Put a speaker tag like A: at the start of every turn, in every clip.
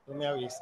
A: Tú me avisas.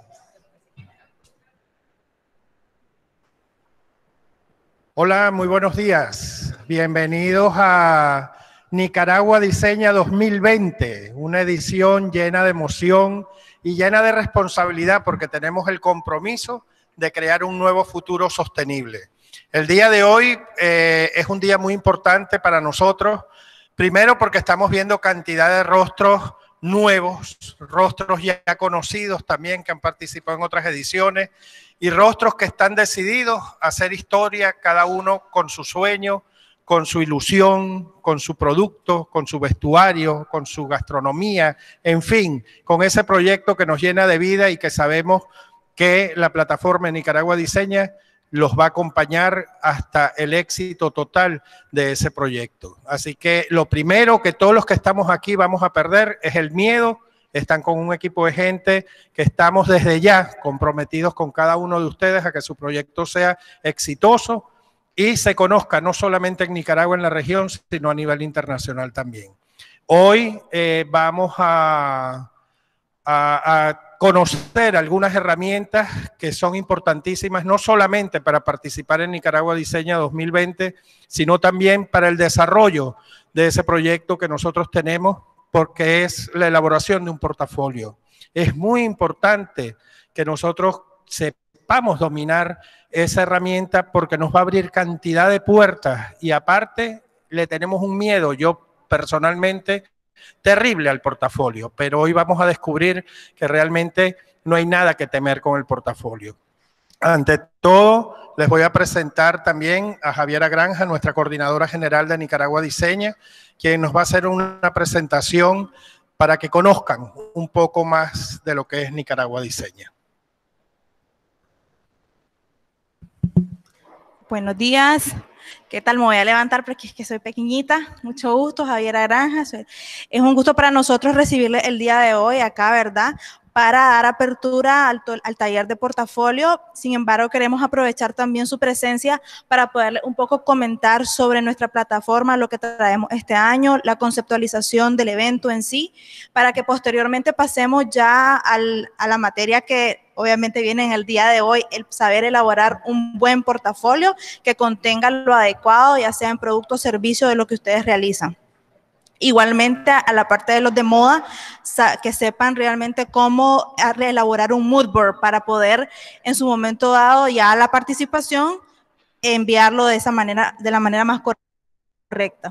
A: Hola, muy buenos días. Bienvenidos a Nicaragua Diseña 2020, una edición llena de emoción y llena de responsabilidad porque tenemos el compromiso de crear un nuevo futuro sostenible. El día de hoy es un día muy importante para nosotros, primero porque estamos viendo cantidad de rostros nuevos, rostros ya conocidos también que han participado en otras ediciones y rostros que están decididos a hacer historia, cada uno con su sueño, con su ilusión, con su producto, con su vestuario, con su gastronomía, en fin, con ese proyecto que nos llena de vida y que sabemos que la plataforma Nicaragua Diseña los va a acompañar hasta el éxito total de ese proyecto. Así que lo primero que todos los que estamos aquí vamos a perder es el miedo. Están con un equipo de gente que estamos desde ya comprometidos con cada uno de ustedes a que su proyecto sea exitoso y se conozca no solamente en Nicaragua, en la región, sino a nivel internacional también. Hoy vamos a conocer algunas herramientas que son importantísimas, no solamente para participar en Nicaragua Diseña 2020, sino también para el desarrollo de ese proyecto que nosotros tenemos, porque es la elaboración de un portafolio. Es muy importante que nosotros sepamos dominar esa herramienta porque nos va a abrir cantidad de puertas y aparte le tenemos un miedo, yo personalmente, terrible al portafolio, pero hoy vamos a descubrir que realmente no hay nada que temer con el portafolio. Ante todo, les voy a presentar también a Javiera Granja, nuestra coordinadora general de Nicaragua Diseña, quien nos va a hacer una presentación para que conozcan un poco más de lo que es Nicaragua Diseña.
B: Buenos días. ¿Qué tal? Me voy a levantar porque es que soy pequeñita. Mucho gusto, Javiera Granja. Es un gusto para nosotros recibirle el día de hoy acá, ¿verdad?, para dar apertura al taller de portafolio. Sin embargo, queremos aprovechar también su presencia para poderle un poco comentar sobre nuestra plataforma, lo que traemos este año, la conceptualización del evento en sí, para que posteriormente pasemos ya a la materia que obviamente viene en el día de hoy, el saber elaborar un buen portafolio que contenga lo adecuado, ya sea en producto o servicio de lo que ustedes realizan. Igualmente a la parte de los de moda, que sepan realmente cómo elaborar un mood board para poder en su momento dado ya a la participación enviarlo de esa manera, de la manera más correcta.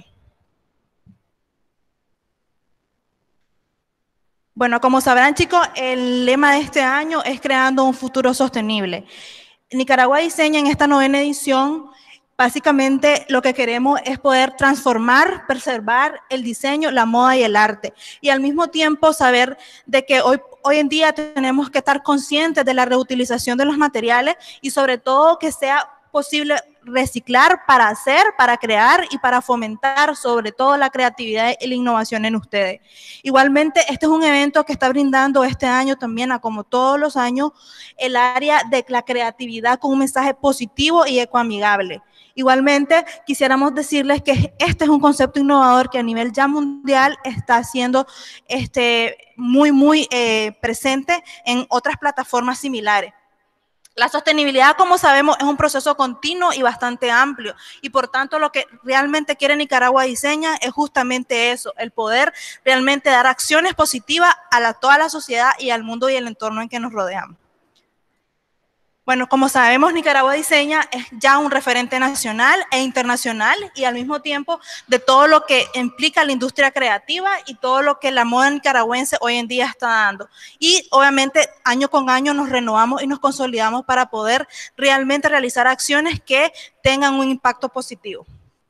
B: Bueno, como sabrán chicos, el lema de este año es creando un futuro sostenible. Nicaragua Diseña en esta 9ª edición, básicamente lo que queremos es poder transformar, preservar el diseño, la moda y el arte. Y al mismo tiempo saber de que hoy en día tenemos que estar conscientes de la reutilización de los materiales y sobre todo que sea posible reciclar para hacer, para crear y para fomentar sobre todo la creatividad y la innovación en ustedes. Igualmente, este es un evento que está brindando este año también, como todos los años, el área de la creatividad con un mensaje positivo y ecoamigable. Igualmente, quisiéramos decirles que este es un concepto innovador que a nivel ya mundial está siendo muy presente en otras plataformas similares. La sostenibilidad, como sabemos, es un proceso continuo y bastante amplio y por tanto lo que realmente quiere Nicaragua Diseña es justamente eso, el poder realmente dar acciones positivas a toda la sociedad y al mundo y el entorno en que nos rodeamos. Bueno, como sabemos, Nicaragua Diseña es ya un referente nacional e internacional y al mismo tiempo de todo lo que implica la industria creativa y todo lo que la moda nicaragüense hoy en día está dando. Y obviamente año con año nos renovamos y nos consolidamos para poder realmente realizar acciones que tengan un impacto positivo.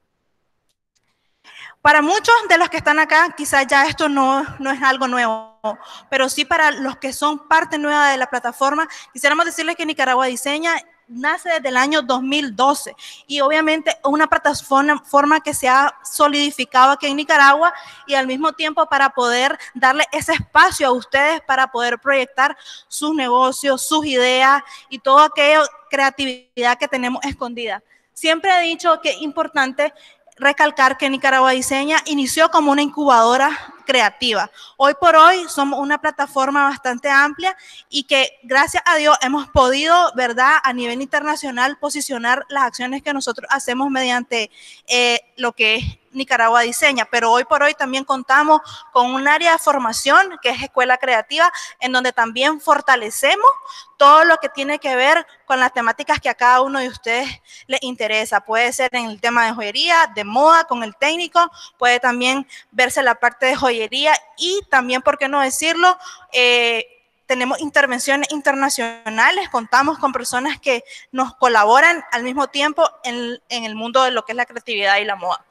B: Para muchos de los que están acá, quizás ya esto no es algo nuevo, pero sí para los que son parte nueva de la plataforma, quisiéramos decirles que Nicaragua Diseña nace desde el año 2012 y obviamente una plataforma que se ha solidificado aquí en Nicaragua y al mismo tiempo para poder darle ese espacio a ustedes para poder proyectar sus negocios, sus ideas y toda aquella creatividad que tenemos escondida. Siempre he dicho que es importante recalcar que Nicaragua Diseña inició como una incubadora creativa. Hoy por hoy somos una plataforma bastante amplia y que gracias a Dios hemos podido, ¿verdad?, a nivel internacional posicionar las acciones que nosotros hacemos mediante lo que es Nicaragua Diseña, pero hoy por hoy también contamos con un área de formación que es Escuela Creativa, en donde también fortalecemos todo lo que tiene que ver con las temáticas que a cada uno de ustedes les interesa. Puede ser en el tema de joyería, de moda, con el técnico, puede también verse la parte de joyería y también, ¿por qué no decirlo?, tenemos intervenciones internacionales, contamos con personas que nos colaboran al mismo tiempo en el mundo de lo que es la creatividad y la moda.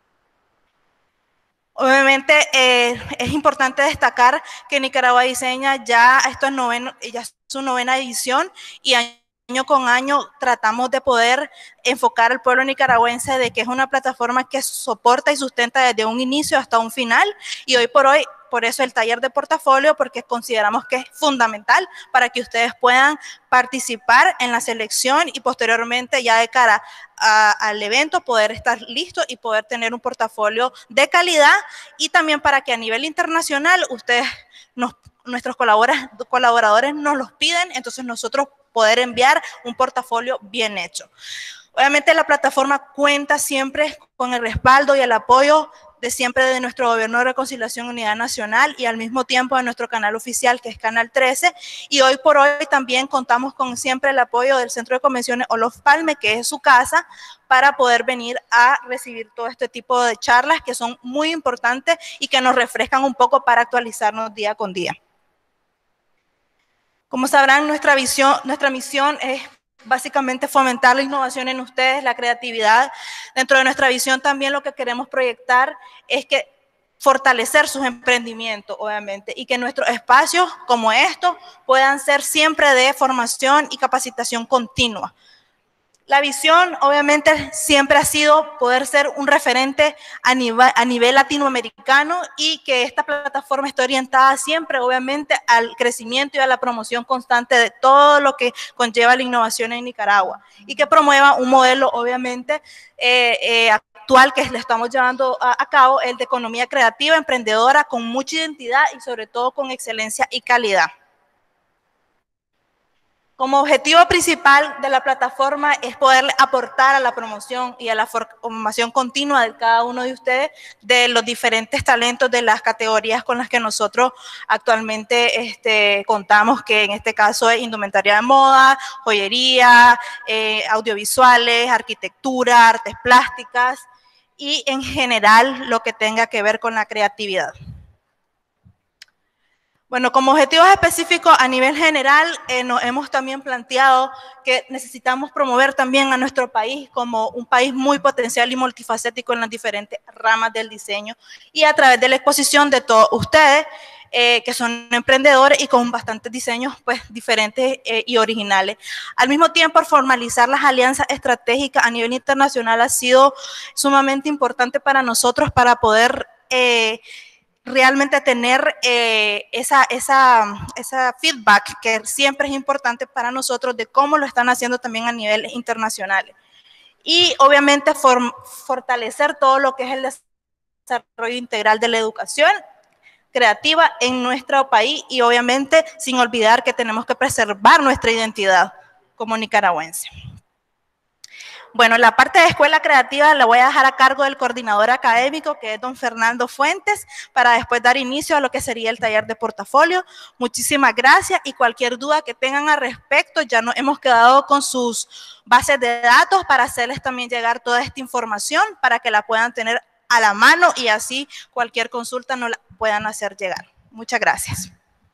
B: Obviamente es importante destacar que Nicaragua Diseña ya es su novena edición y año con año tratamos de poder enfocar al pueblo nicaragüense de que es una plataforma que soporta y sustenta desde un inicio hasta un final, y hoy por hoy, por eso el taller de portafolio, porque consideramos que es fundamental para que ustedes puedan participar en la selección y posteriormente ya de cara al evento poder estar listos y poder tener un portafolio de calidad, y también para que a nivel internacional ustedes, nuestros colaboradores nos los piden, entonces nosotros poder enviar un portafolio bien hecho. Obviamente la plataforma cuenta siempre con el respaldo y el apoyo de siempre de nuestro Gobierno de Reconciliación y Unidad Nacional y al mismo tiempo de nuestro canal oficial que es Canal 13, y hoy por hoy también contamos con siempre el apoyo del Centro de Convenciones Olof Palme, que es su casa, para poder venir a recibir todo este tipo de charlas que son muy importantes y que nos refrescan un poco para actualizarnos día con día. Como sabrán, nuestra misión es básicamente fomentar la innovación en ustedes, la creatividad. Dentro de nuestra visión también lo que queremos proyectar es que fortalecer sus emprendimientos, obviamente, y que nuestros espacios como estos puedan ser siempre de formación y capacitación continua. La visión, obviamente, siempre ha sido poder ser un referente a nivel latinoamericano y que esta plataforma esté orientada siempre, obviamente, al crecimiento y a la promoción constante de todo lo que conlleva la innovación en Nicaragua y que promueva un modelo, obviamente, actual que le estamos llevando a cabo, el de economía creativa, emprendedora, con mucha identidad y sobre todo con excelencia y calidad. Como objetivo principal de la plataforma es poder aportar a la promoción y a la formación continua de cada uno de ustedes de los diferentes talentos de las categorías con las que nosotros actualmente contamos, que en este caso es indumentaria de moda, joyería, audiovisuales, arquitectura, artes plásticas y en general lo que tenga que ver con la creatividad. Bueno, como objetivos específicos a nivel general, nos hemos también planteado que necesitamos promover también a nuestro país como un país muy potencial y multifacético en las diferentes ramas del diseño y a través de la exposición de todos ustedes, que son emprendedores y con bastantes diseños pues, diferentes y originales. Al mismo tiempo, formalizar las alianzas estratégicas a nivel internacional ha sido sumamente importante para nosotros para poder realmente tener esa feedback que siempre es importante para nosotros de cómo lo están haciendo también a nivel internacional. Y obviamente fortalecer todo lo que es el desarrollo integral de la educación creativa en nuestro país y obviamente sin olvidar que tenemos que preservar nuestra identidad como nicaragüense. Bueno, la parte de escuela creativa la voy a dejar a cargo del coordinador académico, que es don Fernando Fuentes, para después dar inicio a lo que sería el taller de portafolio. Muchísimas gracias y cualquier duda que tengan al respecto, ya nos hemos quedado con sus bases de datos para hacerles también llegar toda esta información para que la puedan tener a la mano y así cualquier consulta nos la puedan hacer llegar. Muchas gracias.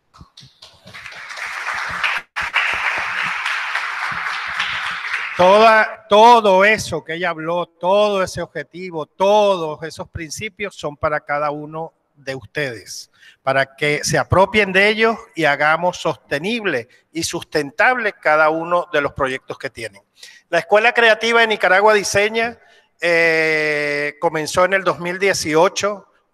A: Todo eso que ella habló, todo ese objetivo, todos esos principios son para cada uno de ustedes, para que se apropien de ellos y hagamos sostenible y sustentable cada uno de los proyectos que tienen. La Escuela Creativa de Nicaragua Diseña comenzó en el 2018,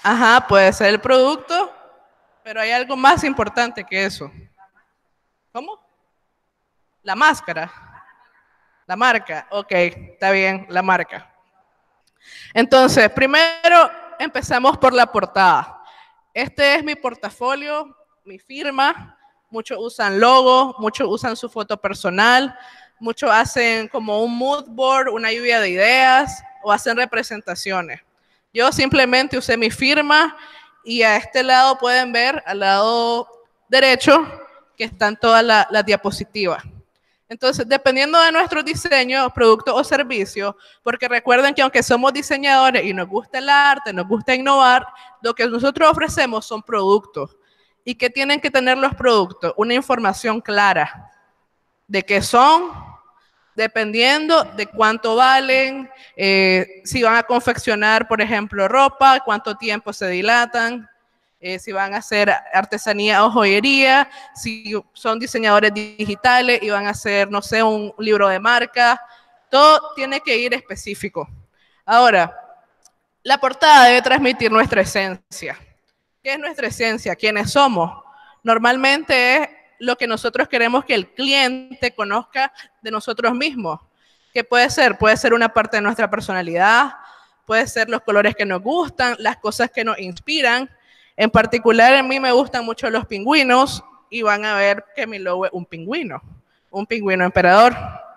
C: Ajá, puede ser el producto, pero hay algo más importante que eso. ¿Cómo? La máscara. La marca. Ok, está bien, la marca. Entonces, primero empezamos por la portada. Este es mi portafolio, mi firma. Muchos usan logo, muchos usan su foto personal, muchos hacen como un mood board, una lluvia de ideas o hacen representaciones. Yo simplemente usé mi firma y a este lado pueden ver, al lado derecho, que están todas las diapositivas. Entonces, dependiendo de nuestros diseños, productos o servicios, porque recuerden que aunque somos diseñadores y nos gusta el arte, nos gusta innovar, lo que nosotros ofrecemos son productos. ¿Y qué tienen que tener los productos? Una información clara de qué son, dependiendo de cuánto valen, si van a confeccionar, por ejemplo, ropa, cuánto tiempo se dilatan, si van a hacer artesanía o joyería, si son diseñadores digitales y van a hacer, no sé, un libro de marca. Todo tiene que ir específico. Ahora, la portada debe transmitir nuestra esencia. ¿Qué es nuestra esencia? ¿Quiénes somos? Normalmente es lo que nosotros queremos que el cliente conozca de nosotros mismos. ¿Qué puede ser? Puede ser una parte de nuestra personalidad, puede ser los colores que nos gustan, las cosas que nos inspiran. En particular, a mí me gustan mucho los pingüinos y van a ver que mi logo es un pingüino emperador.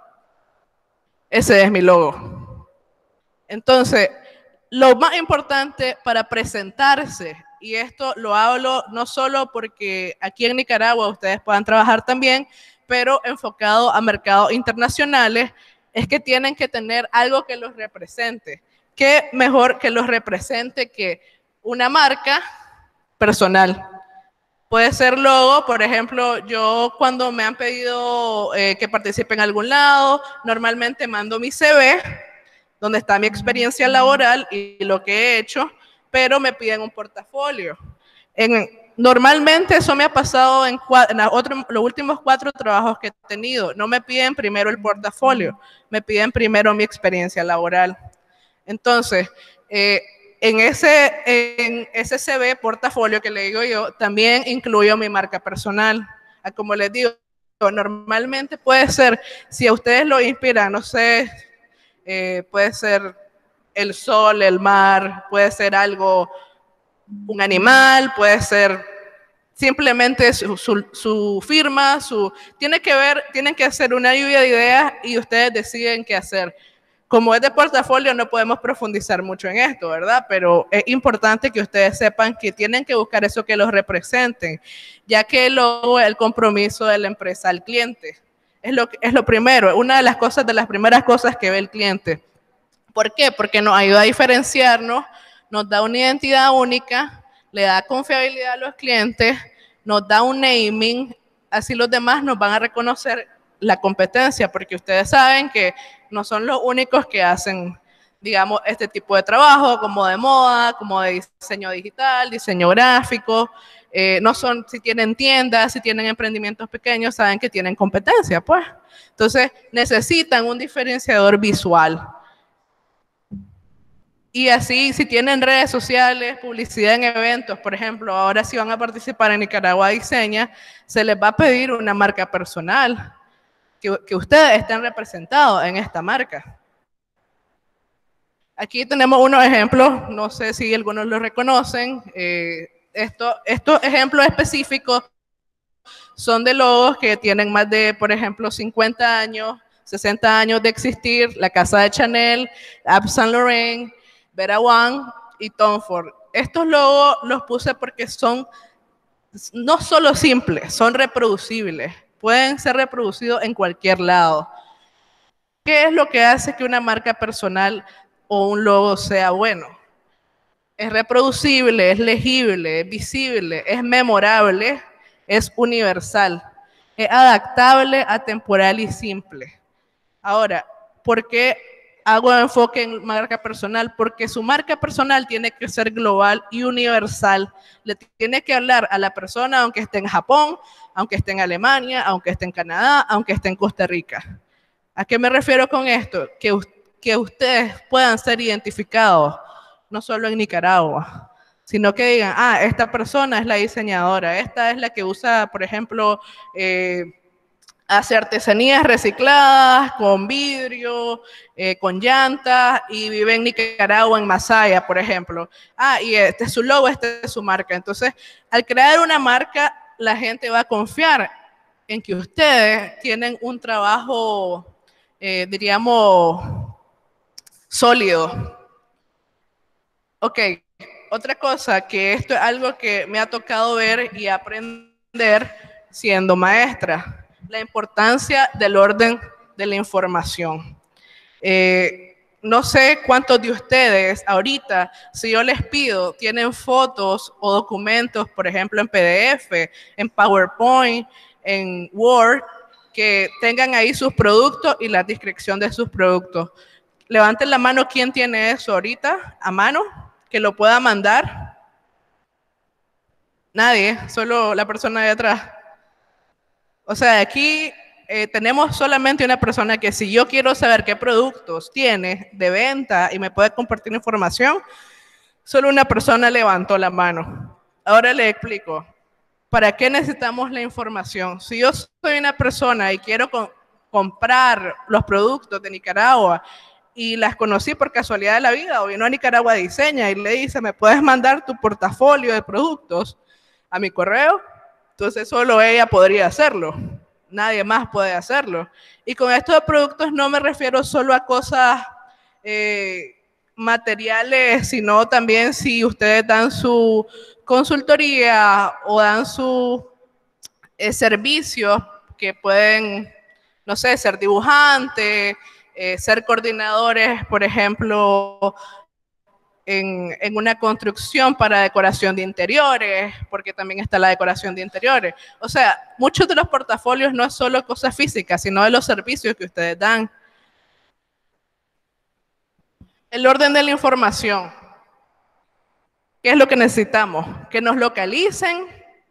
C: Ese es mi logo. Entonces, lo más importante para presentarse, y esto lo hablo no solo porque aquí en Nicaragua ustedes puedan trabajar también, pero enfocado a mercados internacionales, es que tienen que tener algo que los represente. ¿Qué mejor que los represente que una marca personal? Puede ser logo, por ejemplo, yo cuando me han pedido que participe en algún lado, normalmente mando mi CV, donde está mi experiencia laboral y lo que he hecho, pero me piden un portafolio. Normalmente eso me ha pasado en los últimos 4 trabajos que he tenido. No me piden primero el portafolio, me piden primero mi experiencia laboral. Entonces, en ese CV portafolio que le digo yo, también incluyo mi marca personal. Como les digo, normalmente puede ser, si a ustedes lo inspiran, no sé, puede ser el sol, el mar, puede ser algo, un animal, puede ser simplemente su firma, tienen que hacer una lluvia de ideas y ustedes deciden qué hacer. Como es de portafolio, no podemos profundizar mucho en esto, ¿verdad? Pero es importante que ustedes sepan que tienen que buscar eso que los representen, ya que luego el compromiso de la empresa al cliente es lo primero, una de las primeras cosas que ve el cliente. ¿Por qué? Porque nos ayuda a diferenciarnos, nos da una identidad única, le da confiabilidad a los clientes, nos da un naming, así los demás nos van a reconocer la competencia, porque ustedes saben que no son los únicos que hacen, digamos, este tipo de trabajo, como de moda, como de diseño digital, diseño gráfico. No son, si tienen tiendas, si tienen emprendimientos pequeños, saben que tienen competencia, pues. Entonces, necesitan un diferenciador visual. Y así, si tienen redes sociales, publicidad en eventos, por ejemplo, ahora si van a participar en Nicaragua Diseña, se les va a pedir una marca personal, que ustedes estén representados en esta marca. Aquí tenemos unos ejemplos, no sé si algunos los reconocen. Estos ejemplos específicos son de logos que tienen más de, por ejemplo, 50 años, 60 años de existir, la casa de Chanel, Yves Saint Laurent, Vera Wang y Tom Ford. Estos logos los puse porque son no solo simples, son reproducibles. Pueden ser reproducidos en cualquier lado. ¿Qué es lo que hace que una marca personal o un logo sea bueno? Es reproducible, es legible, es visible, es memorable, es universal, es adaptable, atemporal y simple. Ahora, ¿por qué hago enfoque en marca personal? Porque su marca personal tiene que ser global y universal. Le tiene que hablar a la persona aunque esté en Japón, aunque esté en Alemania, aunque esté en Canadá, aunque esté en Costa Rica. ¿A qué me refiero con esto? Que ustedes puedan ser identificados, no solo en Nicaragua, sino que digan, ah, esta persona es la diseñadora, esta es la que usa, por ejemplo, hace artesanías recicladas con vidrio, con llantas, y vive en Nicaragua, en Masaya, por ejemplo. Ah, y este es su logo, este es su marca. Entonces, al crear una marca, la gente va a confiar en que ustedes tienen un trabajo, diríamos, sólido. Ok, otra cosa, que esto es algo que me ha tocado ver y aprender siendo maestra, la importancia del orden de la información. No sé cuántos de ustedes ahorita, si yo les pido, tienen fotos o documentos, por ejemplo, en PDF, en PowerPoint, en Word, que tengan ahí sus productos y la descripción de sus productos. Levanten la mano, ¿quién tiene eso ahorita a mano? Que lo pueda mandar. Nadie, solo la persona de atrás. O sea, aquí tenemos solamente una persona que, si yo quiero saber qué productos tiene de venta y me puede compartir información, solo una persona levantó la mano. Ahora le explico. ¿Para qué necesitamos la información? Si yo soy una persona y quiero comprar los productos de Nicaragua y las conocí por casualidad de la vida, o vino a Nicaragua Diseña y le dice, ¿me puedes mandar tu portafolio de productos a mi correo? Entonces solo ella podría hacerlo, nadie más puede hacerlo. Y con estos productos no me refiero solo a cosas materiales, sino también si ustedes dan su consultoría o dan sus servicios que pueden, no sé, ser dibujantes, ser coordinadores, por ejemplo, en una construcción para decoración de interiores, porque también está la decoración de interiores. O sea, muchos de los portafolios no es solo cosas físicas, sino de los servicios que ustedes dan. El orden de la información. ¿Qué es lo que necesitamos? Que nos localicen,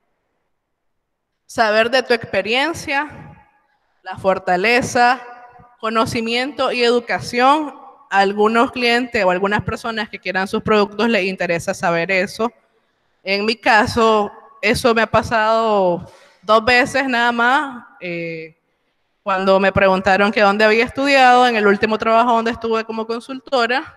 C: saber de tu experiencia, la fortaleza, conocimiento y educación. A algunos clientes o algunas personas que quieran sus productos les interesa saber eso. En mi caso, eso me ha pasado 2 veces nada más. Cuando me preguntaron que dónde había estudiado, en el último trabajo donde estuve como consultora,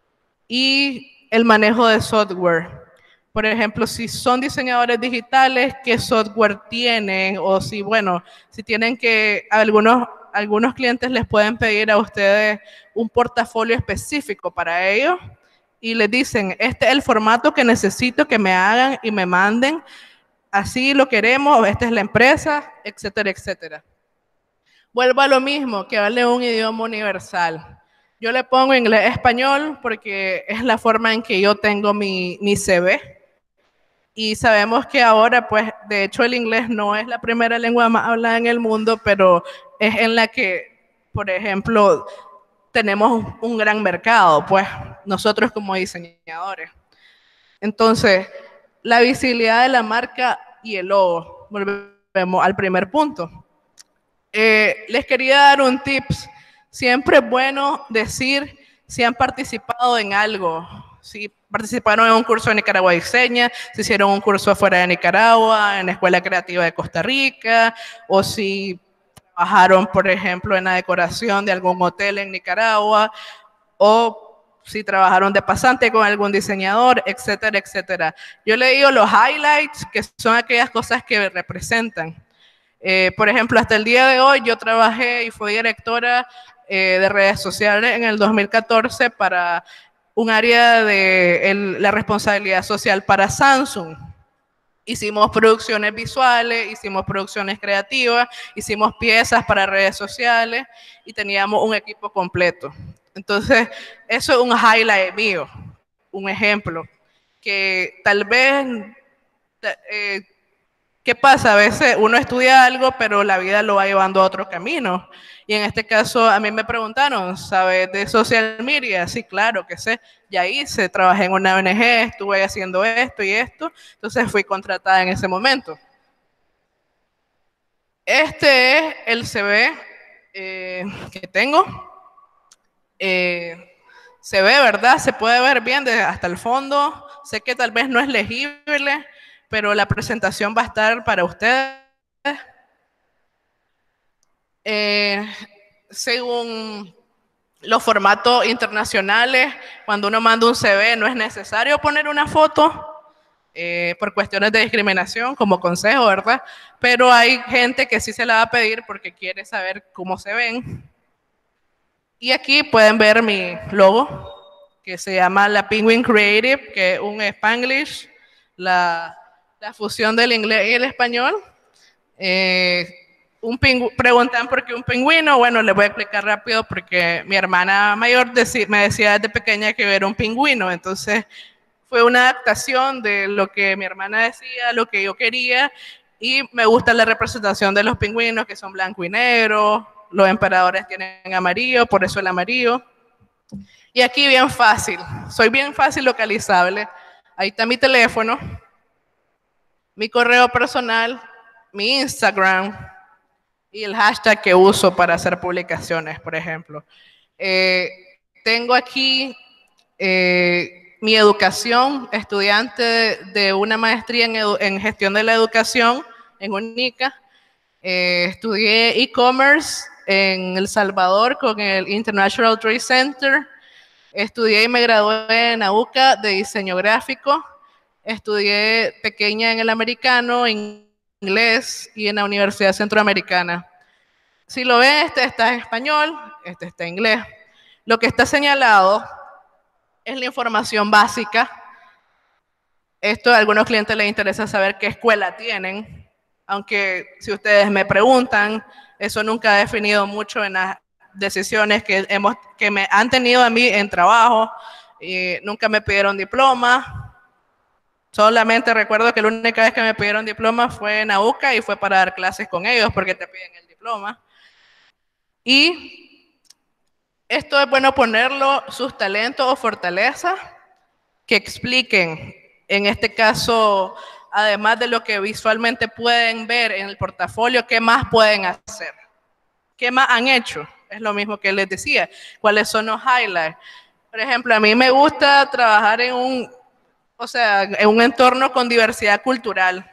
C: y el manejo de software. Por ejemplo, si son diseñadores digitales, ¿qué software tienen? O si, bueno, si tienen que, algunos clientes les pueden pedir a ustedes un portafolio específico para ellos y les dicen, este es el formato que necesito que me hagan y me manden, así lo queremos, esta es la empresa, etcétera, etcétera. Vuelvo a lo mismo, que hable un idioma universal. Yo le pongo inglés-español porque es la forma en que yo tengo mi CV. Y sabemos que ahora, pues, de hecho el inglés no es la primera lengua más hablada en el mundo, pero es en la que, por ejemplo, tenemos un gran mercado, pues, nosotros como diseñadores. Entonces, la visibilidad de la marca y el logo. Volvemos al primer punto. Les quería dar un tips. Siempre es bueno decir si han participado en algo. Si participaron en un curso de Nicaragua Diseña, si hicieron un curso afuera de Nicaragua, en la Escuela Creativa de Costa Rica, o si trabajaron, por ejemplo, en la decoración de algún hotel en Nicaragua, o si trabajaron de pasante con algún diseñador, etcétera, etcétera. Yo le digo los highlights, que son aquellas cosas que representan. Por ejemplo, hasta el día de hoy yo trabajé y fui directora de redes sociales en el 2014 para un área de la responsabilidad social para Samsung. Hicimos producciones visuales, hicimos producciones creativas, hicimos piezas para redes sociales y teníamos un equipo completo. Entonces, eso es un highlight mío, un ejemplo, que tal vez, ¿qué pasa? A veces uno estudia algo, pero la vida lo va llevando a otro camino. Y en este caso, a mí me preguntaron, ¿sabes de social media? Sí, claro que sé. Ya hice, trabajé en una ONG, estuve haciendo esto y esto. Entonces fui contratada en ese momento. Este es el CV que tengo. Se ve, ¿verdad? Se puede ver bien hasta el fondo. Sé que tal vez no es legible, pero la presentación va a estar para ustedes. Según los formatos internacionales, cuando uno manda un CV no es necesario poner una foto por cuestiones de discriminación, como consejo, ¿verdad? Pero hay gente que sí se la va a pedir porque quiere saber cómo se ven. Y aquí pueden ver mi logo, que se llama la Penguin Creative, que es un Spanglish, la fusión del inglés y el español. Preguntan por qué un pingüino. Bueno, les voy a explicar rápido porque mi hermana mayor me decía desde pequeña que era un pingüino, entonces fue una adaptación de lo que mi hermana decía, lo que yo quería, y me gusta la representación de los pingüinos que son blanco y negro, los emperadores tienen amarillo, por eso el amarillo. Y aquí bien fácil, soy bien fácil localizable. Ahí está mi teléfono, mi correo personal, mi Instagram y el hashtag que uso para hacer publicaciones, por ejemplo. Tengo aquí mi educación, estudiante de una maestría en gestión de la educación en UNICA. Estudié e-commerce en El Salvador con el International Trade Center. Estudié y me gradué en AUCA de diseño gráfico. Estudié pequeña en el americano, en inglés y en la Universidad Centroamericana. Si lo ven, este está en español, este está en inglés. Lo que está señalado es la información básica. Esto a algunos clientes les interesa saber qué escuela tienen, aunque si ustedes me preguntan, eso nunca ha definido mucho en las decisiones que me han tenido a mí en trabajo. Nunca me pidieron diploma. Solamente recuerdo que la única vez que me pidieron diploma fue en AUCA y fue para dar clases con ellos porque te piden el diploma. Y esto es bueno ponerlo, sus talentos o fortalezas, que expliquen, en este caso, además de lo que visualmente pueden ver en el portafolio, qué más pueden hacer, qué más han hecho. Es lo mismo que les decía, cuáles son los highlights. Por ejemplo, a mí me gusta trabajar en un entorno con diversidad cultural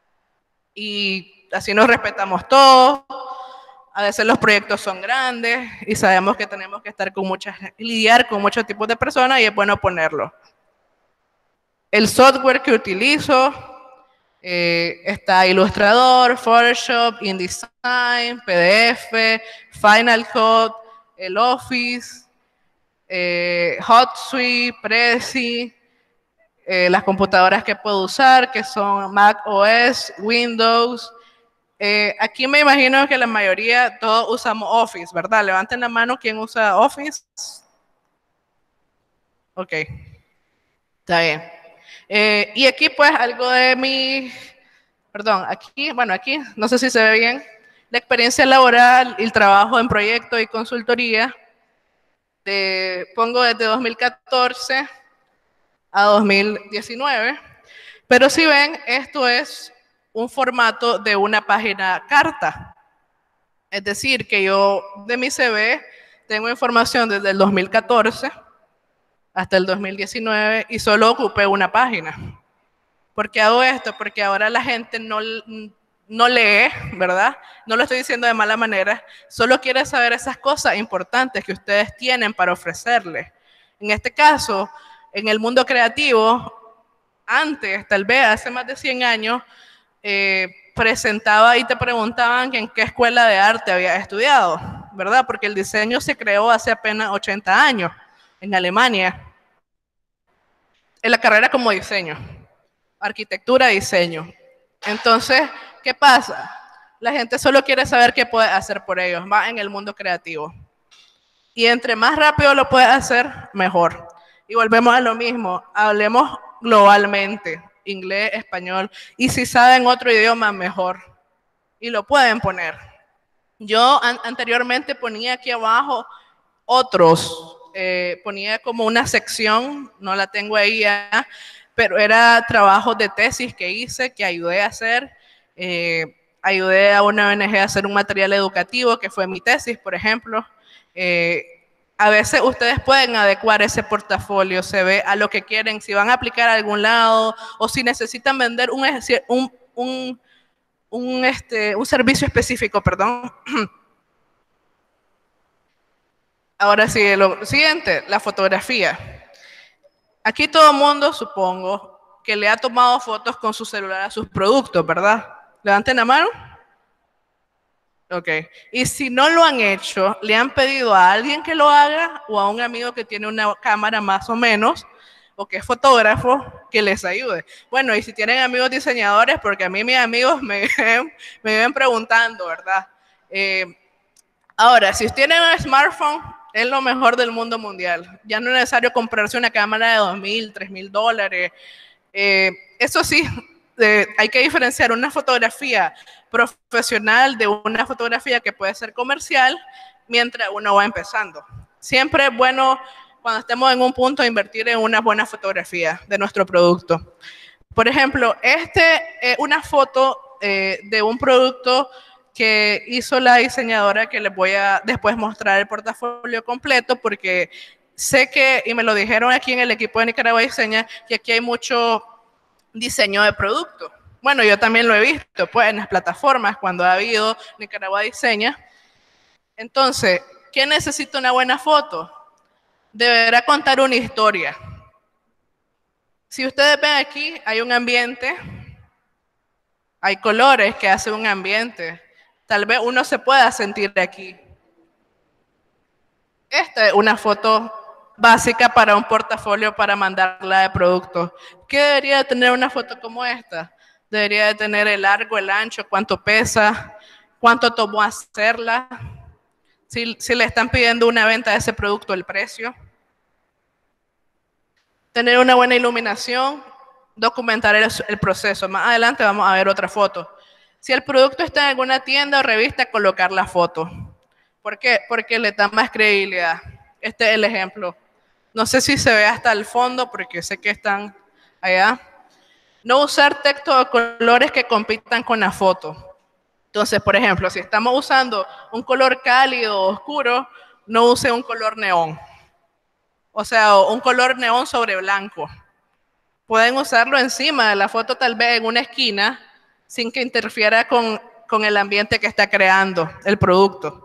C: y así nos respetamos todos. A veces los proyectos son grandes y sabemos que tenemos que lidiar con muchos tipos de personas y es bueno ponerlo. El software que utilizo está Illustrator, Photoshop, InDesign, PDF, Final Cut, el Office, HotSuite, Prezi, las computadoras que puedo usar, que son Mac OS, Windows. Aquí me imagino que la mayoría, todos usamos Office, ¿verdad? Levanten la mano, ¿quién usa Office? Ok, está bien. Y aquí pues algo de aquí, no sé si se ve bien, la experiencia laboral y el trabajo en proyectos y consultoría. Pongo desde 2014 a 2019, pero si ven, esto es un formato de una página carta. Es decir, que yo de mi CV tengo información desde el 2014 hasta el 2019 y solo ocupé una página. ¿Por qué hago esto? Porque ahora la gente no lee, ¿verdad? No lo estoy diciendo de mala manera, solo quiere saber esas cosas importantes que ustedes tienen para ofrecerles. En este caso, en el mundo creativo, antes, tal vez hace más de 100 años, presentaba y te preguntaban en qué escuela de arte habías estudiado, ¿verdad? Porque el diseño se creó hace apenas 80 años en Alemania. En la carrera como diseño, arquitectura, diseño. Entonces, ¿qué pasa? La gente solo quiere saber qué puede hacer por ellos, más en el mundo creativo. Y entre más rápido lo puedes hacer, mejor. Y volvemos a lo mismo, hablemos globalmente, inglés, español, y si saben otro idioma, mejor. Y lo pueden poner. Yo anteriormente ponía aquí abajo otros, ponía como una sección, no la tengo ahí ya, pero era trabajos de tesis que hice, que ayudé a hacer. Ayudé a una ONG a hacer un material educativo, que fue mi tesis, por ejemplo. a veces ustedes pueden adecuar ese portafolio, se ve a lo que quieren, si van a aplicar a algún lado o si necesitan vender un servicio específico, perdón. Ahora sí, lo siguiente, la fotografía. Aquí todo el mundo, supongo, que le ha tomado fotos con su celular a sus productos, ¿verdad? Levanten la mano. Ok. Y si no lo han hecho, ¿le han pedido a alguien que lo haga o a un amigo que tiene una cámara más o menos o que es fotógrafo que les ayude? Bueno, y si tienen amigos diseñadores, porque a mí mis amigos me viven preguntando, ¿verdad? Ahora, si tienen un smartphone, es lo mejor del mundo mundial. Ya no es necesario comprarse una cámara de $2,000, $3,000. Eso sí, hay que diferenciar una fotografía profesional de una fotografía que puede ser comercial mientras uno va empezando. Siempre es bueno, cuando estemos en un punto, invertir en una buena fotografía de nuestro producto. Por ejemplo, una foto de un producto que hizo la diseñadora, que les voy a después mostrar el portafolio completo, porque sé que, y me lo dijeron aquí en el equipo de Nicaragua Diseña, que aquí hay mucho diseño de producto. Bueno, yo también lo he visto pues, en las plataformas cuando ha habido Nicaragua Diseña. Entonces, ¿qué necesita una buena foto? Deberá contar una historia. Si ustedes ven aquí, hay un ambiente, hay colores que hacen un ambiente. Tal vez uno se pueda sentir aquí. Esta es una foto básica para un portafolio para mandarla de producto. ¿Qué debería de tener una foto como esta? Debería de tener el largo, el ancho, cuánto pesa, cuánto tomó hacerla, si le están pidiendo una venta de ese producto, el precio. Tener una buena iluminación, documentar el proceso. Más adelante vamos a ver otra foto. Si el producto está en alguna tienda o revista, colocar la foto. ¿Por qué? Porque le da más credibilidad. Este es el ejemplo. No sé si se ve hasta el fondo, porque sé que están allá. No usar texto o colores que compitan con la foto. Entonces, por ejemplo, si estamos usando un color cálido o oscuro, no use un color neón. O sea, un color neón sobre blanco. Pueden usarlo encima de la foto, tal vez en una esquina, sin que interfiera con el ambiente que está creando el producto.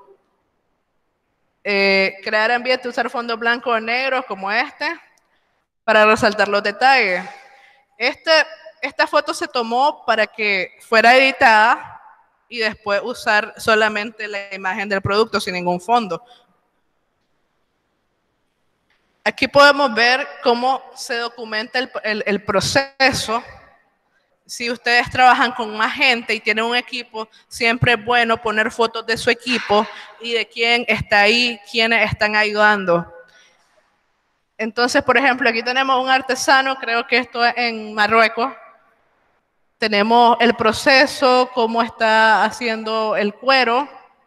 C: Crear ambiente, usar fondos blancos o negros como este, para resaltar los detalles. Esta foto se tomó para que fuera editada y después usar solamente la imagen del producto sin ningún fondo. Aquí podemos ver cómo se documenta el proceso. Si ustedes trabajan con más gente y tienen un equipo, siempre es bueno poner fotos de su equipo y de quién está ahí, quiénes están ayudando. Entonces, por ejemplo, aquí tenemos un artesano, creo que esto es en Marruecos. Tenemos el proceso, cómo está haciendo el cuero.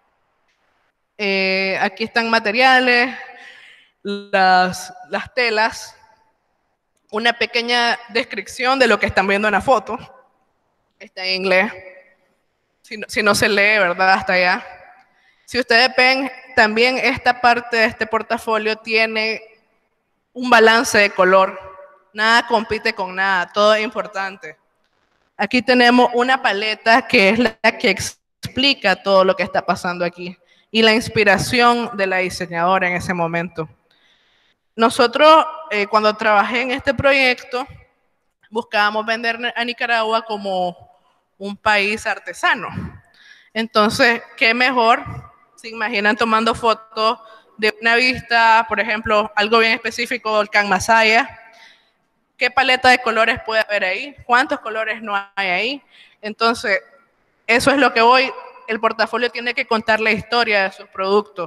C: Aquí están materiales, las telas. Una pequeña descripción de lo que están viendo en la foto. Está en inglés. Si no se lee, ¿verdad? Hasta allá. Si ustedes ven, también esta parte de este portafolio tiene un balance de color. Nada compite con nada, todo es importante. Aquí tenemos una paleta que es la que explica todo lo que está pasando aquí y la inspiración de la diseñadora en ese momento. Nosotros, cuando trabajé en este proyecto, buscábamos vender a Nicaragua como un país artesano. Entonces, ¿qué mejor? ¿Se imaginan tomando fotos de una vista, por ejemplo, algo bien específico, el Can Masaya? ¿Qué paleta de colores puede haber ahí? ¿Cuántos colores no hay ahí? Entonces, eso es lo que hoy el portafolio tiene que contar la historia de sus productos.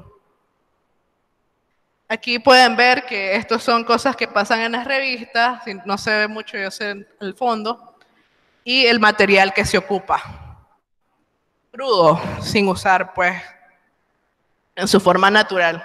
C: Aquí pueden ver que estos son cosas que pasan en las revistas, no se ve mucho, yo sé el fondo, y el material que se ocupa. Crudo, sin usar, pues, en su forma natural.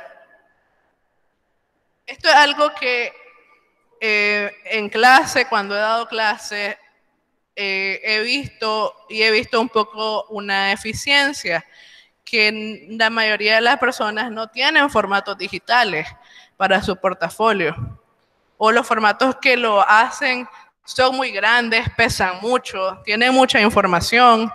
C: Esto es algo que en clase, cuando he dado clase, he visto un poco una eficiencia, que la mayoría de las personas no tienen formatos digitales para su portafolio. O los formatos que lo hacen son muy grandes, pesan mucho, tienen mucha información.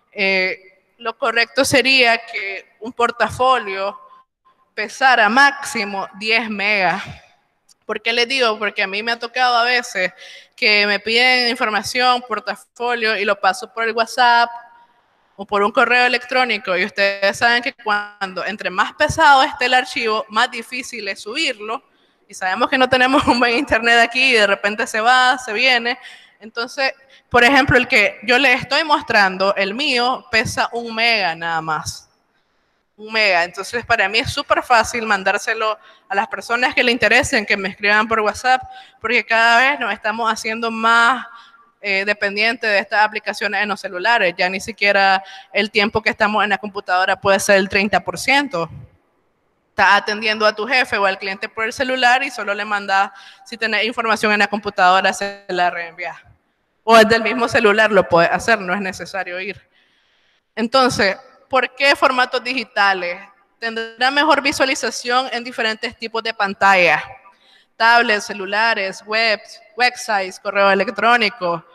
C: Lo correcto sería que un portafolio pesara máximo 10 megas. ¿Por qué les digo? Porque a mí me ha tocado a veces que me piden información, portafolio, y lo paso por el WhatsApp o por un correo electrónico, y ustedes saben que cuando entre más pesado esté el archivo, más difícil es subirlo, y sabemos que no tenemos un buen internet aquí y de repente se va, se viene. Entonces, por ejemplo, el que yo les estoy mostrando, el mío pesa 1 mega nada más. 1 mega. Entonces, para mí es súper fácil mandárselo a las personas que le interesen, que me escriban por WhatsApp, porque cada vez nos estamos haciendo más dependientes de estas aplicaciones en los celulares. Ya ni siquiera el tiempo que estamos en la computadora puede ser el 30%. Estás atendiendo a tu jefe o al cliente por el celular y solo le mandas, si tenés información en la computadora, se la reenvías. O desde el mismo celular lo puedes hacer, no es necesario ir. Entonces, ¿por qué formatos digitales? Tendrá mejor visualización en diferentes tipos de pantallas. Tablets, celulares, websites, correo electrónico,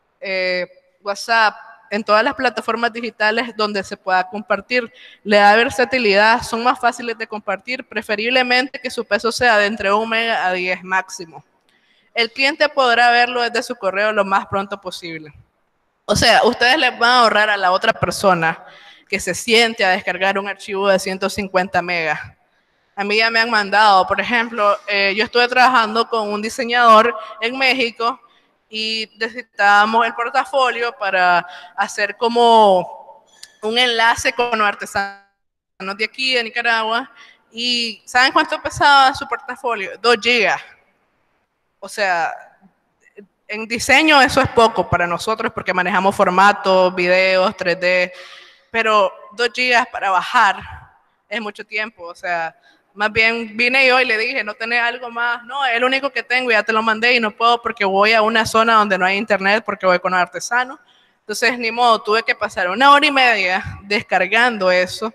C: WhatsApp, en todas las plataformas digitales donde se pueda compartir. Le da versatilidad, son más fáciles de compartir, preferiblemente que su peso sea de entre 1 mega a 10 máximo. El cliente podrá verlo desde su correo lo más pronto posible. O sea, ustedes les van a ahorrar a la otra persona que se siente a descargar un archivo de 150 megas. A mí ya me han mandado, por ejemplo, yo estuve trabajando con un diseñador en México y necesitábamos el portafolio para hacer como un enlace con los artesanos de aquí, de Nicaragua. ¿Y saben cuánto pesaba su portafolio? 2 gigas. O sea, en diseño eso es poco para nosotros porque manejamos formatos, videos, 3D, pero 2 gigas para bajar es mucho tiempo. O sea, más bien vine yo y le dije, ¿no tenés algo más? No, es el único que tengo, ya te lo mandé y no puedo porque voy a una zona donde no hay internet porque voy con un artesano. Entonces, ni modo, tuve que pasar 1 hora y media descargando eso.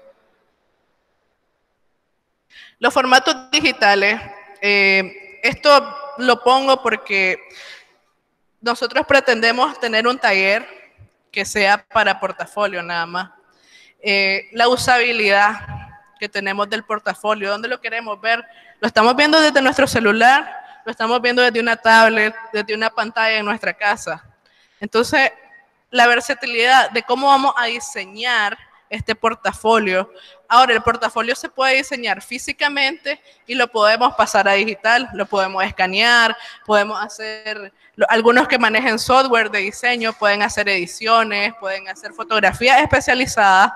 C: Los formatos digitales, esto lo pongo porque nosotros pretendemos tener un taller que sea para portafolio nada más. La usabilidad que tenemos del portafolio, ¿dónde lo queremos ver? Lo estamos viendo desde nuestro celular, lo estamos viendo desde una tablet, desde una pantalla en nuestra casa. Entonces, la versatilidad de cómo vamos a diseñar este portafolio. Ahora, el portafolio se puede diseñar físicamente y lo podemos pasar a digital, lo podemos escanear, podemos hacer, algunos que manejen software de diseño pueden hacer ediciones, pueden hacer fotografías especializadas.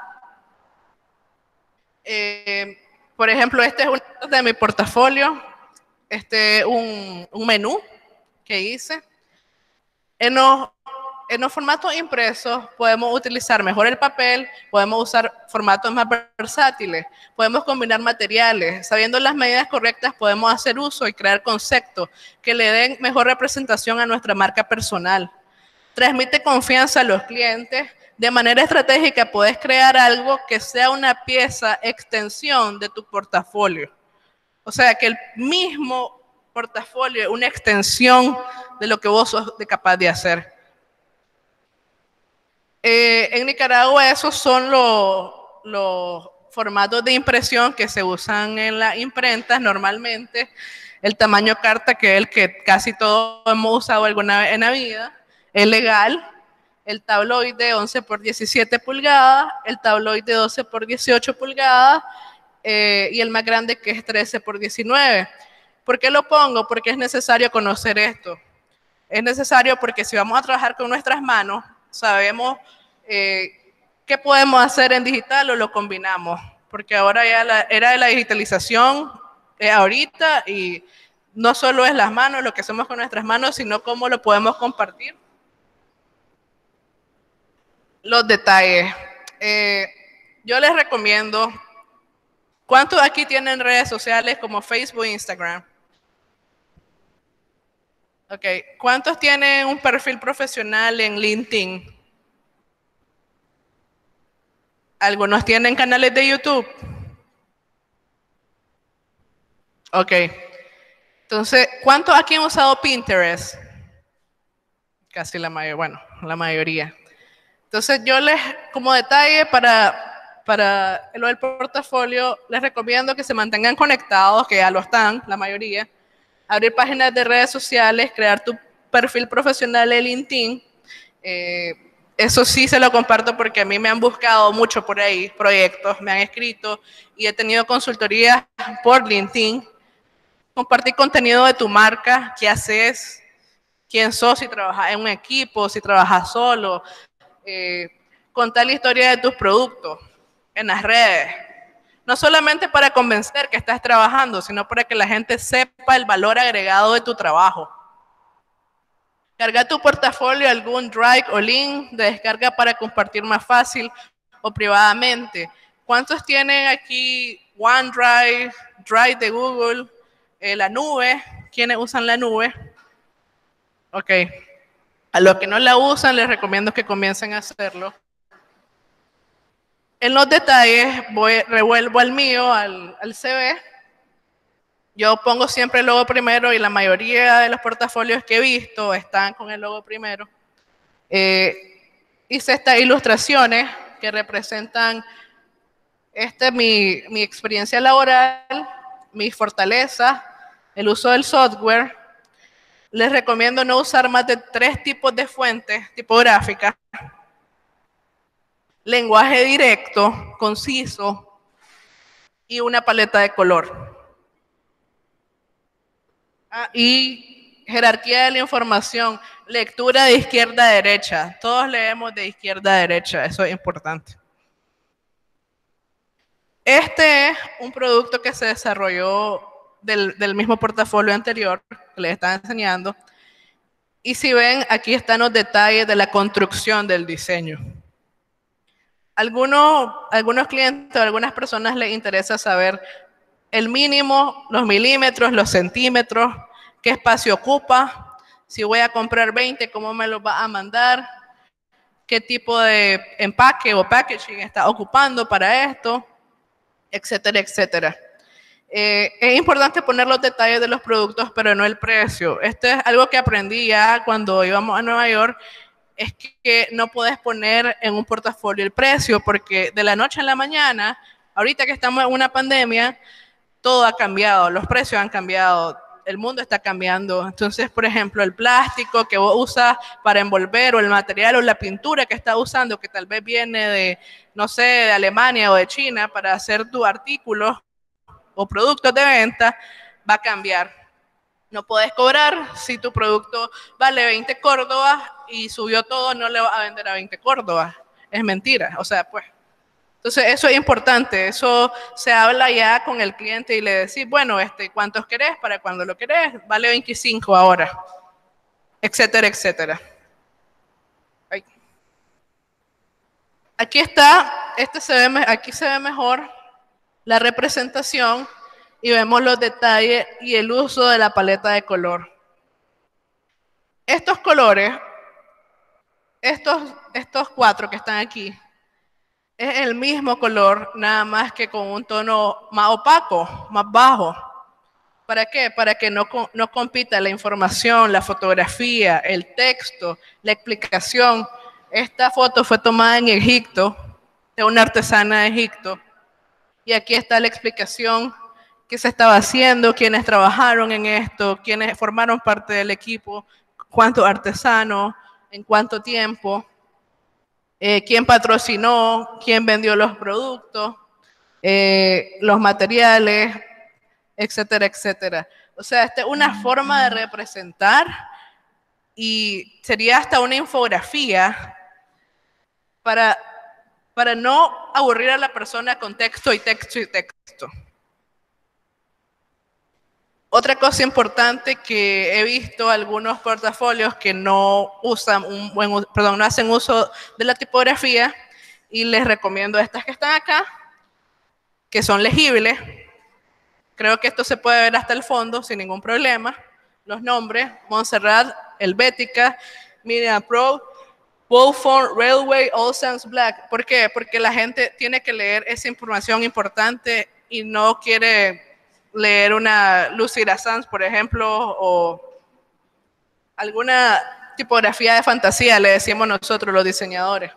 C: Por ejemplo, este es uno de mi portafolio, un menú que hice. En los formatos impresos podemos utilizar mejor el papel, podemos usar formatos más versátiles, podemos combinar materiales. Sabiendo las medidas correctas podemos hacer uso y crear conceptos que le den mejor representación a nuestra marca personal. Transmite confianza a los clientes. De manera estratégica puedes crear algo que sea una pieza, extensión de tu portafolio. O sea, que el mismo portafolio es una extensión de lo que vos sos capaz de hacer. En Nicaragua esos son los formatos de impresión que se usan en las imprentas normalmente. El tamaño carta, que es el que casi todos hemos usado alguna vez en la vida, es legal. El tabloide 11 por 17 pulgadas, el tabloide 12 por 18 pulgadas y el más grande que es 13 por 19. ¿Por qué lo pongo? Porque es necesario conocer esto. Es necesario porque si vamos a trabajar con nuestras manos, sabemos qué podemos hacer en digital o lo combinamos. Porque ahora ya la era de la digitalización es ahorita y no solo es las manos, lo que hacemos con nuestras manos, sino cómo lo podemos compartir. Los detalles. Yo les recomiendo, ¿cuántos aquí tienen redes sociales como Facebook e Instagram? Ok, ¿cuántos tienen un perfil profesional en LinkedIn? Algunos tienen canales de YouTube. Ok. Entonces, ¿cuántos aquí han usado Pinterest? Casi la mayoría, bueno, la mayoría. Entonces, yo les, como detalle para lo del portafolio, les recomiendo que se mantengan conectados, que ya lo están, la mayoría. Abrir páginas de redes sociales, crear tu perfil profesional en LinkedIn. Eso sí se lo comparto porque a mí me han buscado mucho por ahí, proyectos, me han escrito y he tenido consultorías por LinkedIn. Compartir contenido de tu marca, qué haces, quién sos, si trabajas en un equipo, si trabajas solo. Contar la historia de tus productos en las redes. No solamente para convencer que estás trabajando, sino para que la gente sepa el valor agregado de tu trabajo. Carga tu portafolio a algún Drive o link de descarga para compartir más fácil o privadamente. ¿Cuántos tienen aquí OneDrive, Drive de Google, la nube? ¿Quiénes usan la nube? Ok. A los que no la usan, les recomiendo que comiencen a hacerlo. En los detalles, revuelvo al mío, al CV. Yo pongo siempre el logo primero y la mayoría de los portafolios que he visto están con el logo primero. Hice estas ilustraciones que representan mi experiencia laboral, mis fortalezas, el uso del software. Les recomiendo no usar más de 3 tipos de fuentes tipográficas. Lenguaje directo, conciso y una paleta de color. Y jerarquía de la información, lectura de izquierda a derecha. Todos leemos de izquierda a derecha, eso es importante. Este es un producto que se desarrolló del mismo portafolio anterior que les estaba enseñando. Y si ven, aquí están los detalles de la construcción del diseño. Algunos clientes o algunas personas les interesa saber el mínimo, los milímetros, los centímetros, qué espacio ocupa, si voy a comprar 20, cómo me los va a mandar, qué tipo de empaque o packaging está ocupando para esto, etcétera, etcétera. Es importante poner los detalles de los productos, pero no el precio. Esto es algo que aprendí ya cuando íbamos a Nueva York, es que no puedes poner en un portafolio el precio, porque de la noche a la mañana, ahorita que estamos en una pandemia, todo ha cambiado, los precios han cambiado, el mundo está cambiando. Entonces, por ejemplo, el plástico que vos usas para envolver, o el material o la pintura que estás usando, que tal vez viene de, no sé, de Alemania o de China para hacer tus artículos o productos de venta, va a cambiar. No puedes cobrar si tu producto vale 20 córdobas y subió todo, no le vas a vender a 20 córdobas. Es mentira, o sea, pues. Entonces, eso es importante, eso se habla ya con el cliente y le decís, bueno, ¿cuántos querés? Para cuando lo querés, vale 25 ahora, etcétera, etcétera. Ay. Aquí está, aquí se ve mejor la representación y vemos los detalles y el uso de la paleta de color. Estos colores, estos 4 que están aquí, es el mismo color, nada más que con un tono más opaco, más bajo. ¿Para qué? Para que no compita la información, la fotografía, el texto, la explicación. Esta foto fue tomada en Egipto, de una artesana de Egipto. Y aquí está la explicación, qué se estaba haciendo, quiénes trabajaron en esto, quiénes formaron parte del equipo, cuántos artesanos, en cuánto tiempo. Quién patrocinó, quién vendió los productos, los materiales, etcétera, etcétera. O sea, esta es una forma de representar y sería hasta una infografía para no aburrir a la persona con texto y texto y texto. Otra cosa importante que he visto algunos portafolios que no hacen uso de la tipografía, y les recomiendo estas que están acá, que son legibles. Creo que esto se puede ver hasta el fondo sin ningún problema. Los nombres: Montserrat, Helvética, Media Pro, Wolford Railway, All Saints Black. ¿Por qué? Porque la gente tiene que leer esa información importante y no quiere leer una Lucida Sans, por ejemplo, o alguna tipografía de fantasía, le decimos nosotros los diseñadores.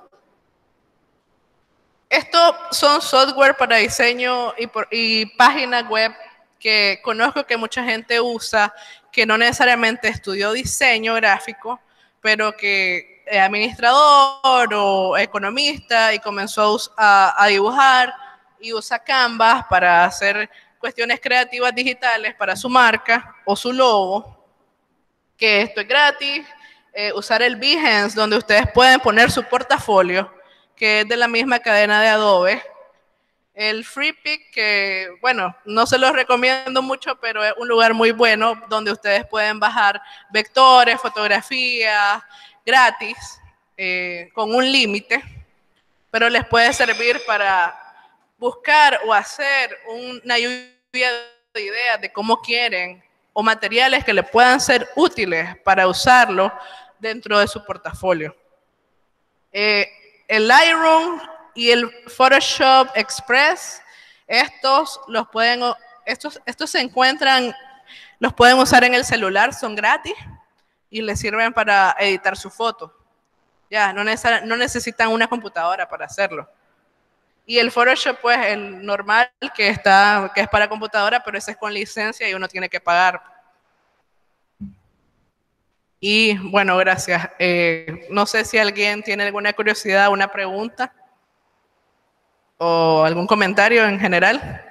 C: Estos son software para diseño y páginas web que conozco que mucha gente usa, que no necesariamente estudió diseño gráfico, pero que es administrador o economista y comenzó a dibujar y usa Canvas para hacer cuestiones creativas digitales para su marca o su logo, que esto es gratis. Usar el Behance, donde ustedes pueden poner su portafolio, que es de la misma cadena de Adobe. El FreePic, que bueno, no se los recomiendo mucho, pero es un lugar muy bueno donde ustedes pueden bajar vectores, fotografías gratis, con un límite, pero les puede servir para buscar o hacer una lluvia de ideas de cómo quieren o materiales que le puedan ser útiles para usarlo dentro de su portafolio. El Lightroom y el Photoshop Express, estos se encuentran, los pueden usar en el celular, son gratis y les sirven para editar su foto. Ya, no necesitan una computadora para hacerlo. Y el Photoshop, pues, el normal, que es para computadora, pero ese es con licencia y uno tiene que pagar. Y bueno, gracias. No sé si alguien tiene alguna curiosidad, una pregunta o algún comentario en general.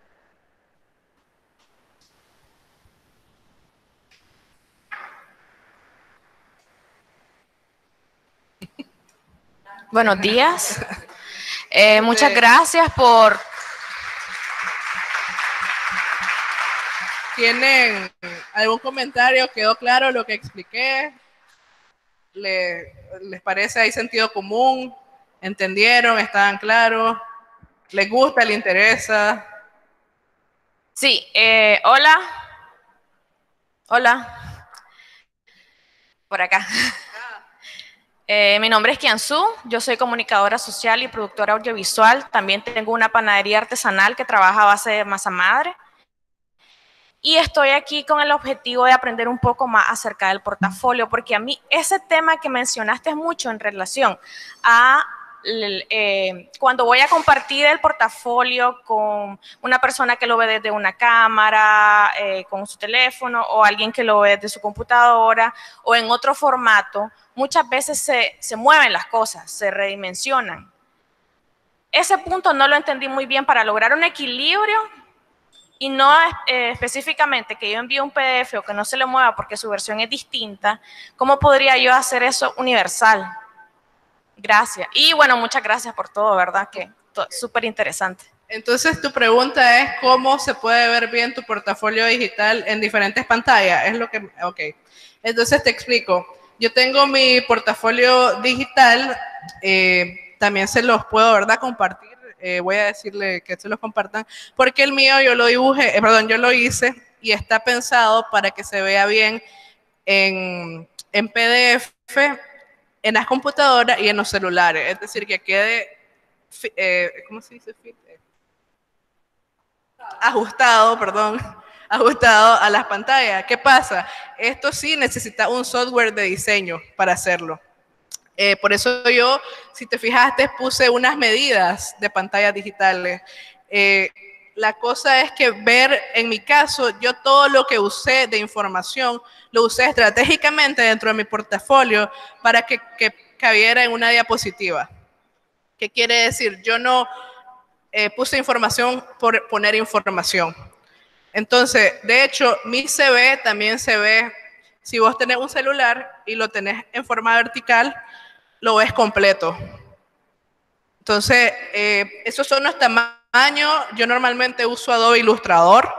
D: Buenos días. Muchas gracias por...
C: ¿Tienen algún comentario? ¿Quedó claro lo que expliqué? ¿Les parece, hay sentido común? ¿Entendieron? ¿Estaban claros? ¿Les gusta? ¿Les interesa?
D: Sí, hola. Hola. Por acá. Mi nombre es Kiansu, yo soy comunicadora social y productora audiovisual. También tengo una panadería artesanal que trabaja a base de masa madre. Y estoy aquí con el objetivo de aprender un poco más acerca del portafolio, porque a mí ese tema que mencionaste es mucho en relación a cuando voy a compartir el portafolio con una persona que lo ve desde una cámara, con su teléfono, o alguien que lo ve desde su computadora, o en otro formato, muchas veces se mueven las cosas, se redimensionan. Ese punto no lo entendí muy bien. Para lograr un equilibrio y no específicamente que yo envíe un PDF o que no se le mueva porque su versión es distinta, ¿cómo podría yo hacer eso universal? Gracias. Y bueno, muchas gracias por todo, ¿verdad? Que súper interesante.
C: Entonces, tu pregunta es cómo se puede ver bien tu portafolio digital en diferentes pantallas. Es lo que... Ok. Entonces, te explico. Yo tengo mi portafolio digital. También se los puedo, ¿verdad?, compartir. Voy a decirle que se los compartan, porque el mío yo lo dibujé, yo lo hice y está pensado para que se vea bien en PDF, en las computadoras y en los celulares. Es decir, que quede, ¿cómo se dice? Ajustado a las pantallas. ¿Qué pasa? Esto sí necesita un software de diseño para hacerlo. Por eso yo, si te fijaste, puse unas medidas de pantallas digitales. La cosa es que en mi caso, yo todo lo que usé de información, lo usé estratégicamente dentro de mi portafolio para que cabiera en una diapositiva. ¿Qué quiere decir? Yo no puse información por poner información. Entonces, de hecho, mi CV también se ve, si vos tenés un celular y lo tenés en forma vertical, lo ves completo. Entonces, esos son los tamaños. Yo normalmente uso Adobe Illustrator.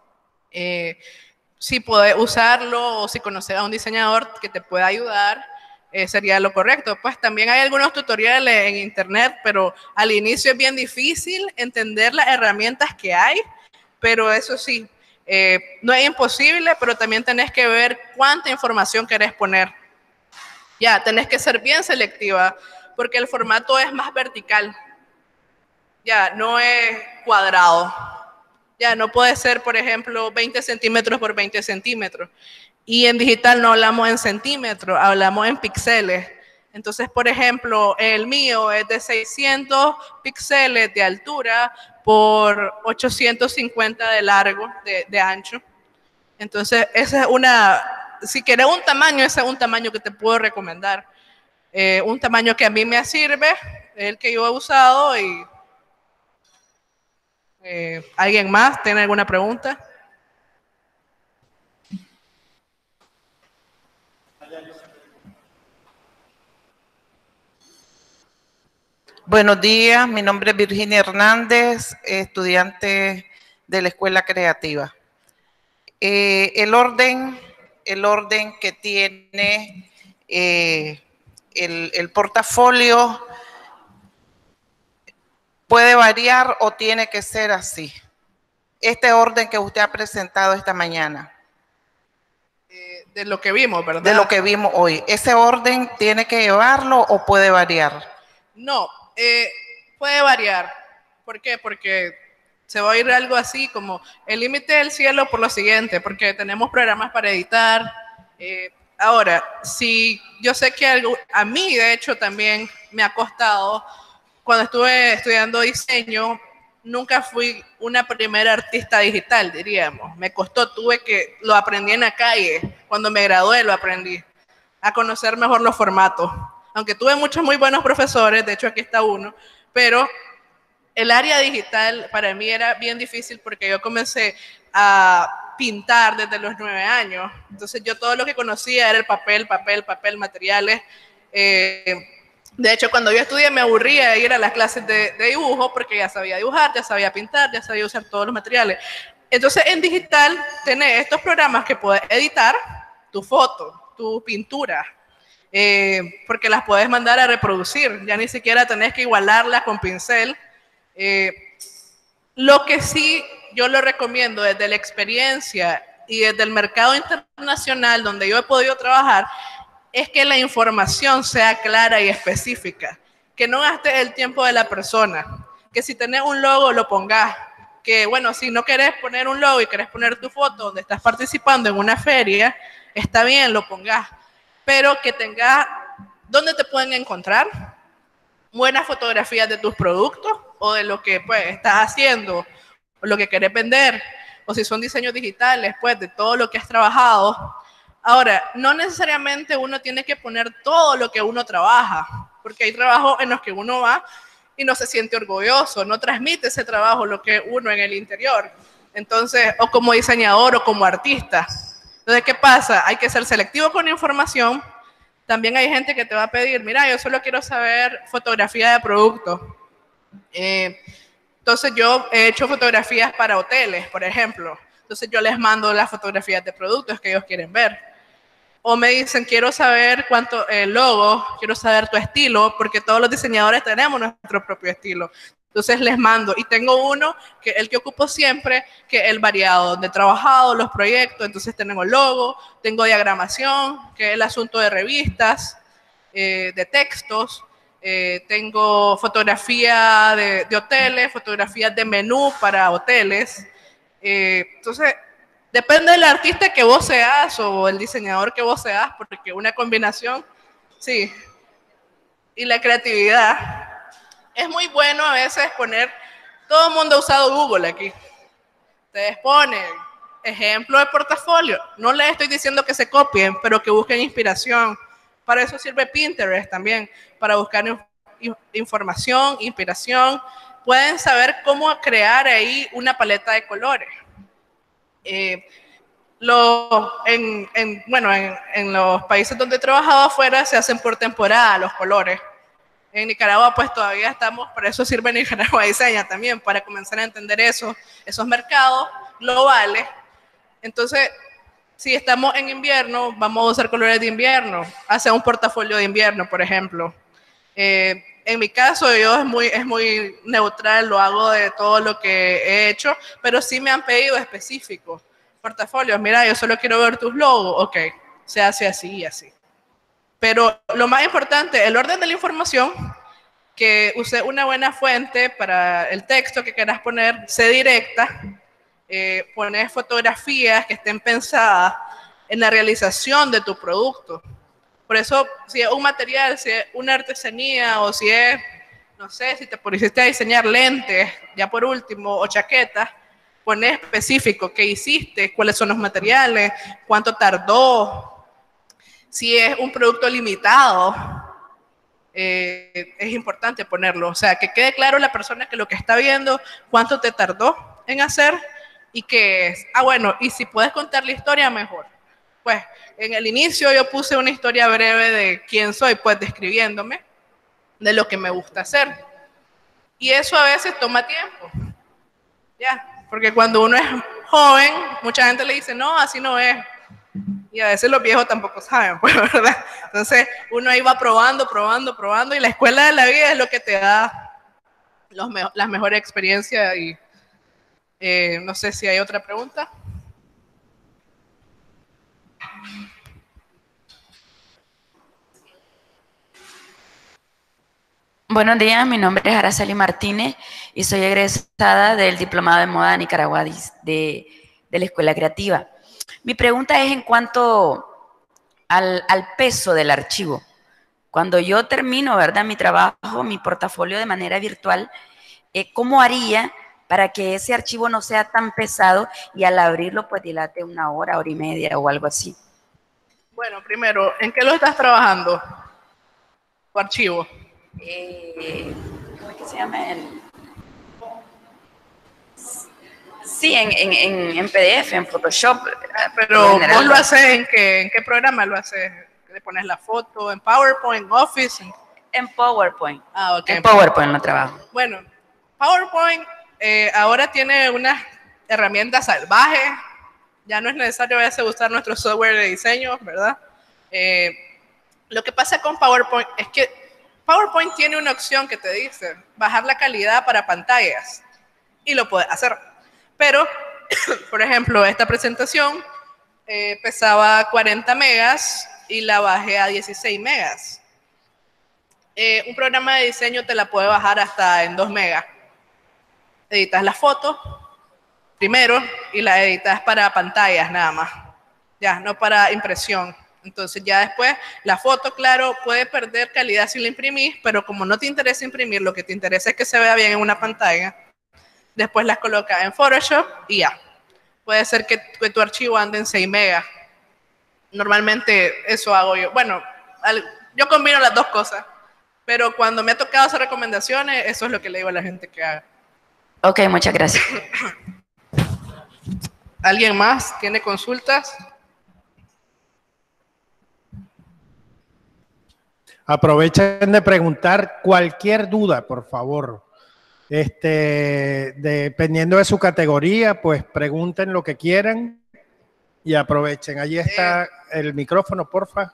C: Si podés usarlo o si conoces a un diseñador que te pueda ayudar, sería lo correcto. Pues también hay algunos tutoriales en internet, pero al inicio es bien difícil entender las herramientas que hay, pero eso sí, no es imposible, pero también tenés que ver cuánta información querés poner. Ya, tenés que ser bien selectiva porque el formato es más vertical. Ya, no es cuadrado. Ya, no puede ser, por ejemplo, 20 centímetros por 20 centímetros. Y en digital no hablamos en centímetros, hablamos en píxeles. Entonces, por ejemplo, el mío es de 600 píxeles de altura por 850 de largo, de ancho. Entonces, esa es si quieres un tamaño, ese es un tamaño que te puedo recomendar. Un tamaño que a mí me sirve, el que yo he usado. Y ¿alguien más tiene alguna pregunta?
E: Buenos días, mi nombre es Virginia Hernández, estudiante de la Escuela Creativa. El orden que tiene el portafolio puede variar o tiene que ser así. Este orden que usted ha presentado esta mañana.
C: De lo que vimos, ¿verdad?
E: De lo que vimos hoy. ¿Ese orden tiene que llevarlo o puede variar?
C: No, puede variar. ¿Por qué? Porque se va a ir algo así como el límite del cielo por lo siguiente, porque tenemos programas para editar. Ahora, si yo sé que a mí, de hecho, también me ha costado, cuando estuve estudiando diseño, nunca fui una primera artista digital, diríamos. Me costó, lo aprendí en la calle. Cuando me gradué lo aprendí a conocer mejor los formatos. Aunque tuve muchos muy buenos profesores, de hecho aquí está uno, pero el área digital para mí era bien difícil porque yo comencé a pintar desde los 9 años. Entonces yo todo lo que conocía era el papel, materiales. De hecho, cuando yo estudié me aburría de ir a las clases de dibujo porque ya sabía dibujar, ya sabía pintar, ya sabía usar todos los materiales. Entonces, en digital tenés estos programas que puedes editar tu foto, tu pintura, porque las puedes mandar a reproducir. Ya ni siquiera tenés que igualarlas con pincel. Lo que sí yo lo recomiendo desde la experiencia y desde el mercado internacional donde yo he podido trabajar es que la información sea clara y específica, que no gastes el tiempo de la persona, que si tenés un logo lo pongas, que bueno, si no querés poner un logo y querés poner tu foto donde estás participando en una feria, está bien, lo pongas, pero que tengas dónde te pueden encontrar, buenas fotografías de tus productos o de lo que pues estás haciendo o lo que querés vender, o si son diseños digitales, pues de todo lo que has trabajado. Ahora, no necesariamente uno tiene que poner todo lo que uno trabaja, porque hay trabajos en los que uno va y no se siente orgulloso, no transmite ese trabajo lo que uno en el interior. Entonces, o como diseñador o como artista. Entonces, ¿qué pasa? Hay que ser selectivo con la información. También hay gente que te va a pedir, mira, yo solo quiero saber fotografía de producto. Entonces, yo he hecho fotografías para hoteles, por ejemplo. Entonces, yo les mando las fotografías de productos que ellos quieren ver. O me dicen, quiero saber cuánto logo, quiero saber tu estilo, porque todos los diseñadores tenemos nuestro propio estilo. Entonces les mando, y tengo uno, que el que ocupo siempre, que es el variado, donde he trabajado los proyectos. Entonces tengo logo, tengo diagramación, que es el asunto de revistas, de textos, tengo fotografía de hoteles, fotografías de menú para hoteles. Entonces, depende del artista que vos seas o el diseñador que vos seas, porque una combinación, sí. Y la creatividad. Es muy bueno a veces poner, todo el mundo ha usado Google aquí. Ustedes ponen ejemplo de portafolio. No les estoy diciendo que se copien, pero que busquen inspiración. Para eso sirve Pinterest también, para buscar información, inspiración. Pueden saber cómo crear ahí una paleta de colores. En los países donde he trabajado afuera se hacen por temporada los colores. En Nicaragua pues todavía estamos, por eso sirve Nicaragua Diseña también, para comenzar a entender esos mercados globales. Entonces, si estamos en invierno, vamos a usar colores de invierno, hacer un portafolio de invierno, por ejemplo. En mi caso, yo es muy neutral, lo hago de todo lo que he hecho, pero sí me han pedido específicos portafolios. Mira, yo solo quiero ver tus logos, ok, se hace así y así. Pero lo más importante, el orden de la información, que use una buena fuente para el texto que quieras poner, sé directa, pones fotografías que estén pensadas en la realización de tu producto. Por eso, si es un material, si es una artesanía o si es, no sé, si te pusiste a diseñar lentes, ya por último, o chaquetas, pones específico qué hiciste, cuáles son los materiales, cuánto tardó, si es un producto limitado, es importante ponerlo. O sea, que quede claro la persona que lo que está viendo, cuánto te tardó en hacer y qué es. Ah, bueno, y si puedes contar la historia, mejor. Pues en el inicio yo puse una historia breve de quién soy, pues describiéndome de lo que me gusta hacer. Y eso a veces toma tiempo. Ya, porque cuando uno es joven, mucha gente le dice, no, así no es. Y a veces los viejos tampoco saben, pues, ¿verdad? Entonces uno ahí va probando, probando, probando, y la escuela de la vida es lo que te da las mejores experiencias. Y no sé si hay otra pregunta.
F: Buenos días, mi nombre es Araceli Martínez y soy egresada del Diplomado de Moda de Nicaragua de la Escuela Creativa. Mi pregunta es en cuanto al peso del archivo. Cuando yo termino, ¿verdad?, mi trabajo, mi portafolio de manera virtual, ¿cómo haría para que ese archivo no sea tan pesado y al abrirlo pues dilate 1 hora, hora y media o algo así?
C: Bueno, primero, ¿en qué lo estás trabajando? Tu archivo.
F: ¿Cómo es que se llama? Sí, en PDF, en Photoshop.
C: Pero vos lo haces ¿en qué programa lo haces? ¿Le pones la foto? ¿En PowerPoint, Office?
F: En PowerPoint.
C: Ah, ok.
F: En PowerPoint lo trabajo.
C: Bueno, PowerPoint ahora tiene unas herramientas salvajes. Ya no es necesario a veces usar nuestro software de diseño, ¿verdad? Lo que pasa con PowerPoint es que PowerPoint tiene una opción que te dice bajar la calidad para pantallas y lo puedes hacer. Pero, por ejemplo, esta presentación pesaba 40 megas y la bajé a 16 megas. Un programa de diseño te la puede bajar hasta en 2 megas. Editas la foto primero y la editas para pantallas nada más. Ya, no para impresión. Entonces ya después la foto, claro, puede perder calidad si la imprimís, pero como no te interesa imprimir, lo que te interesa es que se vea bien en una pantalla, después las colocas en Photoshop y ya. Puede ser que tu archivo ande en 6 megas. Normalmente eso hago yo. Bueno, yo combino las dos cosas, pero cuando me ha tocado hacer recomendaciones, eso es lo que le digo a la gente que haga.
F: Ok, muchas gracias.
C: ¿Alguien más tiene consultas?
A: Aprovechen de preguntar cualquier duda, por favor. Dependiendo de su categoría, pues pregunten lo que quieran y aprovechen. Allí está el micrófono, porfa.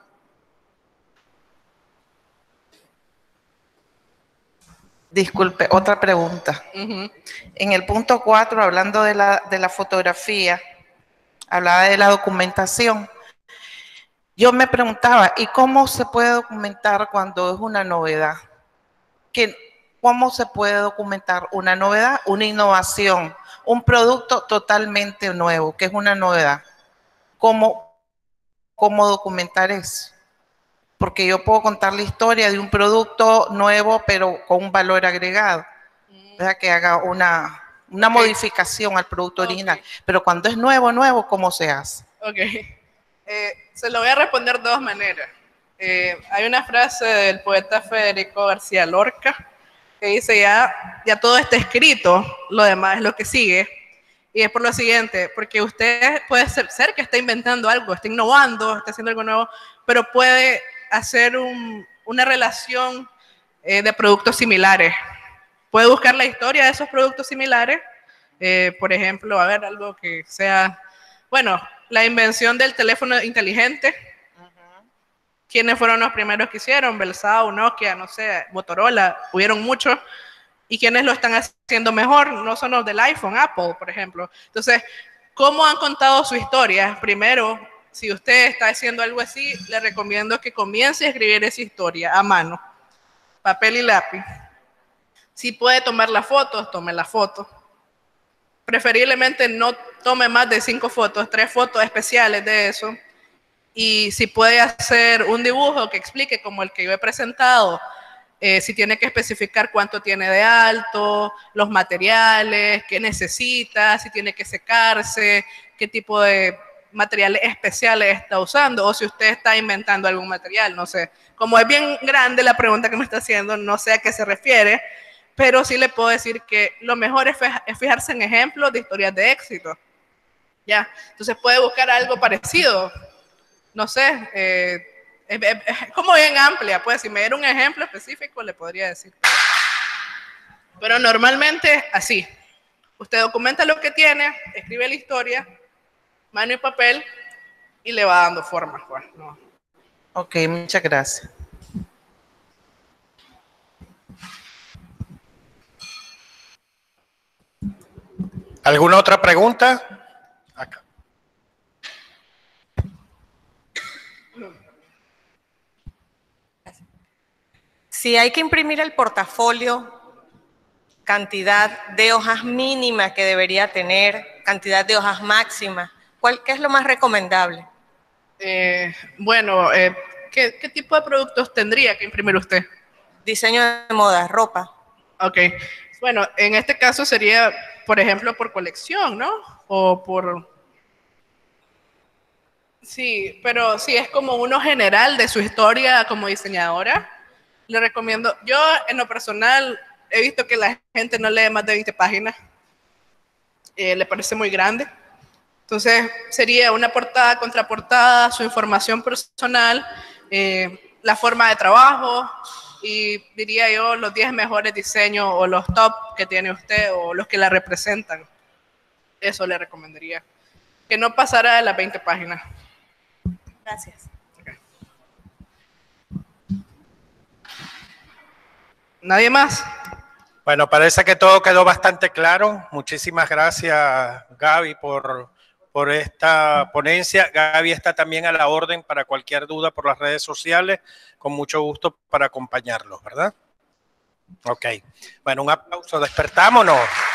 E: Disculpe, otra pregunta. En el punto 4, hablando de la fotografía, hablaba de la documentación. Yo me preguntaba, ¿y cómo se puede documentar cuando es una novedad? ¿Cómo se puede documentar una novedad, una innovación, un producto totalmente nuevo, que es una novedad? ¿Cómo documentar eso? Porque yo puedo contar la historia de un producto nuevo, pero con un valor agregado, ¿verdad? Que haga una modificación al producto original. Pero cuando es nuevo, ¿cómo se hace?
C: Ok. Se lo voy a responder de 2 maneras. Hay una frase del poeta Federico García Lorca que dice, ya todo está escrito, lo demás es lo que sigue. Y es por lo siguiente, porque usted puede ser que está inventando algo, está innovando, está haciendo algo nuevo, pero puede hacer una relación de productos similares. Puede buscar la historia de esos productos similares. Por ejemplo, a ver, algo que sea... Bueno, la invención del teléfono inteligente. ¿Quiénes fueron los primeros que hicieron? Belsao, Nokia, no sé, Motorola, hubieron muchos. ¿Y quiénes lo están haciendo mejor? No son los del iPhone, Apple, por ejemplo. Entonces, ¿cómo han contado su historia? Primero, si usted está haciendo algo así, le recomiendo que comience a escribir esa historia a mano, papel y lápiz. Si puede tomar las fotos, tome las fotos. Preferiblemente no tome más de 5 fotos, 3 fotos especiales de eso. Y si puede hacer un dibujo que explique como el que yo he presentado, si tiene que especificar cuánto tiene de alto, los materiales, qué necesita, si tiene que secarse, qué tipo de materiales especiales está usando, o si usted está inventando algún material, no sé. Como es bien grande la pregunta que me está haciendo, no sé a qué se refiere, pero sí le puedo decir que lo mejor es fijarse en ejemplos de historias de éxito. ¿Ya? Entonces puede buscar algo parecido. No sé, es como bien amplia, pues si me diera un ejemplo específico le podría decir. Pero normalmente así. Usted documenta lo que tiene, escribe la historia, mano y papel, y le va dando forma. Pues, ¿no?
E: Ok, muchas gracias.
A: ¿Alguna otra pregunta? Acá.
G: Si hay que imprimir el portafolio, cantidad de hojas mínima que debería tener, cantidad de hojas máxima, ¿qué es lo más recomendable?
C: Bueno, ¿qué tipo de productos tendría que imprimir usted?
G: Diseño de moda, ropa.
C: Ok, bueno, en este caso sería, por ejemplo, por colección, ¿no? O por... Sí, pero si es como uno general de su historia como diseñadora, le recomiendo, yo en lo personal he visto que la gente no lee más de 20 páginas, le parece muy grande. Entonces sería una portada, contraportada, su información personal, la forma de trabajo y diría yo los 10 mejores diseños o los top que tiene usted o los que la representan. Eso le recomendaría. Que no pasara de las 20 páginas.
G: Gracias.
C: Okay. ¿Nadie más?
A: Bueno, parece que todo quedó bastante claro. Muchísimas gracias, Gaby, por esta ponencia. Gaby está también a la orden para cualquier duda por las redes sociales. Con mucho gusto para acompañarlos, ¿verdad? Ok. Bueno, un aplauso. Despertámonos.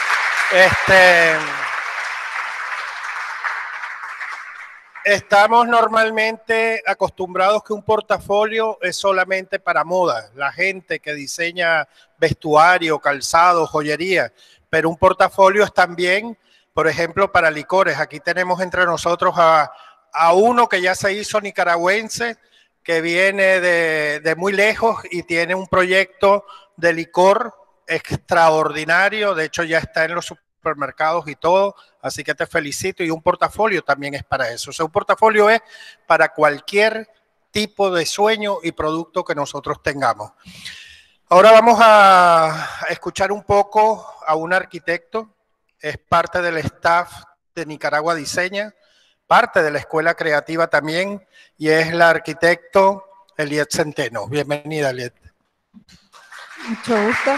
A: Estamos normalmente acostumbrados que un portafolio es solamente para moda, la gente que diseña vestuario, calzado, joyería, pero un portafolio es también, por ejemplo, para licores. Aquí tenemos entre nosotros a uno que ya se hizo nicaragüense, que viene de muy lejos y tiene un proyecto de licor extraordinario, de hecho ya está en los supermercados y todo, así que te felicito. Y un portafolio también es para eso. O sea, un portafolio es para cualquier tipo de sueño y producto que nosotros tengamos. Ahora vamos a escuchar un poco a un arquitecto, es parte del staff de Nicaragua Diseña, parte de la Escuela Creativa también, y es la arquitecto Eliet Centeno. Bienvenida, Eliet.
H: Mucho gusto.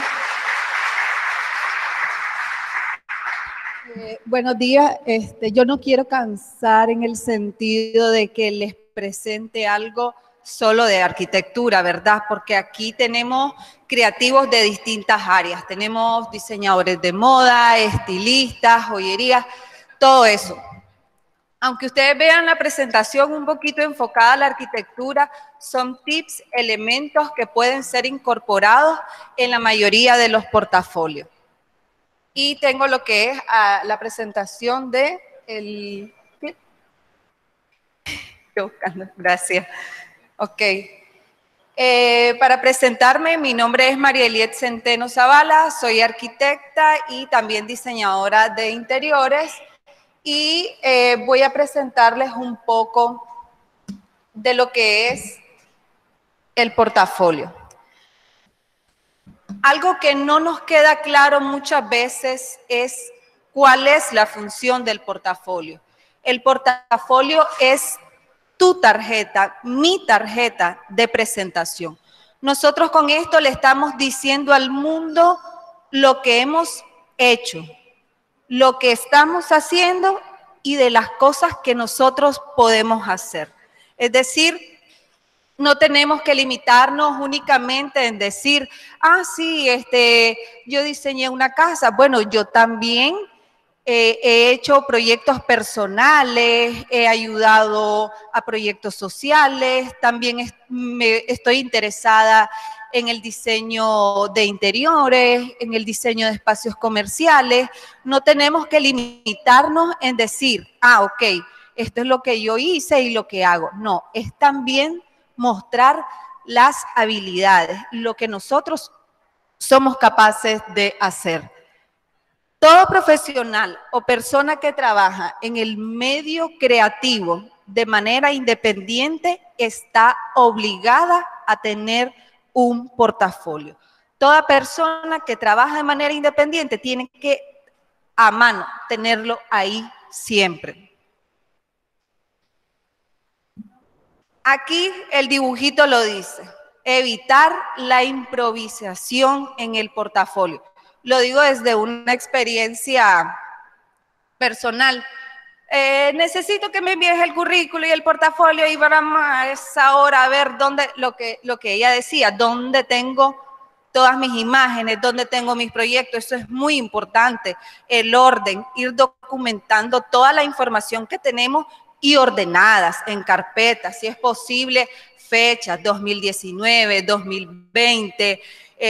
H: Buenos días. Yo no quiero cansar en el sentido de que les presente algo solo de arquitectura, ¿verdad? Porque aquí tenemos creativos de distintas áreas. Tenemos diseñadores de moda, estilistas, joyerías, todo eso. Aunque ustedes vean la presentación un poquito enfocada a la arquitectura, son tips, elementos que pueden ser incorporados en la mayoría de los portafolios. Y tengo lo que es la presentación de el... ¿Qué? Estoy buscando, gracias. Ok. Para presentarme, mi nombre es María Eliet Centeno Zavala, soy arquitecta y también diseñadora de interiores y voy a presentarles un poco de lo que es el portafolio. Algo que no nos queda claro muchas veces es cuál es la función del portafolio. El portafolio es tu tarjeta, mi tarjeta de presentación. Nosotros con esto le estamos diciendo al mundo lo que hemos hecho, lo que estamos haciendo y de las cosas que nosotros podemos hacer. Es decir, no tenemos que limitarnos únicamente en decir, ah, sí, yo diseñé una casa. Bueno, yo también he hecho proyectos personales, he ayudado a proyectos sociales, también estoy interesada en el diseño de interiores, en el diseño de espacios comerciales. No tenemos que limitarnos en decir, ah, ok, esto es lo que yo hice y lo que hago. No, es también mostrar las habilidades, lo que nosotros somos capaces de hacer. Todo profesional o persona que trabaja en el medio creativo de manera independiente está obligada a tener un portafolio. Toda persona que trabaja de manera independiente tiene que a mano tenerlo ahí siempre. Aquí el dibujito lo dice, evitar la improvisación en el portafolio. Lo digo desde una experiencia personal. Necesito que me envíes el currículo y el portafolio y vamos a esa hora a ver dónde, lo que ella decía, dónde tengo todas mis imágenes, dónde tengo mis proyectos. Eso es muy importante, el orden, ir documentando toda la información que tenemos y ordenadas en carpetas, si es posible, fechas, 2019, 2020,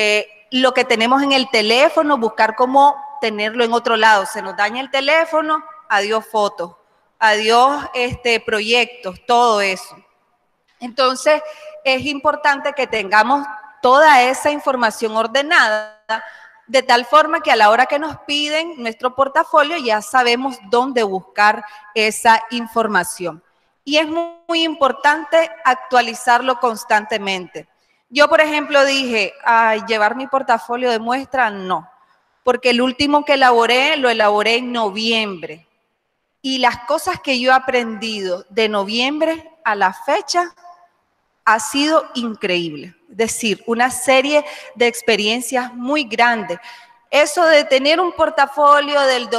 H: lo que tenemos en el teléfono, buscar cómo tenerlo en otro lado. Se nos daña el teléfono, adiós fotos, adiós proyectos, todo eso. Entonces, es importante que tengamos toda esa información ordenada, de tal forma que a la hora que nos piden nuestro portafolio ya sabemos dónde buscar esa información. Y es muy importante actualizarlo constantemente. Yo, por ejemplo, dije, llevar mi portafolio de muestra, no, porque el último que elaboré, lo elaboré en noviembre. Y las cosas que yo he aprendido de noviembre a la fecha ha sido increíble. Es decir, una serie de experiencias muy grandes. Eso de tener un portafolio del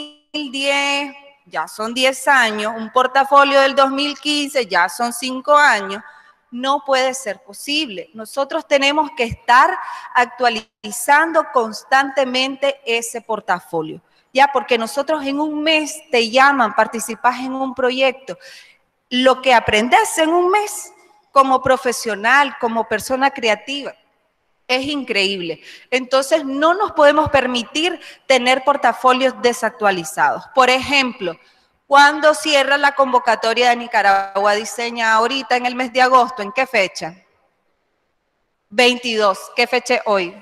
H: 2010, ya son 10 años, un portafolio del 2015, ya son 5 años, no puede ser posible. Nosotros tenemos que estar actualizando constantemente ese portafolio, ya, porque nosotros en un mes te llaman, participas en un proyecto, lo que aprendes en un mes como profesional, como persona creativa, es increíble. Entonces, no nos podemos permitir tener portafolios desactualizados. Por ejemplo, ¿cuándo cierra la convocatoria de Nicaragua Diseña ahorita en el mes de agosto? ¿En qué fecha? 22. ¿Qué fecha es hoy?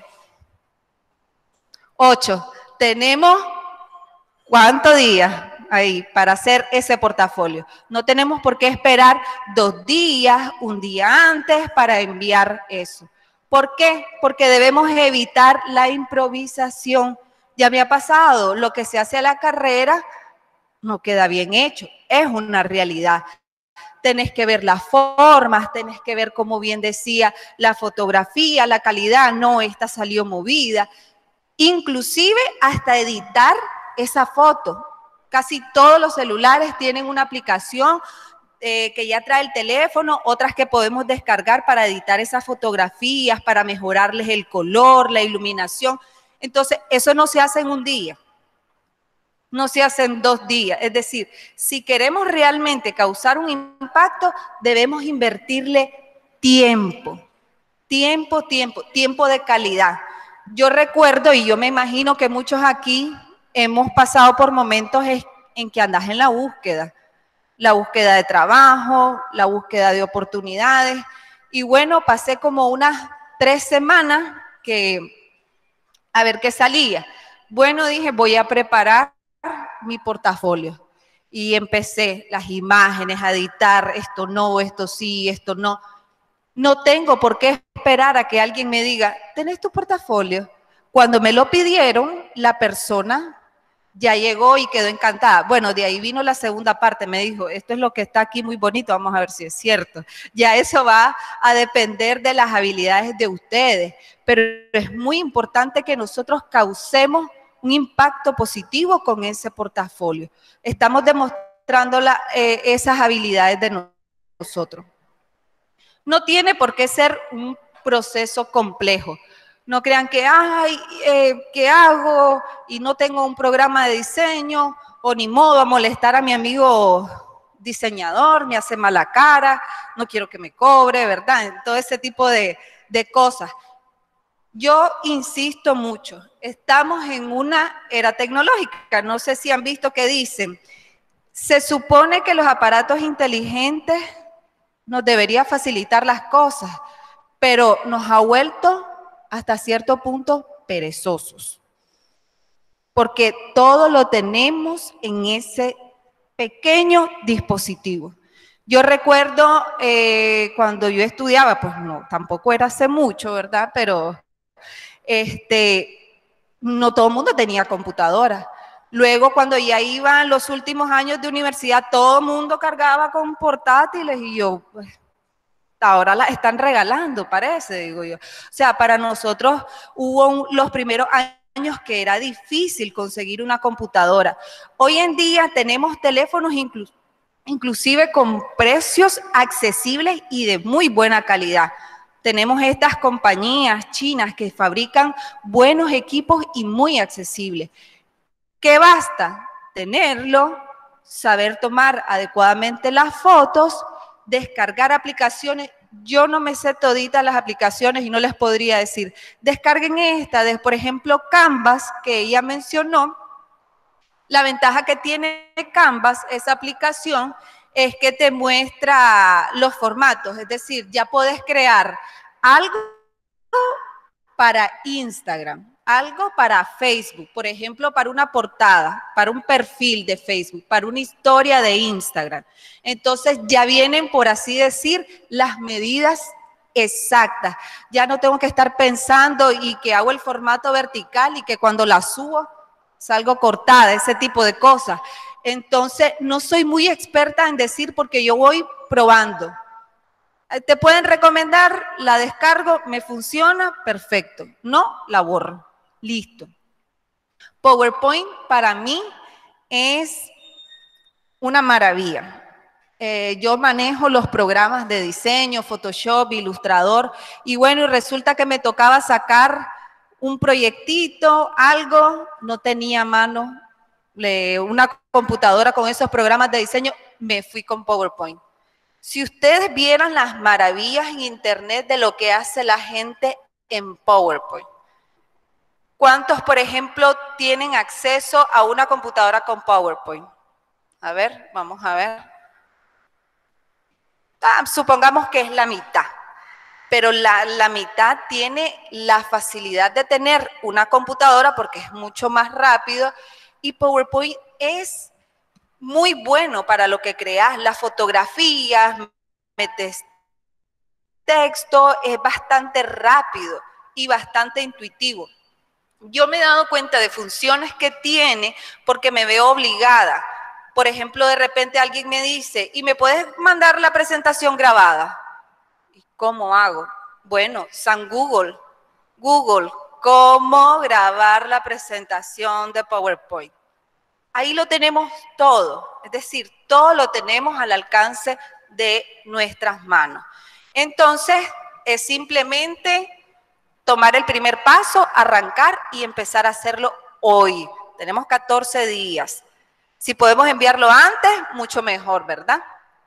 H: 8. Tenemos, ¿cuántos días ahí para hacer ese portafolio? No tenemos por qué esperar 2 días, un día antes para enviar eso. ¿Por qué? Porque debemos evitar la improvisación. Ya me ha pasado, lo que se hace a la carrera no queda bien hecho, es una realidad. Tenés que ver las formas, tenés que ver, como bien decía, la fotografía, la calidad, no, esta salió movida. Inclusive hasta editar esa foto. Casi todos los celulares tienen una aplicación que ya trae el teléfono, otras que podemos descargar para editar esas fotografías, para mejorarles el color, la iluminación. Entonces, eso no se hace en un día, no se hace en 2 días. Es decir, si queremos realmente causar un impacto, debemos invertirle tiempo de calidad. Yo recuerdo, y yo me imagino que muchos aquí hemos pasado por momentos en que andas en la búsqueda de trabajo, la búsqueda de oportunidades. Y bueno, pasé como unas 3 semanas a ver qué salía. Bueno, dije, voy a preparar mi portafolio. Y empecé las imágenes, a editar, esto no, esto sí, esto no. No tengo por qué esperar a que alguien me diga, ¿tenés tu portafolio? Cuando me lo pidieron, la persona ya llegó y quedó encantada. Bueno, de ahí vino la segunda parte, me dijo, esto es lo que está aquí muy bonito, vamos a ver si es cierto. Ya eso va a depender de las habilidades de ustedes, pero es muy importante que nosotros causemos un impacto positivo con ese portafolio. Estamos demostrando esas habilidades de nosotros. No tiene por qué ser un proceso complejo. No crean que, ay, ¿qué hago? Y no tengo un programa de diseño, o ni modo a molestar a mi amigo diseñador, me hace mala cara, no quiero que me cobre, ¿verdad? Todo ese tipo de cosas. Yo insisto mucho, estamos en una era tecnológica, no sé si han visto que dicen, se supone que los aparatos inteligentes nos debería facilitar las cosas, pero nos ha vuelto hasta cierto punto perezosos, porque todo lo tenemos en ese pequeño dispositivo. Yo recuerdo cuando yo estudiaba, pues no, tampoco era hace mucho, ¿verdad? Pero no todo el mundo tenía computadora. Luego, cuando ya iban los últimos años de universidad, todo el mundo cargaba con portátiles y yo, pues, ahora la están regalando, parece, digo yo. O sea, para nosotros hubo los primeros años que era difícil conseguir una computadora. Hoy en día tenemos teléfonos inclusive con precios accesibles y de muy buena calidad. Tenemos estas compañías chinas que fabrican buenos equipos y muy accesibles. ¿Qué basta? Tenerlo, saber tomar adecuadamente las fotos, descargar aplicaciones. Yo no me sé toditas las aplicaciones y no les podría decir. Descarguen esta, por ejemplo, Canvas, que ella mencionó. La ventaja que tiene Canvas, esa aplicación, es que te muestra los formatos. Es decir, ya puedes crear algo para Instagram, algo para Facebook, por ejemplo, para una portada, para un perfil de Facebook, para una historia de Instagram. Entonces ya vienen, por así decir, las medidas exactas. Ya no tengo que estar pensando y que hago el formato vertical y que cuando la subo salgo cortada, ese tipo de cosas. Entonces no soy muy experta en decir porque yo voy probando. Te pueden recomendar, la descargo, me funciona, perfecto. No, la borro. Listo. PowerPoint para mí es una maravilla. Yo manejo los programas de diseño, Photoshop, Illustrator, y bueno, y resulta que me tocaba sacar un proyectito, algo, no tenía a mano una computadora con esos programas de diseño, me fui con PowerPoint. Si ustedes vieran las maravillas en internet de lo que hace la gente en PowerPoint. ¿Cuántos, por ejemplo, tienen acceso a una computadora con PowerPoint? A ver, vamos a ver. Supongamos que es la mitad, pero la mitad tiene la facilidad de tener una computadora porque es mucho más rápido y PowerPoint es muy bueno para lo que creas, las fotografías, metes texto, es bastante rápido y bastante intuitivo. Yo me he dado cuenta de funciones que tiene porque me veo obligada. Por ejemplo, de repente alguien me dice, ¿y me puedes mandar la presentación grabada? ¿Y cómo hago? Bueno, San Google. Google, ¿cómo grabar la presentación de PowerPoint? Ahí lo tenemos todo, es decir, todo lo tenemos al alcance de nuestras manos. Entonces, es simplemente tomar el primer paso, arrancar y empezar a hacerlo hoy. Tenemos 14 días. Si podemos enviarlo antes, mucho mejor, ¿verdad?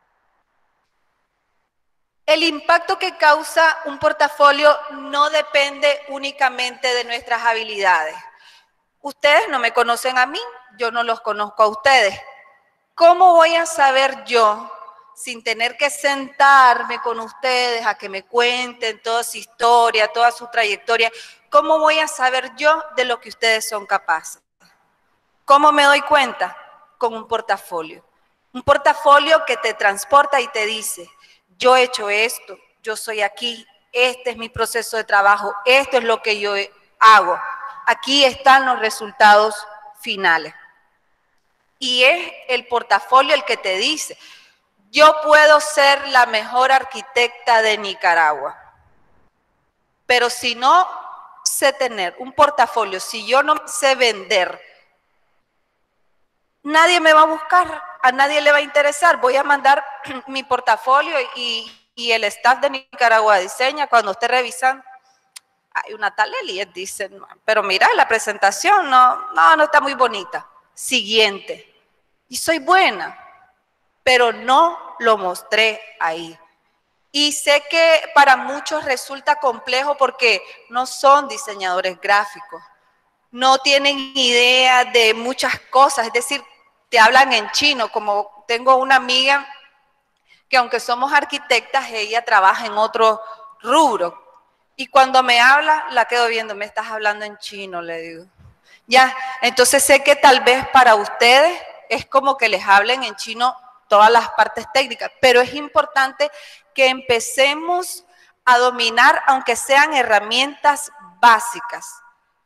H: El impacto que causa un portafolio no depende únicamente de nuestras habilidades. Ustedes no me conocen a mí, yo no los conozco a ustedes. ¿Cómo voy a saber yo, sin tener que sentarme con ustedes a que me cuenten toda su historia, toda su trayectoria, cómo voy a saber yo de lo que ustedes son capaces? ¿Cómo me doy cuenta? Con un portafolio. Un portafolio que te transporta y te dice, yo he hecho esto, yo soy aquí, este es mi proceso de trabajo, esto es lo que yo hago. Aquí están los resultados finales. Y es el portafolio el que te dice, yo puedo ser la mejor arquitecta de Nicaragua, pero si no sé sé tener un portafolio, si yo no sé vender, nadie me va a buscar, a nadie le va a interesar. Voy a mandar mi portafolio y el staff de Nicaragua Diseña, cuando esté revisando, hay una tal Eli, dicen, pero mira, la presentación no está muy bonita. Siguiente. Y soy buena, pero no lo mostré ahí. Y sé que para muchos resulta complejo porque no son diseñadores gráficos, no tienen idea de muchas cosas, es decir, te hablan en chino, como tengo una amiga que aunque somos arquitectas, ella trabaja en otro rubro. Y cuando me habla, la quedo viendo, me estás hablando en chino, le digo. Ya, entonces sé que tal vez para ustedes es como que les hablen en chino todas las partes técnicas, pero es importante que empecemos a dominar, aunque sean herramientas básicas.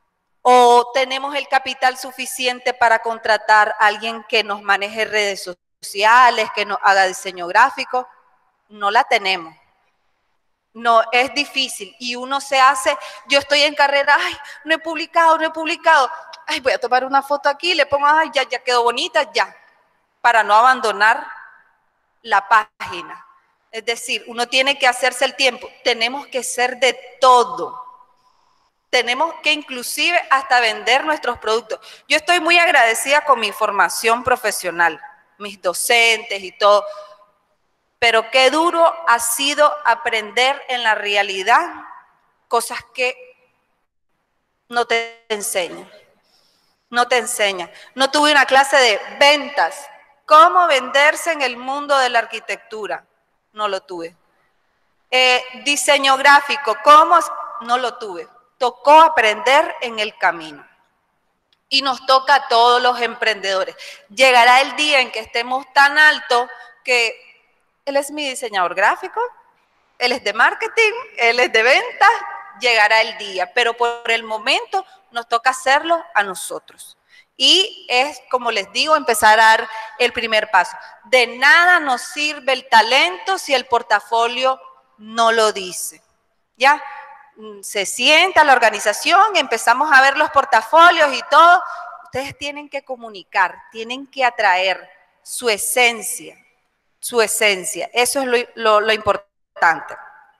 H: O tenemos el capital suficiente para contratar a alguien que nos maneje redes sociales, que nos haga diseño gráfico. No la tenemos. No, es difícil. Y uno se hace, yo estoy en carrera, ay, no he publicado. Ay, voy a tomar una foto aquí, le pongo, ay, ya quedó bonita, ya. Para no abandonar la página. Es decir, uno tiene que hacerse el tiempo. Tenemos que ser de todo. Tenemos que inclusive hasta vender nuestros productos. Yo estoy muy agradecida con mi formación profesional, mis docentes y todo, pero qué duro ha sido aprender en la realidad cosas que no te enseñan. No te enseñan. No tuve una clase de ventas. ¿Cómo venderse en el mundo de la arquitectura? No lo tuve. Diseño gráfico, ¿cómo? No lo tuve. Tocó aprender en el camino. Y nos toca a todos los emprendedores. Llegará el día en que estemos tan alto que él es mi diseñador gráfico, él es de marketing, él es de ventas, llegará el día. Pero por el momento nos toca hacerlo a nosotros. Y es, como les digo, empezar a dar el primer paso. De nada nos sirve el talento si el portafolio no lo dice. ¿Ya? Se sienta la organización, empezamos a ver los portafolios y todo. Ustedes tienen que comunicar, tienen que atraer su esencia. Su esencia. Eso es lo importante.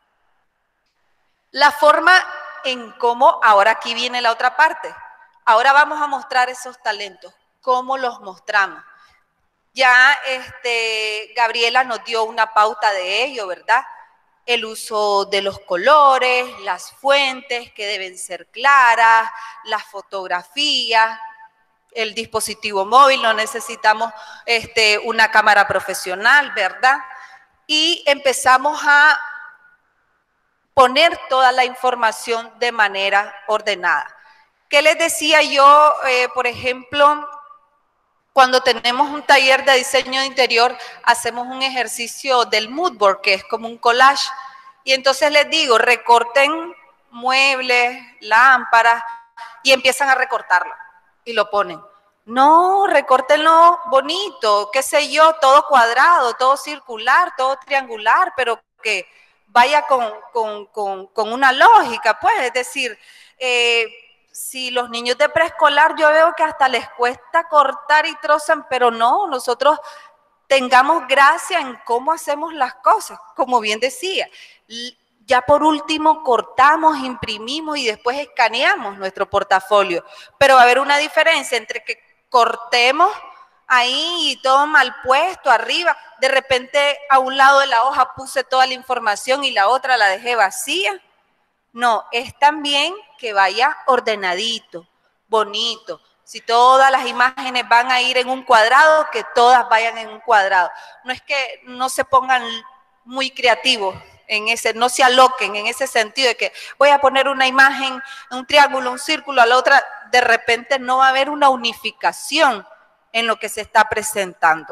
H: La forma en cómo, ahora aquí viene la otra parte. Ahora vamos a mostrar esos talentos. ¿Cómo los mostramos? Ya Gabriela nos dio una pauta de ello, ¿verdad? El uso de los colores, las fuentes que deben ser claras, las fotografías, el dispositivo móvil, no necesitamos una cámara profesional, ¿verdad? Y empezamos a poner toda la información de manera ordenada. ¿Qué les decía yo, por ejemplo, cuando tenemos un taller de diseño de interior, hacemos un ejercicio del mood board, que es como un collage, y entonces les digo, recorten muebles, lámparas, y empiezan a recortarlo, y lo ponen. No, recórtenlo bonito, qué sé yo, todo cuadrado, todo circular, todo triangular, pero que vaya con una lógica, pues, es decir, si los niños de preescolar yo veo que hasta les cuesta cortar y trozan, pero no, nosotros tengamos gracia en cómo hacemos las cosas, como bien decía. Ya por último cortamos, imprimimos y después escaneamos nuestro portafolio, pero va a haber una diferencia entre que cortemos ahí y todo mal puesto arriba, de repente a un lado de la hoja puse toda la información y la otra la dejé vacía. No, es también que vaya ordenadito, bonito. Si todas las imágenes van a ir en un cuadrado, que todas vayan en un cuadrado. No es que no se pongan muy creativos en ese, no se aloquen en ese sentido de que voy a poner una imagen, un triángulo, un círculo, a la otra, de repente no va a haber una unificación en lo que se está presentando.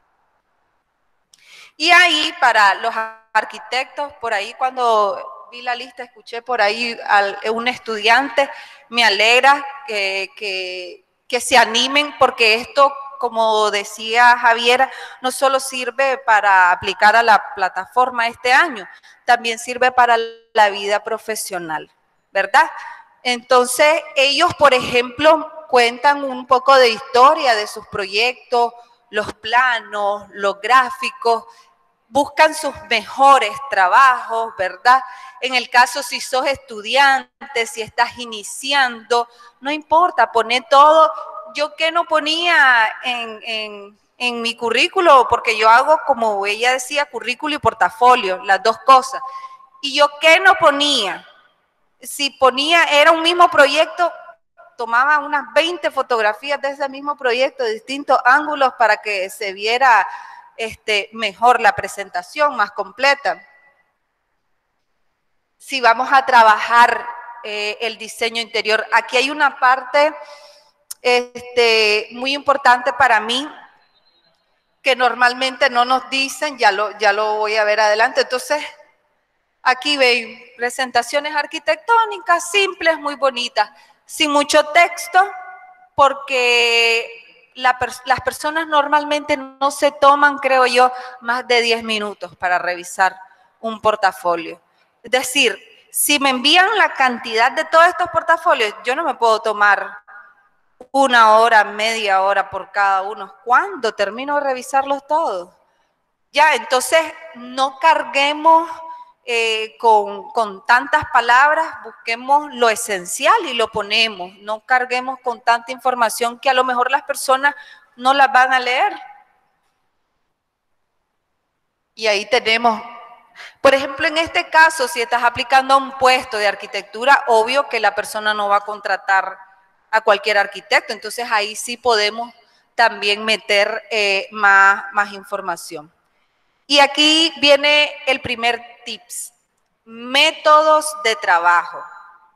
H: Y ahí para los arquitectos, por ahí cuando vi la lista, escuché por ahí a un estudiante, me alegra que se animen, porque esto, como decía Javiera, no solo sirve para aplicar a la plataforma este año, también sirve para la vida profesional, ¿verdad? Entonces, ellos, por ejemplo, cuentan un poco de historia de sus proyectos, los planos, los gráficos, buscan sus mejores trabajos, ¿verdad? En el caso si sos estudiante, si estás iniciando, no importa, poné todo. Yo que no ponía en mi currículo, porque yo hago, como ella decía, currículo y portafolio, las dos cosas. Y yo que no ponía, si ponía, era un mismo proyecto, tomaba unas 20 fotografías de ese mismo proyecto, de distintos ángulos para que se viera mejor la presentación, más completa. Si vamos a trabajar el diseño interior, aquí hay una parte muy importante para mí, que normalmente no nos dicen, ya lo voy a ver adelante. Entonces, aquí ven, presentaciones arquitectónicas simples, muy bonitas, sin mucho texto, porque las personas normalmente no se toman, creo yo, más de 10 minutos para revisar un portafolio. Es decir, si me envían la cantidad de todos estos portafolios, yo no me puedo tomar 1 hora, media hora por cada uno. ¿Cuándo termino de revisarlos todos? Ya, entonces no carguemos con tantas palabras, busquemos lo esencial y lo ponemos, no carguemos con tanta información que a lo mejor las personas no las van a leer. Y ahí tenemos, por ejemplo, en este caso, si estás aplicando a un puesto de arquitectura, obvio que la persona no va a contratar a cualquier arquitecto, entonces ahí sí podemos también meter más información. Y aquí viene el primer tips, métodos de trabajo.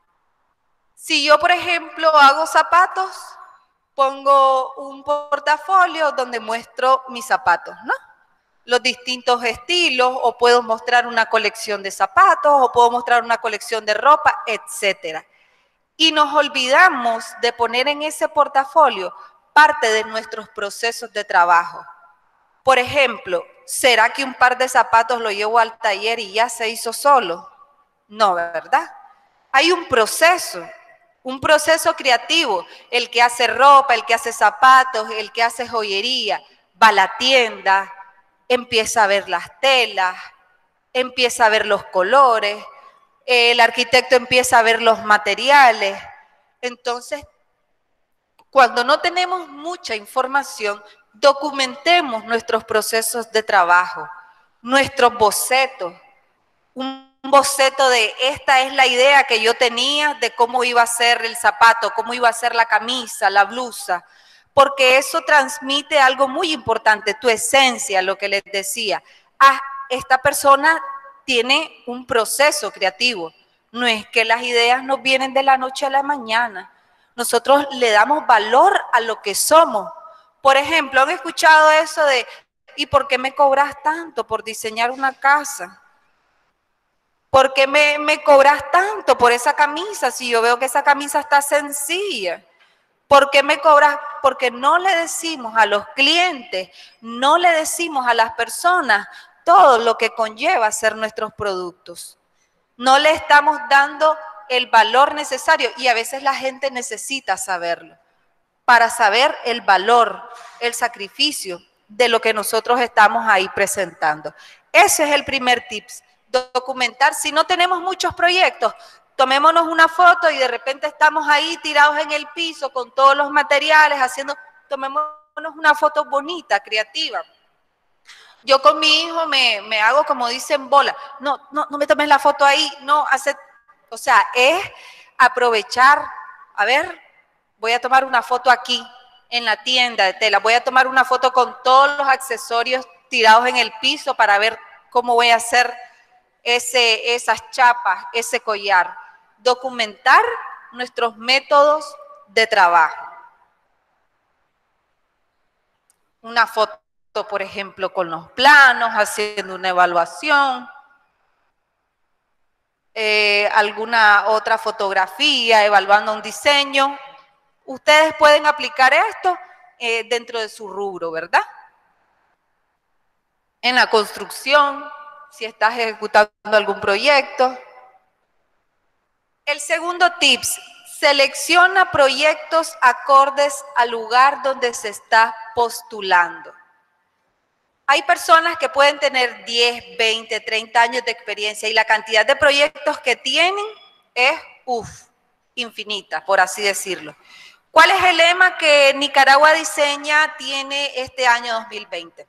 H: Si yo, por ejemplo, hago zapatos, pongo un portafolio donde muestro mis zapatos, ¿no? Los distintos estilos, o puedo mostrar una colección de zapatos, o puedo mostrar una colección de ropa, etcétera. Y nos olvidamos de poner en ese portafolio parte de nuestros procesos de trabajo. Por ejemplo, ¿será que un par de zapatos lo llevo al taller y ya se hizo solo? No, ¿verdad? Hay un proceso creativo. El que hace ropa, el que hace zapatos, el que hace joyería, va a la tienda, empieza a ver las telas, empieza a ver los colores, el arquitecto empieza a ver los materiales. Entonces, cuando no tenemos mucha información, documentemos nuestros procesos de trabajo, nuestros bocetos, un boceto de esta es la idea que yo tenía de cómo iba a ser el zapato, cómo iba a ser la camisa, la blusa, porque eso transmite algo muy importante, tu esencia, lo que les decía. Ah, esta persona tiene un proceso creativo, no es que las ideas nos vienen de la noche a la mañana, nosotros le damos valor a lo que somos. Por ejemplo, ¿han escuchado eso de, ¿y por qué me cobras tanto por diseñar una casa? ¿Por qué me cobras tanto por esa camisa si yo veo que esa camisa está sencilla? ¿Por qué me cobras? Porque no le decimos a los clientes, no le decimos a las personas todo lo que conlleva ser nuestros productos. No le estamos dando el valor necesario y a veces la gente necesita saberlo para saber el valor, el sacrificio de lo que nosotros estamos ahí presentando. Ese es el primer tips, documentar. Si no tenemos muchos proyectos, tomémonos una foto y de repente estamos ahí tirados en el piso con todos los materiales, tomémonos una foto bonita, creativa. Yo con mi hijo me hago, como dicen, bola. No me tomes la foto ahí, o sea, es aprovechar, a ver, voy a tomar una foto aquí, en la tienda de tela, voy a tomar una foto con todos los accesorios tirados en el piso para ver cómo voy a hacer esas chapas, ese collar. Documentar nuestros métodos de trabajo. Una foto, por ejemplo, con los planos, haciendo una evaluación. Alguna otra fotografía, evaluando un diseño. Ustedes pueden aplicar esto dentro de su rubro, ¿verdad? En la construcción, si estás ejecutando algún proyecto. El segundo tips, Selecciona proyectos acordes al lugar donde se está postulando. Hay personas que pueden tener 10, 20, 30 años de experiencia y la cantidad de proyectos que tienen es, infinita, por así decirlo. ¿Cuál es el lema que Nicaragua Diseña tiene este año 2020?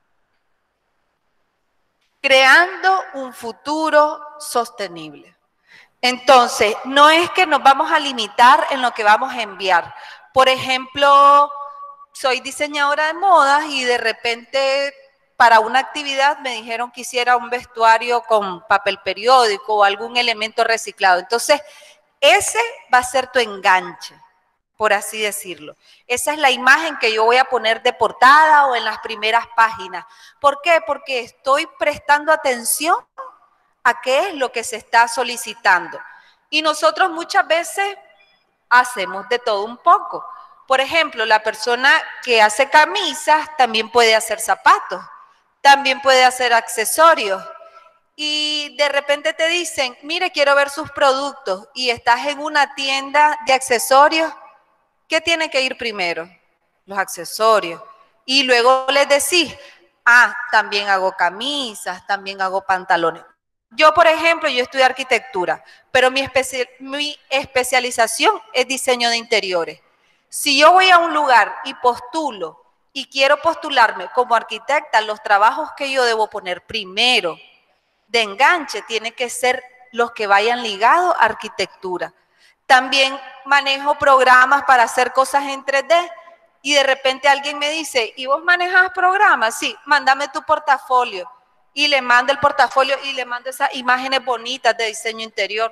H: Creando un futuro sostenible. Entonces, no es que nos vamos a limitar en lo que vamos a enviar. Por ejemplo, soy diseñadora de modas y de repente para una actividad me dijeron que hiciera un vestuario con papel periódico o algún elemento reciclado. Entonces, ese va a ser tu enganche, por así decirlo. Esa es la imagen que yo voy a poner de portada o en las primeras páginas. ¿Por qué? Porque estoy prestando atención a qué es lo que se está solicitando. Y nosotros muchas veces hacemos de todo un poco. Por ejemplo, la persona que hace camisas también puede hacer zapatos, también puede hacer accesorios. Y de repente te dicen, mire, quiero ver sus productos y estás en una tienda de accesorios. ¿Qué tiene que ir primero? Los accesorios. Y luego les decís, también hago camisas, también hago pantalones. Yo, por ejemplo, yo estudié arquitectura, pero mi especialización es diseño de interiores. Si yo voy a un lugar y postulo y quiero postularme como arquitecta, los trabajos que yo debo poner primero de enganche tienen que ser los que vayan ligados a arquitectura. También manejo programas para hacer cosas en 3D y de repente alguien me dice, ¿y vos manejas programas? Sí, mándame tu portafolio. Y le mando el portafolio y le mando esas imágenes bonitas de diseño interior.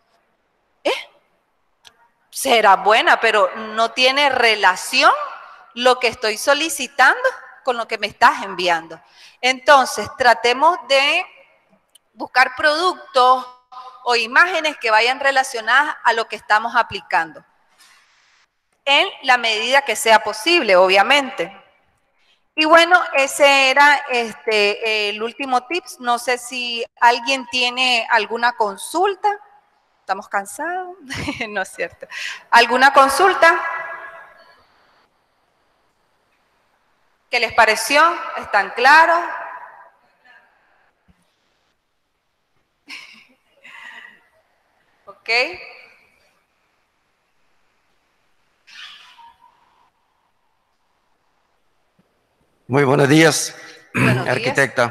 H: Será buena, pero no tiene relación lo que estoy solicitando con lo que me estás enviando. Entonces, tratemos de buscar productos o imágenes que vayan relacionadas a lo que estamos aplicando. En la medida que sea posible, obviamente. Y bueno, ese era el último tips. No sé si alguien tiene alguna consulta. ¿Estamos cansados? No es cierto. ¿Alguna consulta? ¿Qué les pareció? ¿Están claros? ¿Ok?
I: Muy buenos días,
H: Buenos días.
I: arquitecta.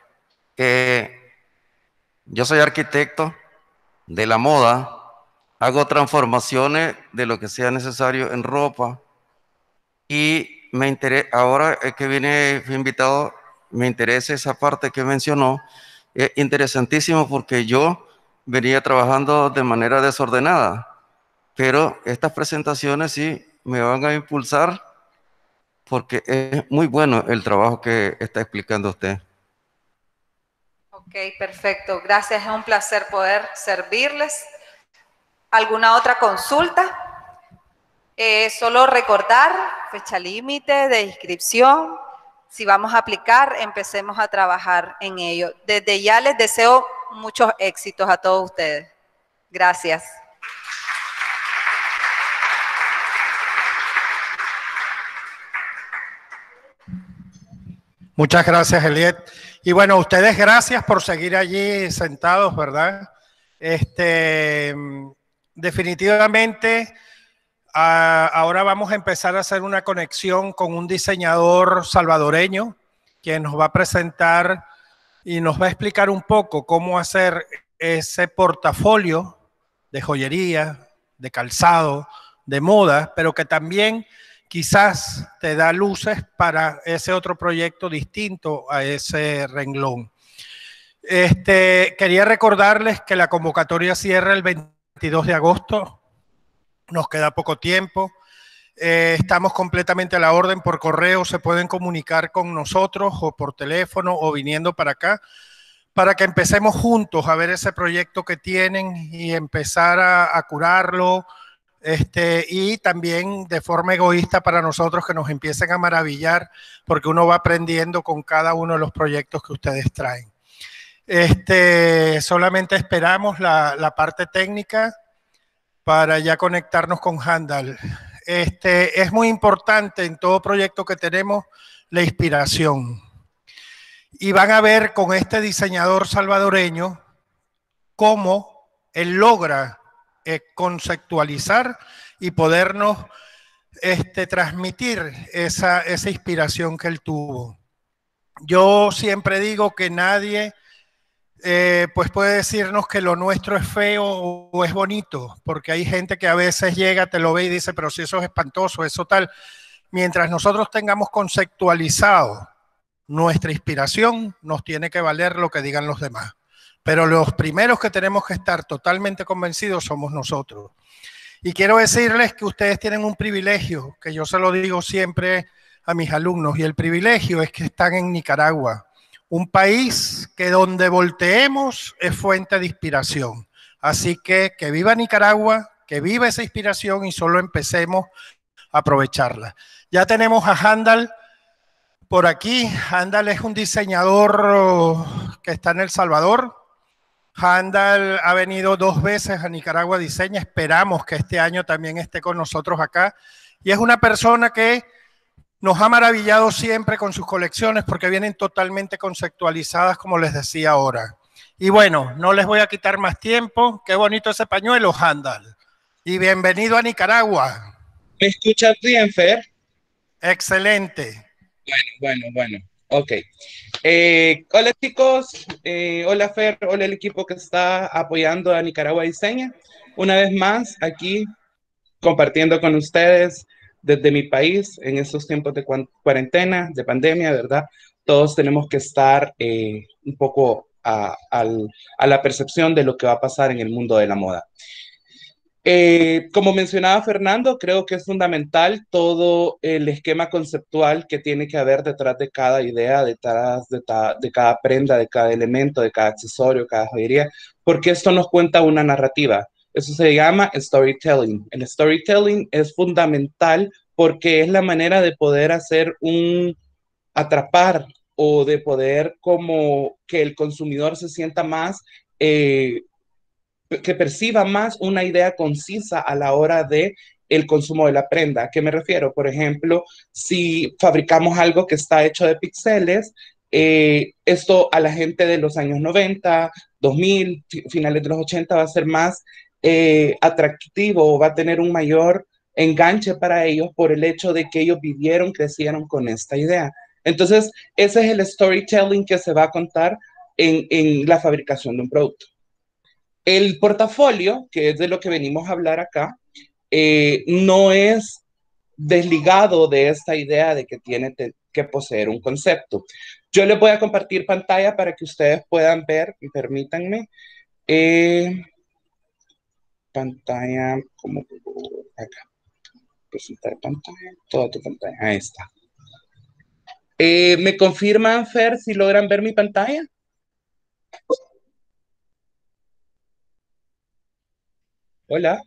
I: Yo soy arquitecto de la moda, hago transformaciones de lo que sea necesario en ropa y me interesa, ahora que fui invitado, me interesa esa parte que mencionó, interesantísimo porque yo venía trabajando de manera desordenada, pero estas presentaciones sí me van a impulsar porque es muy bueno el trabajo que está explicando usted.
H: Ok, perfecto. Gracias, es un placer poder servirles. ¿Alguna otra consulta? Solo recordar, fecha límite de inscripción. Si vamos a aplicar, empecemos a trabajar en ello. Desde ya les deseo muchos éxitos a todos ustedes. Gracias.
A: Muchas gracias, Eliet. Y bueno, ustedes gracias por seguir allí sentados, ¿verdad? Definitivamente, ahora vamos a empezar a hacer una conexión con un diseñador salvadoreño, quien nos va a presentar y nos va a explicar un poco cómo hacer ese portafolio de joyería, de calzado, de moda, pero que también quizás te da luces para ese otro proyecto distinto a ese renglón. Quería recordarles que la convocatoria cierra el 22 de agosto, nos queda poco tiempo, estamos completamente a la orden por correo, se pueden comunicar con nosotros o por teléfono o viniendo para acá, para que empecemos juntos a ver ese proyecto que tienen y empezar a curarlo, y también de forma egoísta para nosotros que nos empiecen a maravillar porque uno va aprendiendo con cada uno de los proyectos que ustedes traen. Solamente esperamos la parte técnica para ya conectarnos con Handal. Es muy importante en todo proyecto que tenemos la inspiración. Y van a ver con este diseñador salvadoreño cómo él logra conceptualizar y podernos transmitir esa inspiración que él tuvo. Yo siempre digo que nadie pues puede decirnos que lo nuestro es feo o es bonito, porque hay gente que a veces llega, te lo ve y dice, pero si eso es espantoso, eso tal. Mientras nosotros tengamos conceptualizado nuestra inspiración, nos tiene que valer lo que digan los demás. Pero los primeros que tenemos que estar totalmente convencidos somos nosotros. Y quiero decirles que ustedes tienen un privilegio, que yo se lo digo siempre a mis alumnos, y el privilegio es que están en Nicaragua, un país que donde volteemos es fuente de inspiración. Así que viva Nicaragua, que viva esa inspiración y solo empecemos a aprovecharla. Ya tenemos a Handal por aquí. Handal es un diseñador que está en El Salvador. Handal ha venido 2 veces a Nicaragua Diseña, esperamos que este año también esté con nosotros acá. Y es una persona que nos ha maravillado siempre con sus colecciones porque vienen totalmente conceptualizadas, como les decía ahora. Y bueno, no les voy a quitar más tiempo. Qué bonito ese pañuelo, Handal. Y bienvenido a Nicaragua.
J: ¿Me escuchas bien, Fer?
A: Excelente.
J: Bueno. Ok. Hola chicos, hola Fer, hola el equipo que está apoyando a Nicaragua Diseña. Una vez más, aquí compartiendo con ustedes desde mi país en estos tiempos de cuarentena, de pandemia, ¿verdad? Todos tenemos que estar un poco a la percepción de lo que va a pasar en el mundo de la moda. Como mencionaba Fernando, creo que es fundamental todo el esquema conceptual que tiene que haber detrás de cada idea, detrás de cada prenda, de cada elemento, de cada accesorio, cada joyería, porque esto nos cuenta una narrativa. Eso se llama storytelling. El storytelling es fundamental porque es la manera de poder hacer atrapar o de poder como que el consumidor se sienta más que perciba más una idea concisa a la hora de el consumo de la prenda. ¿A qué me refiero? Por ejemplo, si fabricamos algo que está hecho de píxeles, esto a la gente de los años 90, 2000, finales de los 80 va a ser más atractivo, va a tener un mayor enganche para ellos por el hecho de que ellos vivieron, crecieron con esta idea. Entonces, ese es el storytelling que se va a contar en la fabricación de un producto. El portafolio, que es de lo que venimos a hablar acá, no es desligado de esta idea de que tiene que poseer un concepto. Yo les voy a compartir pantalla para que ustedes puedan ver, y permítanme, pantalla, como acá, presentar pantalla, toda tu pantalla, ahí está. ¿Me confirman, Fer, si logran ver mi pantalla? Hola.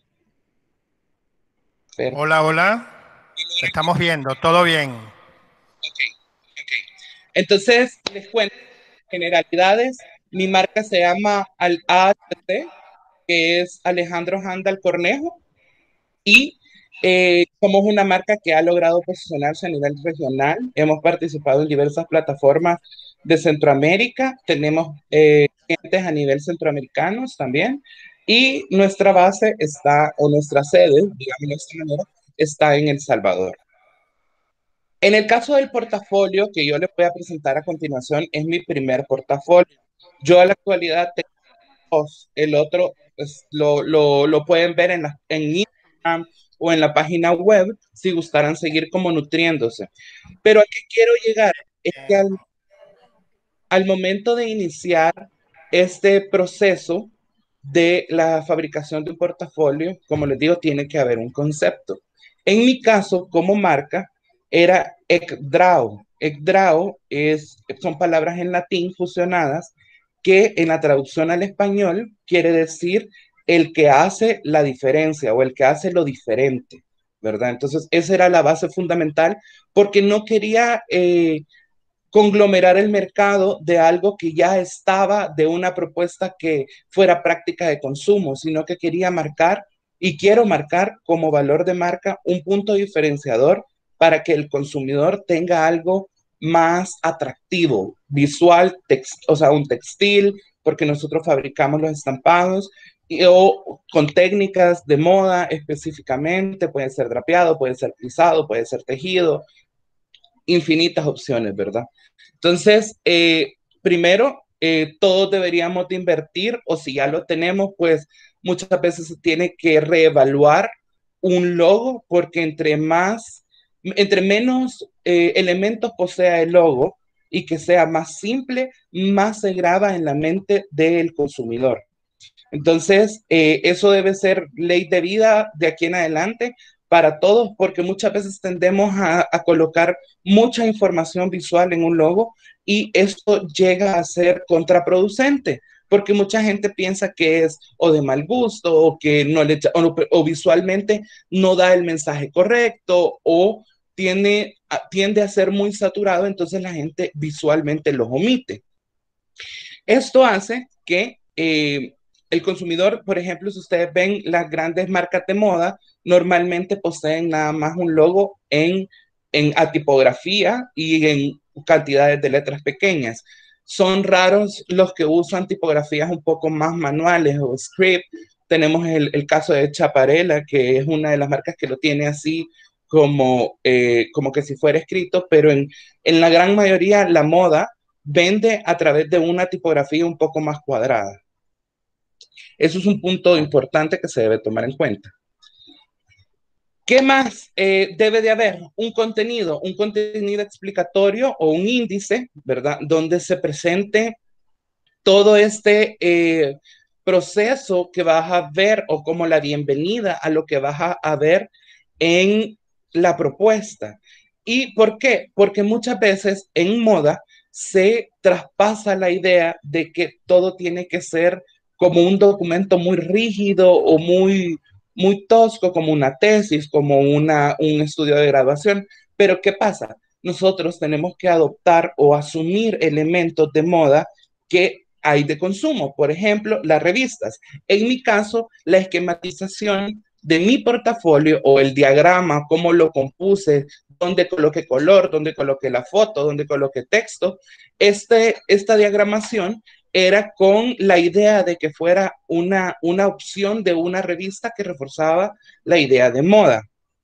A: Fer. Hola. Te estamos viendo, todo bien.
J: Ok. Entonces, les cuento generalidades. Mi marca se llama AHT, que es Alejandro Handal Cornejo, y somos una marca que ha logrado posicionarse a nivel regional. Hemos participado en diversas plataformas de Centroamérica. Tenemos clientes a nivel centroamericanos también. Y nuestra base está, o nuestra sede, digamos de esta manera, está en El Salvador. En el caso del portafolio que yo les voy a presentar a continuación, es mi primer portafolio. Yo a la actualidad tengo 2. El otro pues, lo pueden ver en Instagram o en la página web si gustaran seguir como nutriéndose. Pero a qué quiero llegar es que al momento de iniciar este proceso de la fabricación de un portafolio, como les digo, tiene que haber un concepto. En mi caso, como marca, era ECDRAO. ECDRAO son palabras en latín fusionadas que en la traducción al español quiere decir el que hace la diferencia o el que hace lo diferente, ¿verdad? Entonces, esa era la base fundamental porque no quería conglomerar el mercado de algo que ya estaba, de una propuesta que fuera práctica de consumo, sino que quería marcar y quiero marcar como valor de marca un punto diferenciador para que el consumidor tenga algo más atractivo, visual, o sea, un textil, porque nosotros fabricamos los estampados, o con técnicas de moda específicamente, puede ser drapeado, puede ser plisado, puede ser tejido, infinitas opciones, ¿verdad? Entonces, primero, todos deberíamos de invertir, o si ya lo tenemos, pues muchas veces se tiene que reevaluar un logo, porque entre menos elementos posea el logo y que sea más simple, más se graba en la mente del consumidor. Entonces, eso debe ser ley de vida de aquí en adelante para todos, porque muchas veces tendemos a colocar mucha información visual en un logo y esto llega a ser contraproducente, porque mucha gente piensa que es o de mal gusto o que no le o visualmente no da el mensaje correcto o tiende a ser muy saturado, entonces la gente visualmente los omite. Esto hace que el consumidor, por ejemplo, si ustedes ven las grandes marcas de moda, normalmente poseen nada más un logo a tipografía y en cantidades de letras pequeñas. Son raros los que usan tipografías un poco más manuales o script. Tenemos el caso de Chaparella, que es una de las marcas que lo tiene así como que si fuera escrito, pero en la gran mayoría la moda vende a través de una tipografía un poco más cuadrada. Eso es un punto importante que se debe tomar en cuenta. ¿Qué más debe de haber? Un contenido explicatorio o un índice, ¿verdad? Donde se presente todo este proceso que vas a ver o como la bienvenida a lo que vas a ver en la propuesta. ¿Y por qué? Porque muchas veces en moda se traspasa la idea de que todo tiene que ser como un documento muy rígido o muy tosco, como una tesis, como un estudio de graduación. Pero ¿qué pasa? Nosotros tenemos que adoptar o asumir elementos de moda que hay de consumo. Por ejemplo, las revistas. En mi caso, la esquematización de mi portafolio o el diagrama, cómo lo compuse, dónde coloqué color, dónde coloqué la foto, dónde coloqué texto. Esta diagramación era con la idea de que fuera una opción de una revista que reforzaba la idea de moda.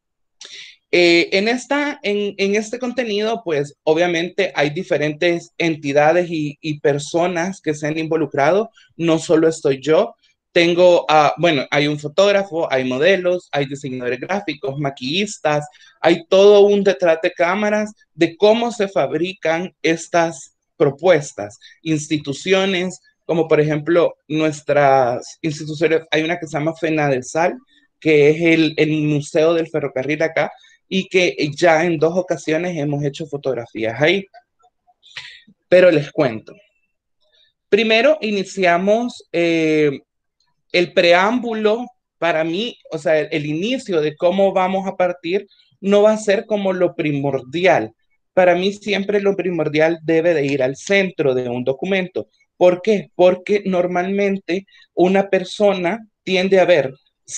J: En este contenido, pues obviamente hay diferentes entidades y personas que se han involucrado, no solo estoy yo. Tengo, bueno, hay un fotógrafo, hay modelos, hay diseñadores gráficos, maquillistas, hay todo un detrás de cámaras de cómo se fabrican estas propuestas. Instituciones, como por ejemplo nuestras instituciones, hay una que se llama FENADESAL, que es el Museo del Ferrocarril acá, y que ya en 2 ocasiones hemos hecho fotografías ahí. Pero les cuento. Primero iniciamos el preámbulo para mí, o sea, el inicio de cómo vamos a partir no va a ser como lo primordial. Para mí siempre lo primordial debe de ir al centro de un documento. ¿Por qué? Porque normalmente una persona tiende a ver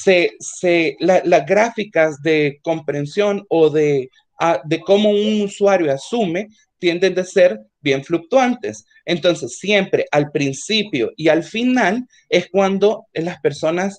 J: las gráficas de comprensión o de cómo un usuario asume tienden a ser bien fluctuantes. Entonces, siempre al principio y al final es cuando las personas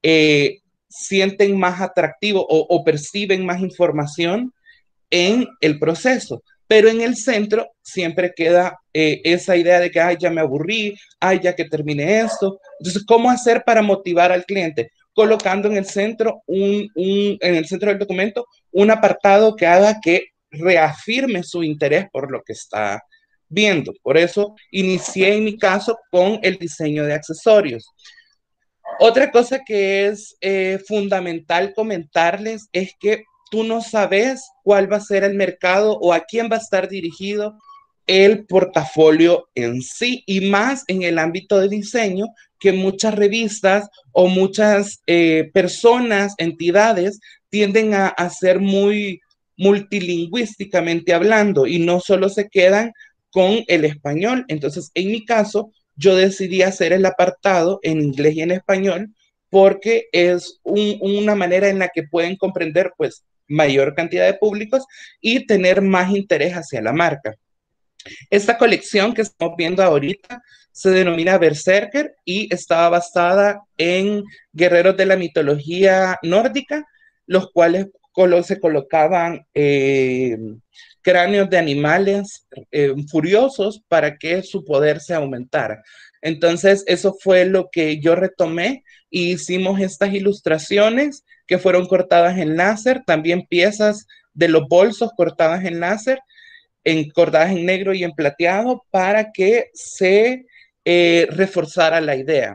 J: sienten más atractivo o perciben más información en el proceso. Pero en el centro siempre queda esa idea de que, ay, ya me aburrí, ay, ya que termine esto. Entonces, ¿cómo hacer para motivar al cliente? Colocando en el centro, en el centro del documento un apartado que haga que reafirme su interés por lo que está viendo. Por eso inicié en mi caso con el diseño de accesorios. Otra cosa que es fundamental comentarles es que tú no sabes cuál va a ser el mercado o a quién va a estar dirigido el portafolio en sí, y más en el ámbito de diseño, que muchas revistas o muchas personas, entidades, tienden a ser muy multilingüísticamente hablando y no solo se quedan con el español. Entonces, en mi caso, yo decidí hacer el apartado en inglés y en español porque es una manera en la que pueden comprender pues mayor cantidad de públicos y tener más interés hacia la marca. Esta colección que estamos viendo ahorita se denomina Berserker y estaba basada en guerreros de la mitología nórdica, los cuales se colocaban cráneos de animales furiosos para que su poder se aumentara. Entonces, eso fue lo que yo retomé y hicimos estas ilustraciones que fueron cortadas en láser, también piezas de los bolsos cortadas en láser, cortadas en negro y en plateado para que se reforzara la idea.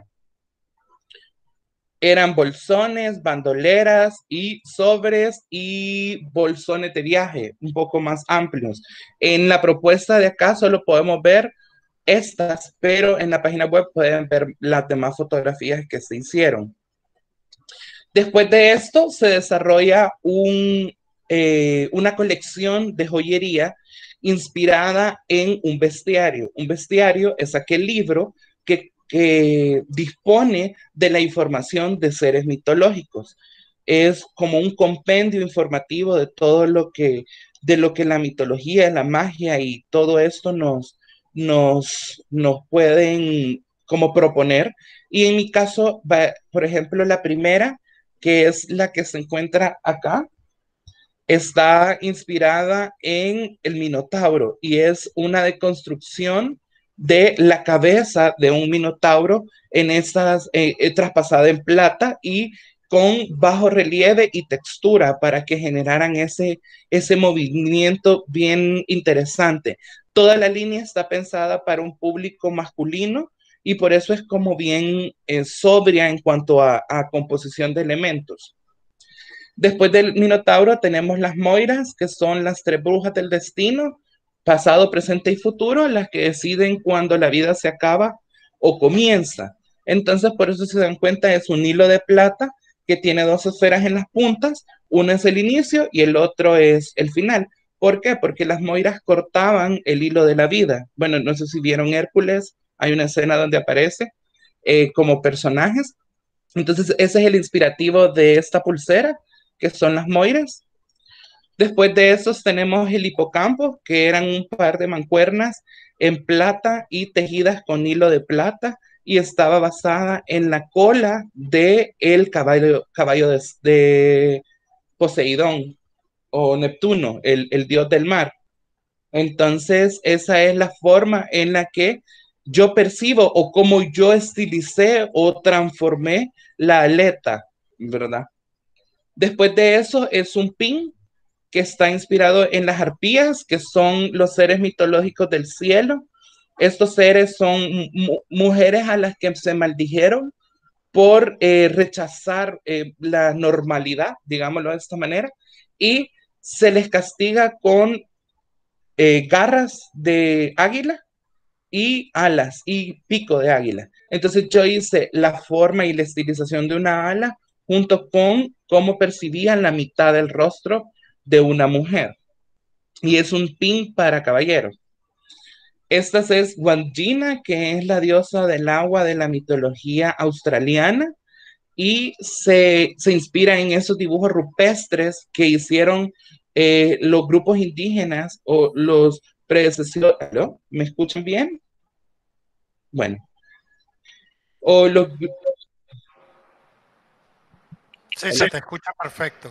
J: Eran bolsones, bandoleras y sobres y bolsones de viaje un poco más amplios. En la propuesta de acá solo podemos ver estas, pero en la página web pueden ver las demás fotografías que se hicieron. Después de esto se desarrolla una colección de joyería inspirada en un bestiario. Un bestiario es aquel libro que dispone de la información de seres mitológicos. Es como un compendio informativo de todo lo que la mitología, la magia y todo esto nos pueden como proponer. Y en mi caso, por ejemplo, la primera, que es la que se encuentra acá, está inspirada en el Minotauro y es una deconstrucción de la cabeza de un Minotauro en esas traspasada en plata y con bajo relieve y textura para que generaran ese movimiento bien interesante. Toda la línea está pensada para un público masculino y por eso es como bien sobria en cuanto a composición de elementos. Después del Minotauro tenemos las Moiras, que son las tres brujas del destino, pasado, presente y futuro, las que deciden cuando la vida se acaba o comienza. Entonces, por eso se dan cuenta, es un hilo de plata que tiene dos esferas en las puntas, una es el inicio y el otro es el final. ¿Por qué? Porque las Moiras cortaban el hilo de la vida. Bueno, no sé si vieron Hércules, hay una escena donde aparece como personajes. Entonces, ese es el inspirativo de esta pulsera, que son las Moiras. Después de esos tenemos el hipocampo, que eran un par de mancuernas en plata y tejidas con hilo de plata, y estaba basada en la cola del caballo de Poseidón o Neptuno, el dios del mar. Entonces, esa es la forma en la que yo percibo o como yo estilicé o transformé la aleta, ¿verdad? Después de eso es un pin que está inspirado en las arpías, que son los seres mitológicos del cielo. Estos seres son mujeres a las que se maldijeron por rechazar la normalidad, digámoslo de esta manera, y se les castiga con garras de águila y alas y pico de águila. Entonces yo hice la forma y la estilización de una ala junto con cómo percibían la mitad del rostro de una mujer. Y es un pin para caballeros. Esta es Wandjina, que es la diosa del agua de la mitología australiana y se inspira en esos dibujos rupestres que hicieron los grupos indígenas o los predecesores. ¿Aló? ¿Me escuchan bien? Bueno. O los...
A: Sí, se te escucha perfecto.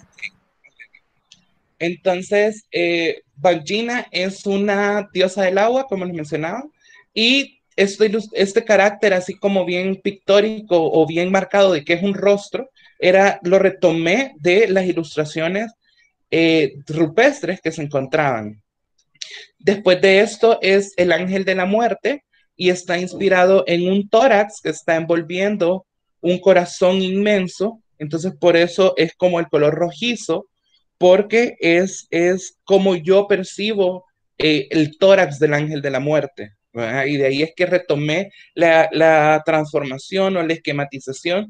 J: Entonces, Wandjina es una diosa del agua, como les mencionaba, y este carácter así como bien pictórico o bien marcado de que es un rostro, lo retomé de las ilustraciones rupestres que se encontraban. Después de esto es el ángel de la muerte y está inspirado en un tórax que está envolviendo un corazón inmenso, entonces por eso es como el color rojizo, porque es como yo percibo el tórax del ángel de la muerte, ¿verdad? Y de ahí es que retomé la transformación o la esquematización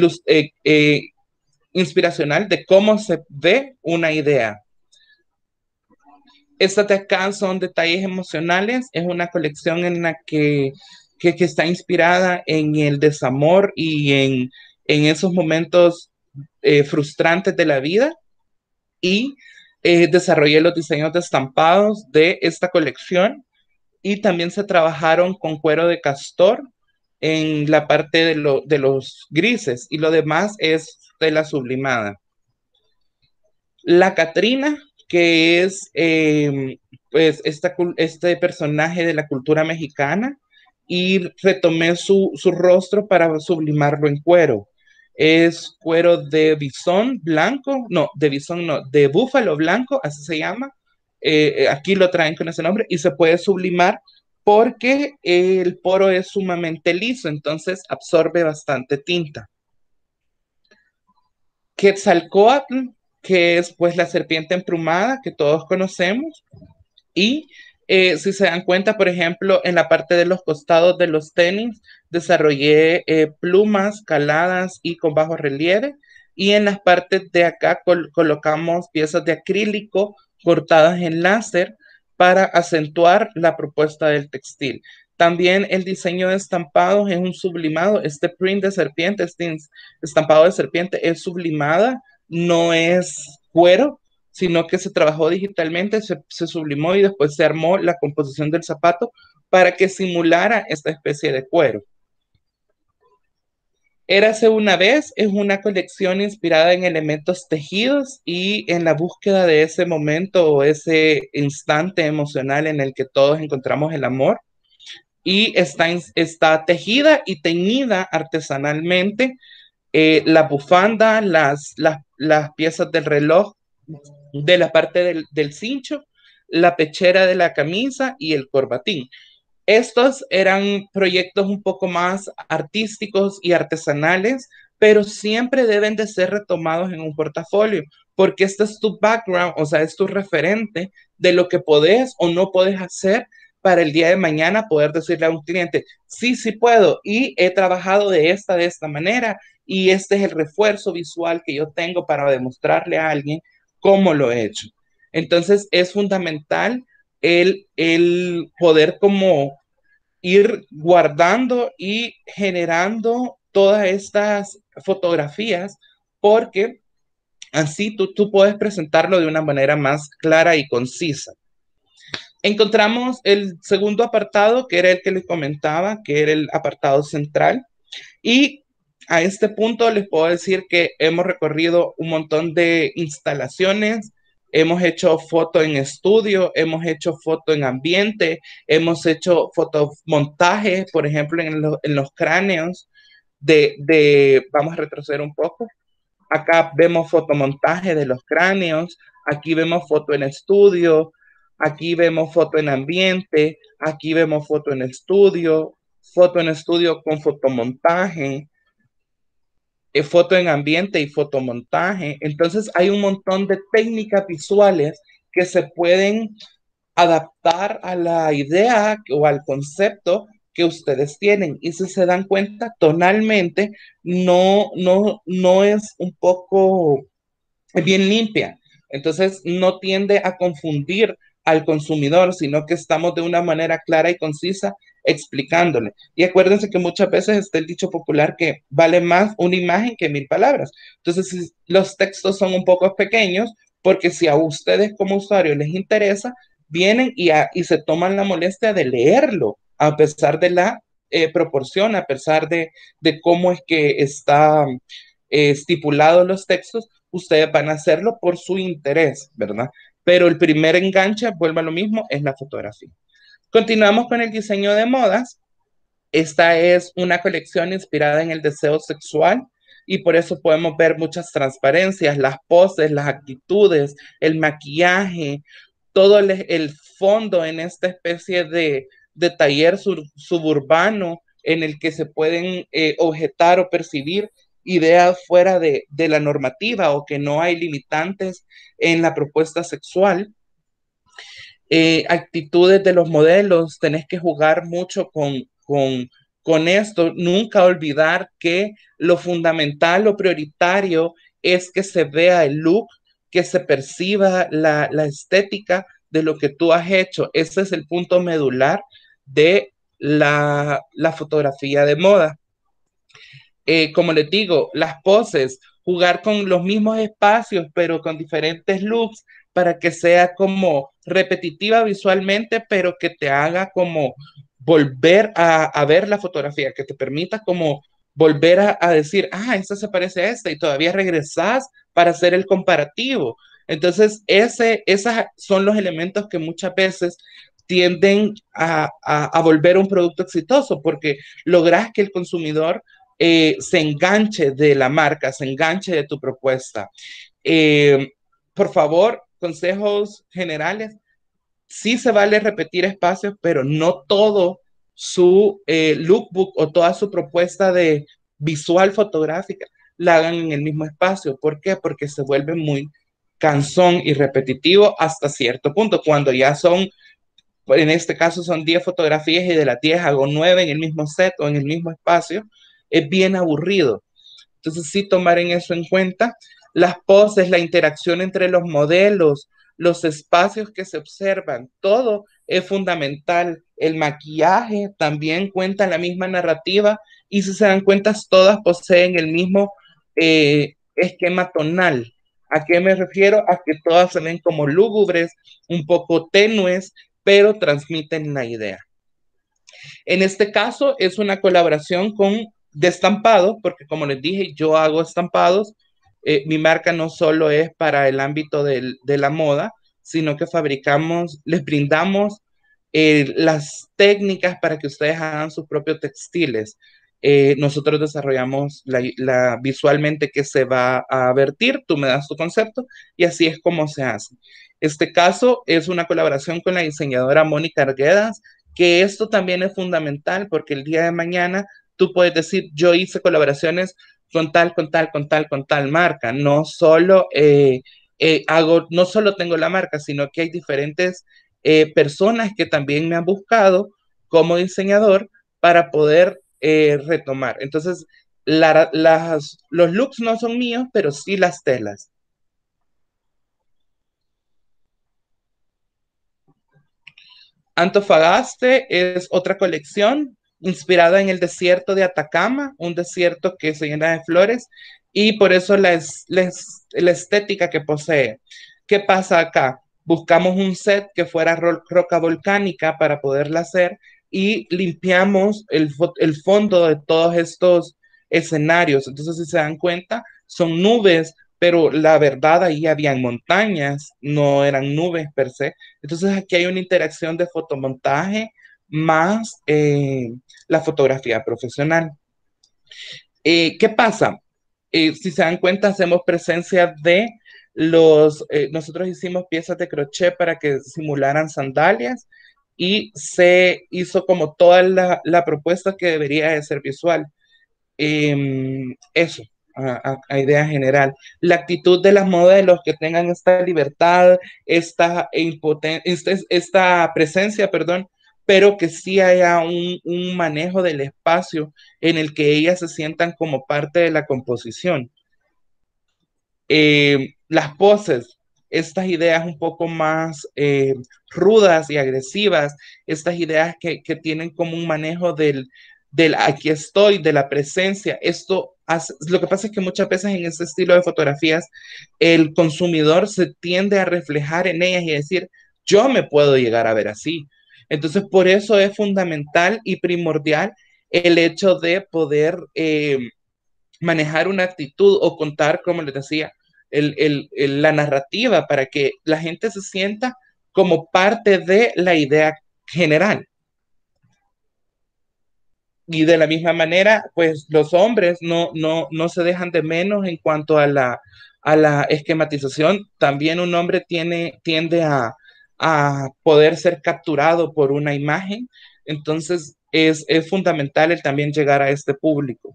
J: inspiracional de cómo se ve una idea. Estas de acá son detalles emocionales, es una colección en la que está inspirada en el desamor y en esos momentos frustrantes de la vida y desarrollé los diseños de estampados de esta colección y también se trabajaron con cuero de castor en la parte de los grises y lo demás es tela sublimada. La Catrina, que es pues este personaje de la cultura mexicana y retomé su rostro para sublimarlo en cuero. Es cuero de bisón blanco, de búfalo blanco, así se llama. Aquí lo traen con ese nombre y se puede sublimar porque el poro es sumamente liso, entonces absorbe bastante tinta. Quetzalcóatl, que es pues la serpiente emplumada que todos conocemos, y si se dan cuenta, por ejemplo, en la parte de los costados de los tenis, desarrollé plumas caladas y con bajo relieve, y en las partes de acá colocamos piezas de acrílico cortadas en láser para acentuar la propuesta del textil. También el diseño de estampados es un sublimado, este print de serpiente, este estampado de serpiente es sublimada, no es cuero, sino que se trabajó digitalmente, se sublimó y después se armó la composición del zapato para que simulara esta especie de cuero. Érase una vez es una colección inspirada en elementos tejidos y en la búsqueda de ese momento o ese instante emocional en el que todos encontramos el amor. Y está tejida y teñida artesanalmente. La bufanda, las piezas del reloj, de la parte del cincho, la pechera de la camisa y el corbatín. Estos eran proyectos un poco más artísticos y artesanales, pero siempre deben de ser retomados en un portafolio, porque este es tu background, o sea, es tu referente de lo que podés o no podés hacer para el día de mañana poder decirle a un cliente, sí, sí puedo, y he trabajado de esta manera, y este es el refuerzo visual que yo tengo para demostrarle a alguien cómo lo he hecho. Entonces es fundamental el poder como ir guardando y generando todas estas fotografías porque así tú puedes presentarlo de una manera más clara y concisa. Encontramos el segundo apartado, que era el que les comentaba, que era el apartado central, y a este punto les puedo decir que hemos recorrido un montón de instalaciones, hemos hecho foto en estudio, hemos hecho foto en ambiente, hemos hecho fotomontaje, por ejemplo, en los cráneos vamos a retroceder un poco. Acá vemos fotomontaje de los cráneos, aquí vemos foto en estudio, aquí vemos foto en ambiente, aquí vemos foto en estudio con fotomontaje, foto en ambiente y fotomontaje. Entonces hay un montón de técnicas visuales que se pueden adaptar a la idea o al concepto que ustedes tienen. Y si se dan cuenta, tonalmente no es un poco bien limpia. Entonces no tiende a confundir al consumidor, sino que estamos de una manera clara y concisa explicándole. Y acuérdense que muchas veces está el dicho popular que vale más una imagen que 1000 palabras. Entonces, si los textos son un poco pequeños, porque si a ustedes como usuarios les interesa, vienen y se toman la molestia de leerlo, a pesar de la proporción, a pesar de cómo es que está estipulado los textos, ustedes van a hacerlo por su interés, ¿verdad? Pero el primer enganche, vuelvo a lo mismo, es la fotografía. Continuamos con el diseño de modas. Esta es una colección inspirada en el deseo sexual y por eso podemos ver muchas transparencias, las poses, las actitudes, el maquillaje, todo el fondo en esta especie de taller suburbano en el que se pueden objetar o percibir ideas fuera de la normativa o que no hay limitantes en la propuesta sexual. Actitudes de los modelos, tenés que jugar mucho con esto, nunca olvidar que lo fundamental, lo prioritario es que se vea el look, que se perciba la estética de lo que tú has hecho. Ese es el punto medular de la fotografía de moda. como les digo, las poses, jugar con los mismos espacios, pero con diferentes looks, para que sea como repetitiva visualmente, pero que te haga como volver a ver la fotografía, que te permita como volver a decir, ah, esta se parece a esta, y todavía regresas para hacer el comparativo. Entonces, esos son los elementos que muchas veces tienden a volver un producto exitoso, porque logras que el consumidor se enganche de la marca, se enganche de tu propuesta. Por favor, consejos generales. Sí se vale repetir espacios, pero no todo su lookbook o toda su propuesta de visual fotográfica la hagan en el mismo espacio. ¿Por qué? Porque se vuelve muy cansón y repetitivo hasta cierto punto. Cuando ya son, en este caso son 10 fotografías y de las 10 hago 9 en el mismo set o en el mismo espacio, es bien aburrido. Entonces sí tomar en eso en cuenta. Las poses, la interacción entre los modelos, los espacios que se observan, todo es fundamental. El maquillaje también cuenta la misma narrativa y si se dan cuenta, todas poseen el mismo esquema tonal. ¿A qué me refiero? A que todas se ven como lúgubres, un poco tenues, pero transmiten la idea. En este caso es una colaboración de estampado, porque como les dije, yo hago estampados. Mi marca no solo es para el ámbito de la moda, sino que les brindamos las técnicas para que ustedes hagan sus propios textiles. Nosotros desarrollamos visualmente qué se va a vertir, tú me das tu concepto y así es como se hace. Este caso es una colaboración con la diseñadora Mónica Arguedas, que esto también es fundamental porque el día de mañana tú puedes decir, yo hice colaboraciones con tal marca, no solo no solo tengo la marca, sino que hay diferentes personas que también me han buscado como diseñador para poder retomar. Entonces, los looks no son míos, pero sí las telas. Antofagaste es otra colección inspirada en el desierto de Atacama, un desierto que se llena de flores y por eso la estética que posee. ¿Qué pasa acá? Buscamos un set que fuera roca volcánica para poderla hacer y limpiamos el fondo de todos estos escenarios. Entonces, si se dan cuenta, son nubes, pero la verdad ahí habían montañas, no eran nubes per se. Entonces aquí hay una interacción de fotomontaje más la fotografía profesional. ¿Qué pasa? Si se dan cuenta, hacemos presencia de nosotros hicimos piezas de crochet para que simularan sandalias y se hizo como toda la propuesta que debería de ser visual. Eso, a idea general. La actitud de las modelos que tengan esta libertad, esta presencia, perdón, pero que sí haya un manejo del espacio en el que ellas se sientan como parte de la composición. Las poses, estas ideas un poco más rudas y agresivas, estas ideas que tienen como un manejo del aquí estoy, de la presencia. Lo que pasa es que muchas veces en este estilo de fotografías, el consumidor se tiende a reflejar en ellas y decir, yo me puedo llegar a ver así. Entonces, por eso es fundamental y primordial el hecho de poder manejar una actitud o contar, como les decía, la narrativa para que la gente se sienta como parte de la idea general. Y de la misma manera, pues los hombres no se dejan de menos en cuanto a la esquematización. También un hombre tiende a poder ser capturado por una imagen. Entonces, es fundamental el también llegar a este público.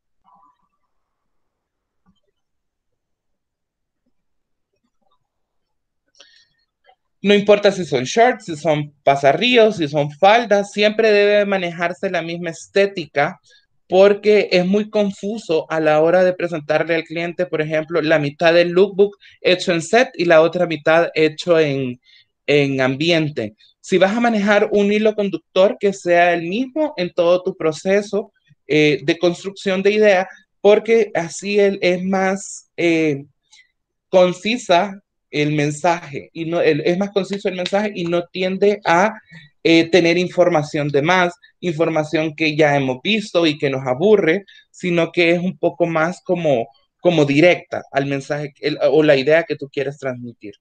J: No importa si son shorts, si son pasarríos, si son faldas, siempre debe manejarse la misma estética porque es muy confuso a la hora de presentarle al cliente, por ejemplo, la mitad del lookbook hecho en set y la otra mitad hecho en ambiente. Si vas a manejar un hilo conductor que sea el mismo en todo tu proceso, de construcción de idea, porque así es más concisa el mensaje, y no, es más conciso el mensaje y no tiende a tener información de más, información que ya hemos visto y que nos aburre, sino que es un poco más como directa al mensaje o la idea que tú quieres transmitir.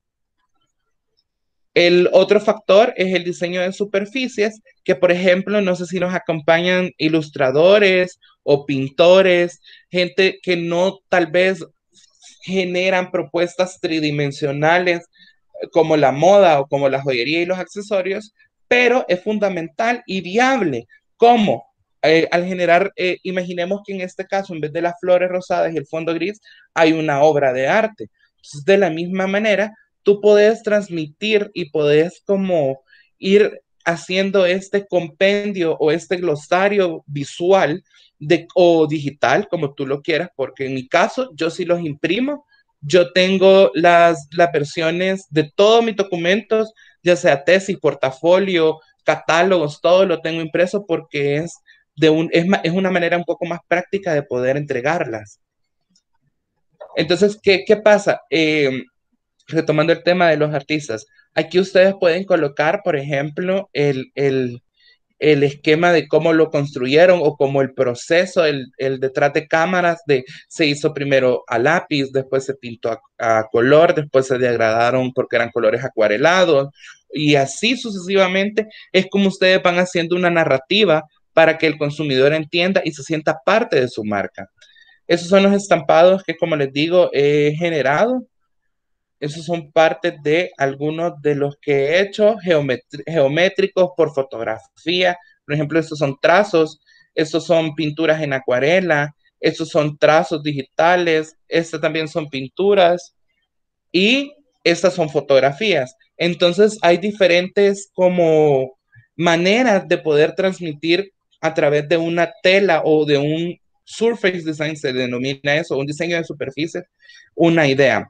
J: El otro factor es el diseño de superficies, que por ejemplo, no sé si nos acompañan ilustradores o pintores, gente que no tal vez generan propuestas tridimensionales como la moda o como la joyería y los accesorios, pero es fundamental y viable. ¿Cómo? Al generar, imaginemos que en este caso, en vez de las flores rosadas y el fondo gris, hay una obra de arte. Entonces, de la misma manera, tú puedes transmitir y puedes como ir haciendo este compendio o este glosario visual o digital, como tú lo quieras, porque en mi caso yo sí los imprimo. Yo tengo las versiones de todos mis documentos, ya sea tesis, portafolio, catálogos, todo lo tengo impreso porque es una manera un poco más práctica de poder entregarlas. Entonces, ¿qué pasa? Retomando el tema de los artistas, aquí ustedes pueden colocar, por ejemplo, el esquema de cómo lo construyeron o como el proceso, el detrás de cámaras, se hizo primero a lápiz, después se pintó a color, después se degradaron porque eran colores acuarelados y así sucesivamente es como ustedes van haciendo una narrativa para que el consumidor entienda y se sienta parte de su marca. Esos son los estampados que, como les digo, he generado. Esos son parte de algunos de los que he hecho, geométricos por fotografía. Por ejemplo, estos son trazos, estos son pinturas en acuarela, estos son trazos digitales, estas también son pinturas y estas son fotografías. Entonces hay diferentes como maneras de poder transmitir a través de una tela o de un surface design, se denomina eso, un diseño de superficie, una idea.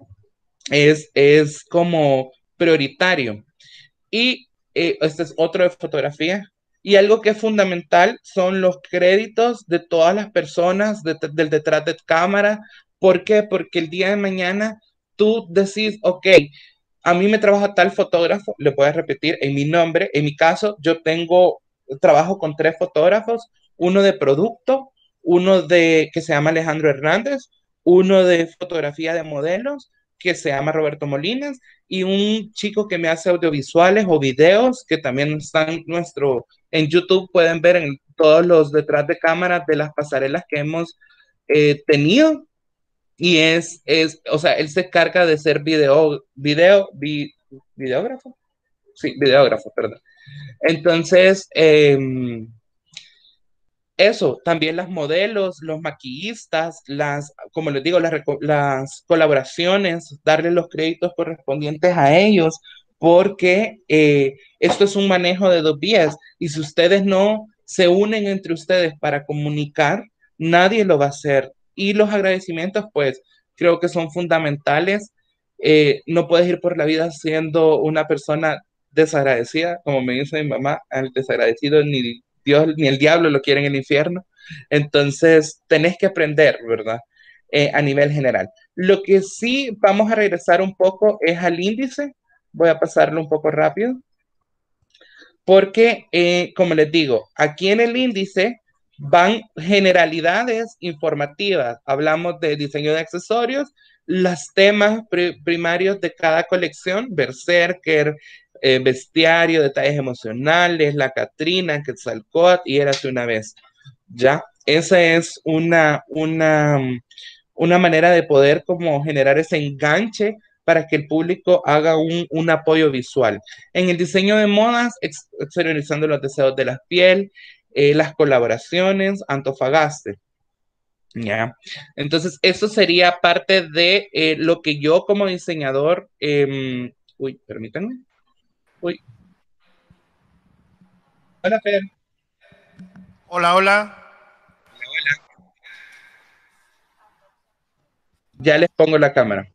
J: Es como prioritario. Y este es otro de fotografía. Y algo que es fundamental son los créditos de todas las personas del detrás de cámara. ¿Por qué? Porque el día de mañana tú decís, ok, a mí me trabaja tal fotógrafo, le puedes repetir en mi nombre. En mi caso, trabajo con 3 fotógrafos, uno de producto, uno que se llama Alejandro Hernández, uno de fotografía de modelos, que se llama Roberto Molinas, y un chico que me hace audiovisuales o videos, que también están en YouTube, pueden ver en todos los detrás de cámaras de las pasarelas que hemos tenido, y o sea, él se carga de ser videógrafo. Sí, videógrafo, perdón. Entonces, eso, también las modelos, los maquillistas, como les digo, las colaboraciones, darle los créditos correspondientes a ellos, porque esto es un manejo de 2 vías y si ustedes no se unen entre ustedes para comunicar, nadie lo va a hacer. Y los agradecimientos, pues, creo que son fundamentales. No puedes ir por la vida siendo una persona desagradecida, como me dice mi mamá, al desagradecido ni Dios ni el diablo lo quiere en el infierno. Entonces, tenés que aprender, ¿verdad? A nivel general. Lo que sí vamos a regresar un poco es al índice. Voy a pasarlo un poco rápido. Porque, como les digo, aquí en el índice van generalidades informativas. Hablamos de diseño de accesorios, los temas primarios de cada colección, Berserker, bestiario, detalles emocionales, la Catrina, Quetzalcóatl y Érase una vez. ¿Ya? Esa es una manera de poder como generar ese enganche para que el público haga un apoyo visual. En el diseño de modas, exteriorizando los deseos de la piel, las colaboraciones, Antofagaste. ¿Ya? Entonces, eso sería parte de lo que yo como diseñador, uy, permítanme. Uy. Hola, Fer.
A: Hola, hola.
J: Hola. Ya les pongo la cámara.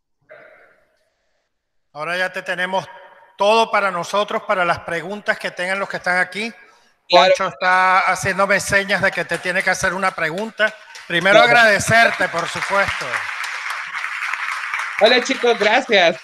A: Ahora ya te tenemos todo para nosotros, para las preguntas que tengan los que están aquí. Poncho está haciéndome señas de que te tiene que hacer una pregunta. Primero agradecerte, por supuesto.
J: Hola chicos, gracias.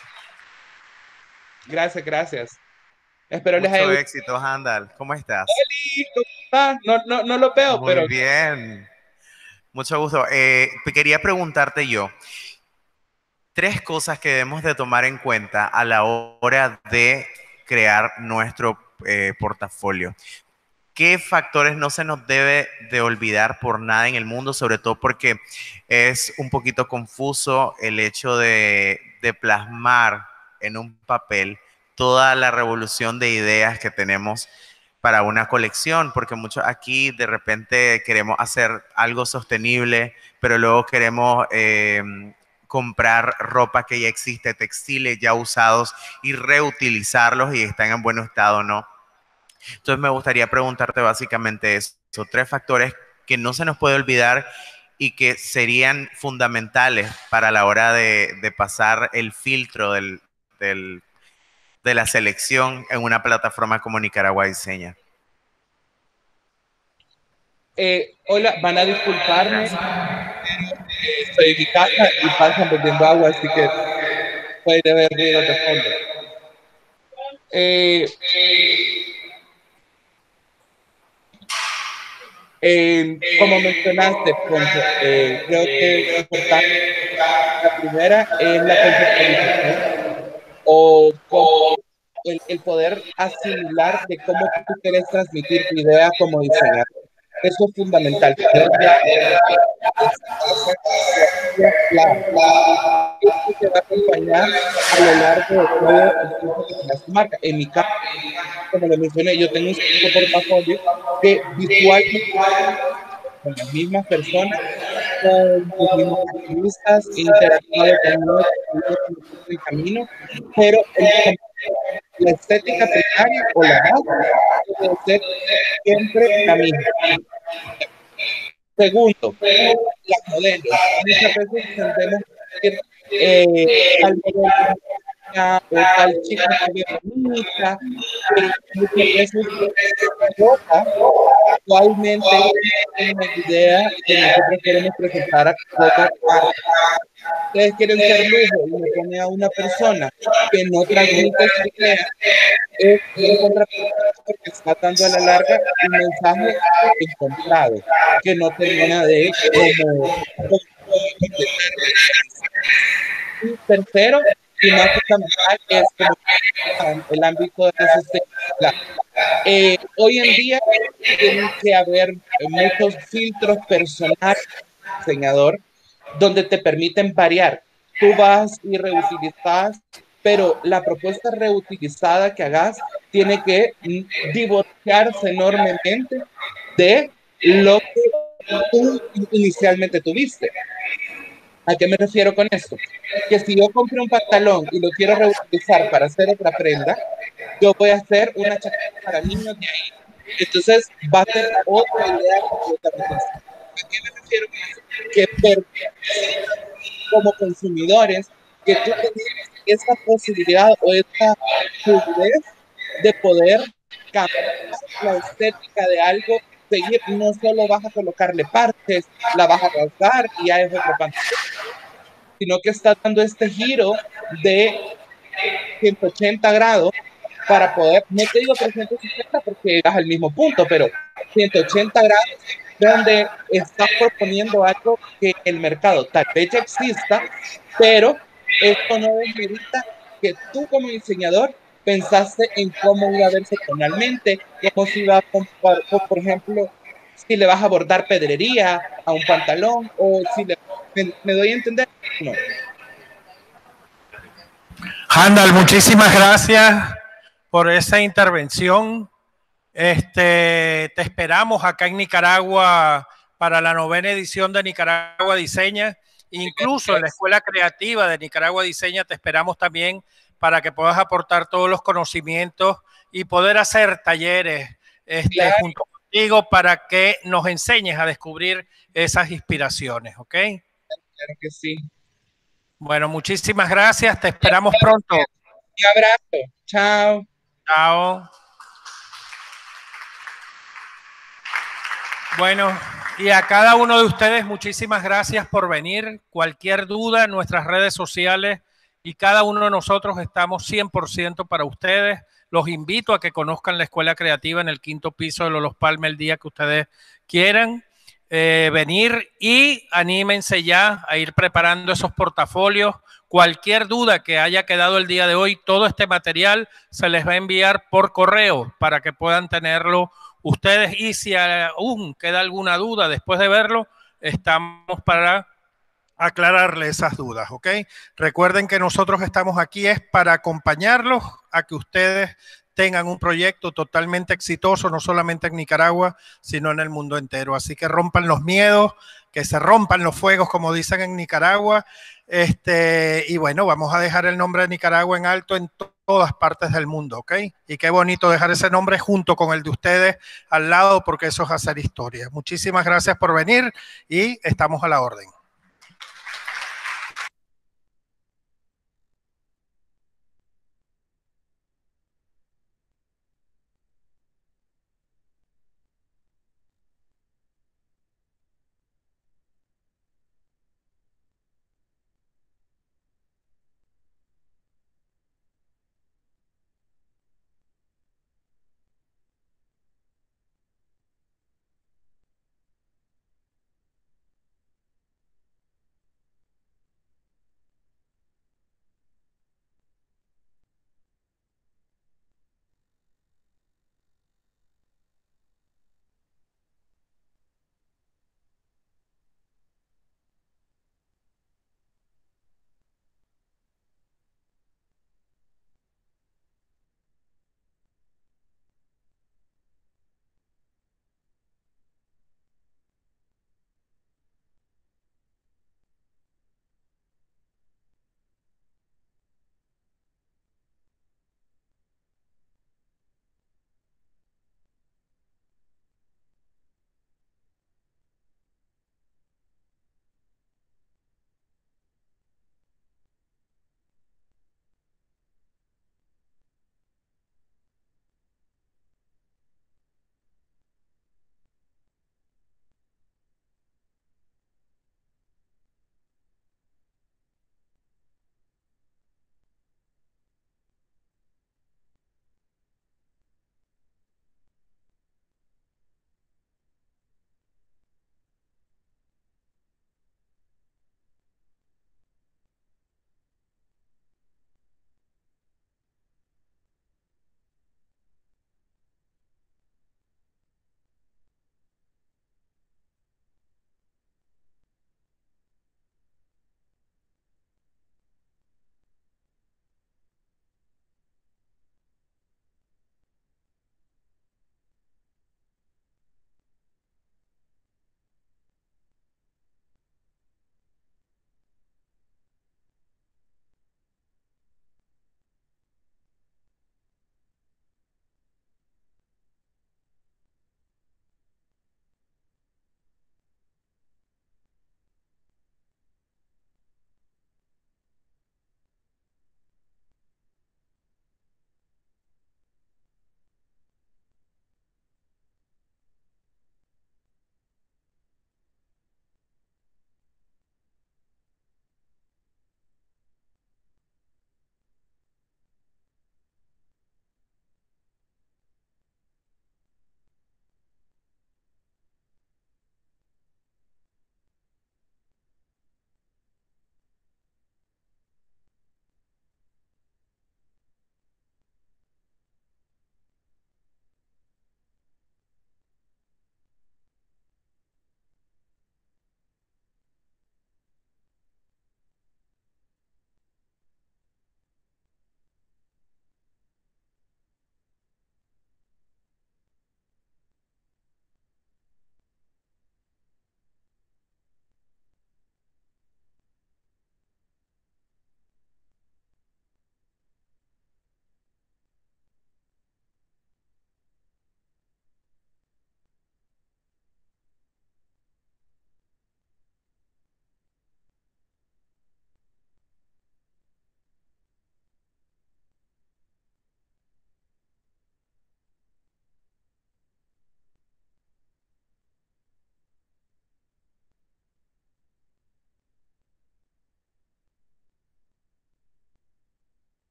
J: Gracias. Espero les haya
K: Mucho éxito, Handal. ¿Cómo estás?
J: Hola, ¿cómo estás? No lo veo,
K: Muy
J: pero...
K: bien. Mucho gusto. Quería preguntarte yo, 3 cosas que debemos de tomar en cuenta a la hora de crear nuestro portafolio. ¿Qué factores no se nos debe de olvidar por nada en el mundo? Sobre todo porque es un poquito confuso el hecho de plasmar en un papel toda la revolución de ideas que tenemos para una colección, porque muchos aquí de repente queremos hacer algo sostenible, pero luego queremos comprar ropa que ya existe, textiles ya usados y reutilizarlos y están en buen estado, ¿no? Entonces me gustaría preguntarte básicamente eso, 3 factores que no se nos puede olvidar y que serían fundamentales para la hora de pasar el filtro de la selección en una plataforma como Nicaragua Diseña.
J: Hola, van a disculparme, estoy en mi casa y pasan bebiendo agua, así que puede haber ruido de fondo. Como mencionaste, Poncho, creo que es importante. La primera es la conceptualización o el poder asimilar de cómo tú quieres transmitir tu idea como diseñador. Eso es fundamental. Esto te va a acompañar a lo largo de todo el tiempo que tengas tu marca. En mi caso, como lo mencioné, yo tengo un portafolio que visualmente con las mismas personas, con los mismos activistas, interactuado con el camino, pero la estética primaria o la base debe ser siempre la misma. Segundo, las modelos. Muchas veces entendemos que tal chica se ve bonita, muchas veces actualmente es una idea que nosotros queremos presentar a toda. Ustedes quieren ser lujo y me pone a una persona que no transmite su idea, es contraproducente porque está dando a la larga un mensaje encontrado que no termina de como y tercero y más fundamental es como el ámbito de la sostenibilidad. Hoy en día tienen que haber muchos filtros personales diseñador donde te permiten variar. Tú vas y reutilizas, pero la propuesta reutilizada que hagas tiene que divorciarse enormemente de lo que tú inicialmente tuviste. ¿A qué me refiero con esto? Que si yo compré un pantalón y lo quiero reutilizar para hacer otra prenda, yo voy a hacer una chaqueta para niños de ahí. Entonces va a ser otra idea completamente. ¿A qué me refiero con eso? Que como consumidores, que tú tengas esa posibilidad o esa fluidez de poder cambiar la estética de algo, seguir, no solo vas a colocarle partes, la vas a rasgar y ya es otro pantalón, sino que está dando este giro de 180 grados para poder, no te digo 360 porque llegas al mismo punto, pero 180 grados donde estás proponiendo algo que el mercado tal vez ya exista, pero esto no desmerita que tú como diseñador pensaste en cómo iba a verse tonalmente, cómo se iba a comprar, por ejemplo, si le vas a bordar pedrería a un pantalón o si le... ¿Me doy a entender? No.
A: Handal, muchísimas gracias por esa intervención. Te esperamos acá en Nicaragua para la 9ª edición de Nicaragua Diseña. Incluso en la Escuela Creativa de Nicaragua Diseña te esperamos también para que puedas aportar todos los conocimientos y poder hacer talleres claro, junto contigo para que nos enseñes a descubrir esas inspiraciones, ¿ok?
J: Claro que sí.
A: Bueno, muchísimas gracias. Te esperamos pronto.
J: Un abrazo. Chao.
A: Chao. Bueno, y a cada uno de ustedes, muchísimas gracias por venir. Cualquier duda en nuestras redes sociales y cada uno de nosotros estamos 100% para ustedes. Los invito a que conozcan la Escuela Creativa en el 5º piso de Los Palmes el día que ustedes quieran venir, y anímense ya a ir preparando esos portafolios. Cualquier duda que haya quedado el día de hoy, todo este material se les va a enviar por correo para que puedan tenerlo ustedes, y si aún queda alguna duda después de verlo, estamos para aclararle esas dudas, ¿ok? Recuerden que nosotros estamos aquí es para acompañarlos a que ustedes tengan un proyecto totalmente exitoso, no solamente en Nicaragua, sino en el mundo entero. Así que rompan los miedos, que se rompan los fuegos, como dicen en Nicaragua. Y bueno, vamos a dejar el nombre de Nicaragua en alto en todas partes del mundo, ¿ok? Y qué bonito dejar ese nombre junto con el de ustedes al lado, porque eso es hacer historia. Muchísimas gracias por venir y estamos a la orden.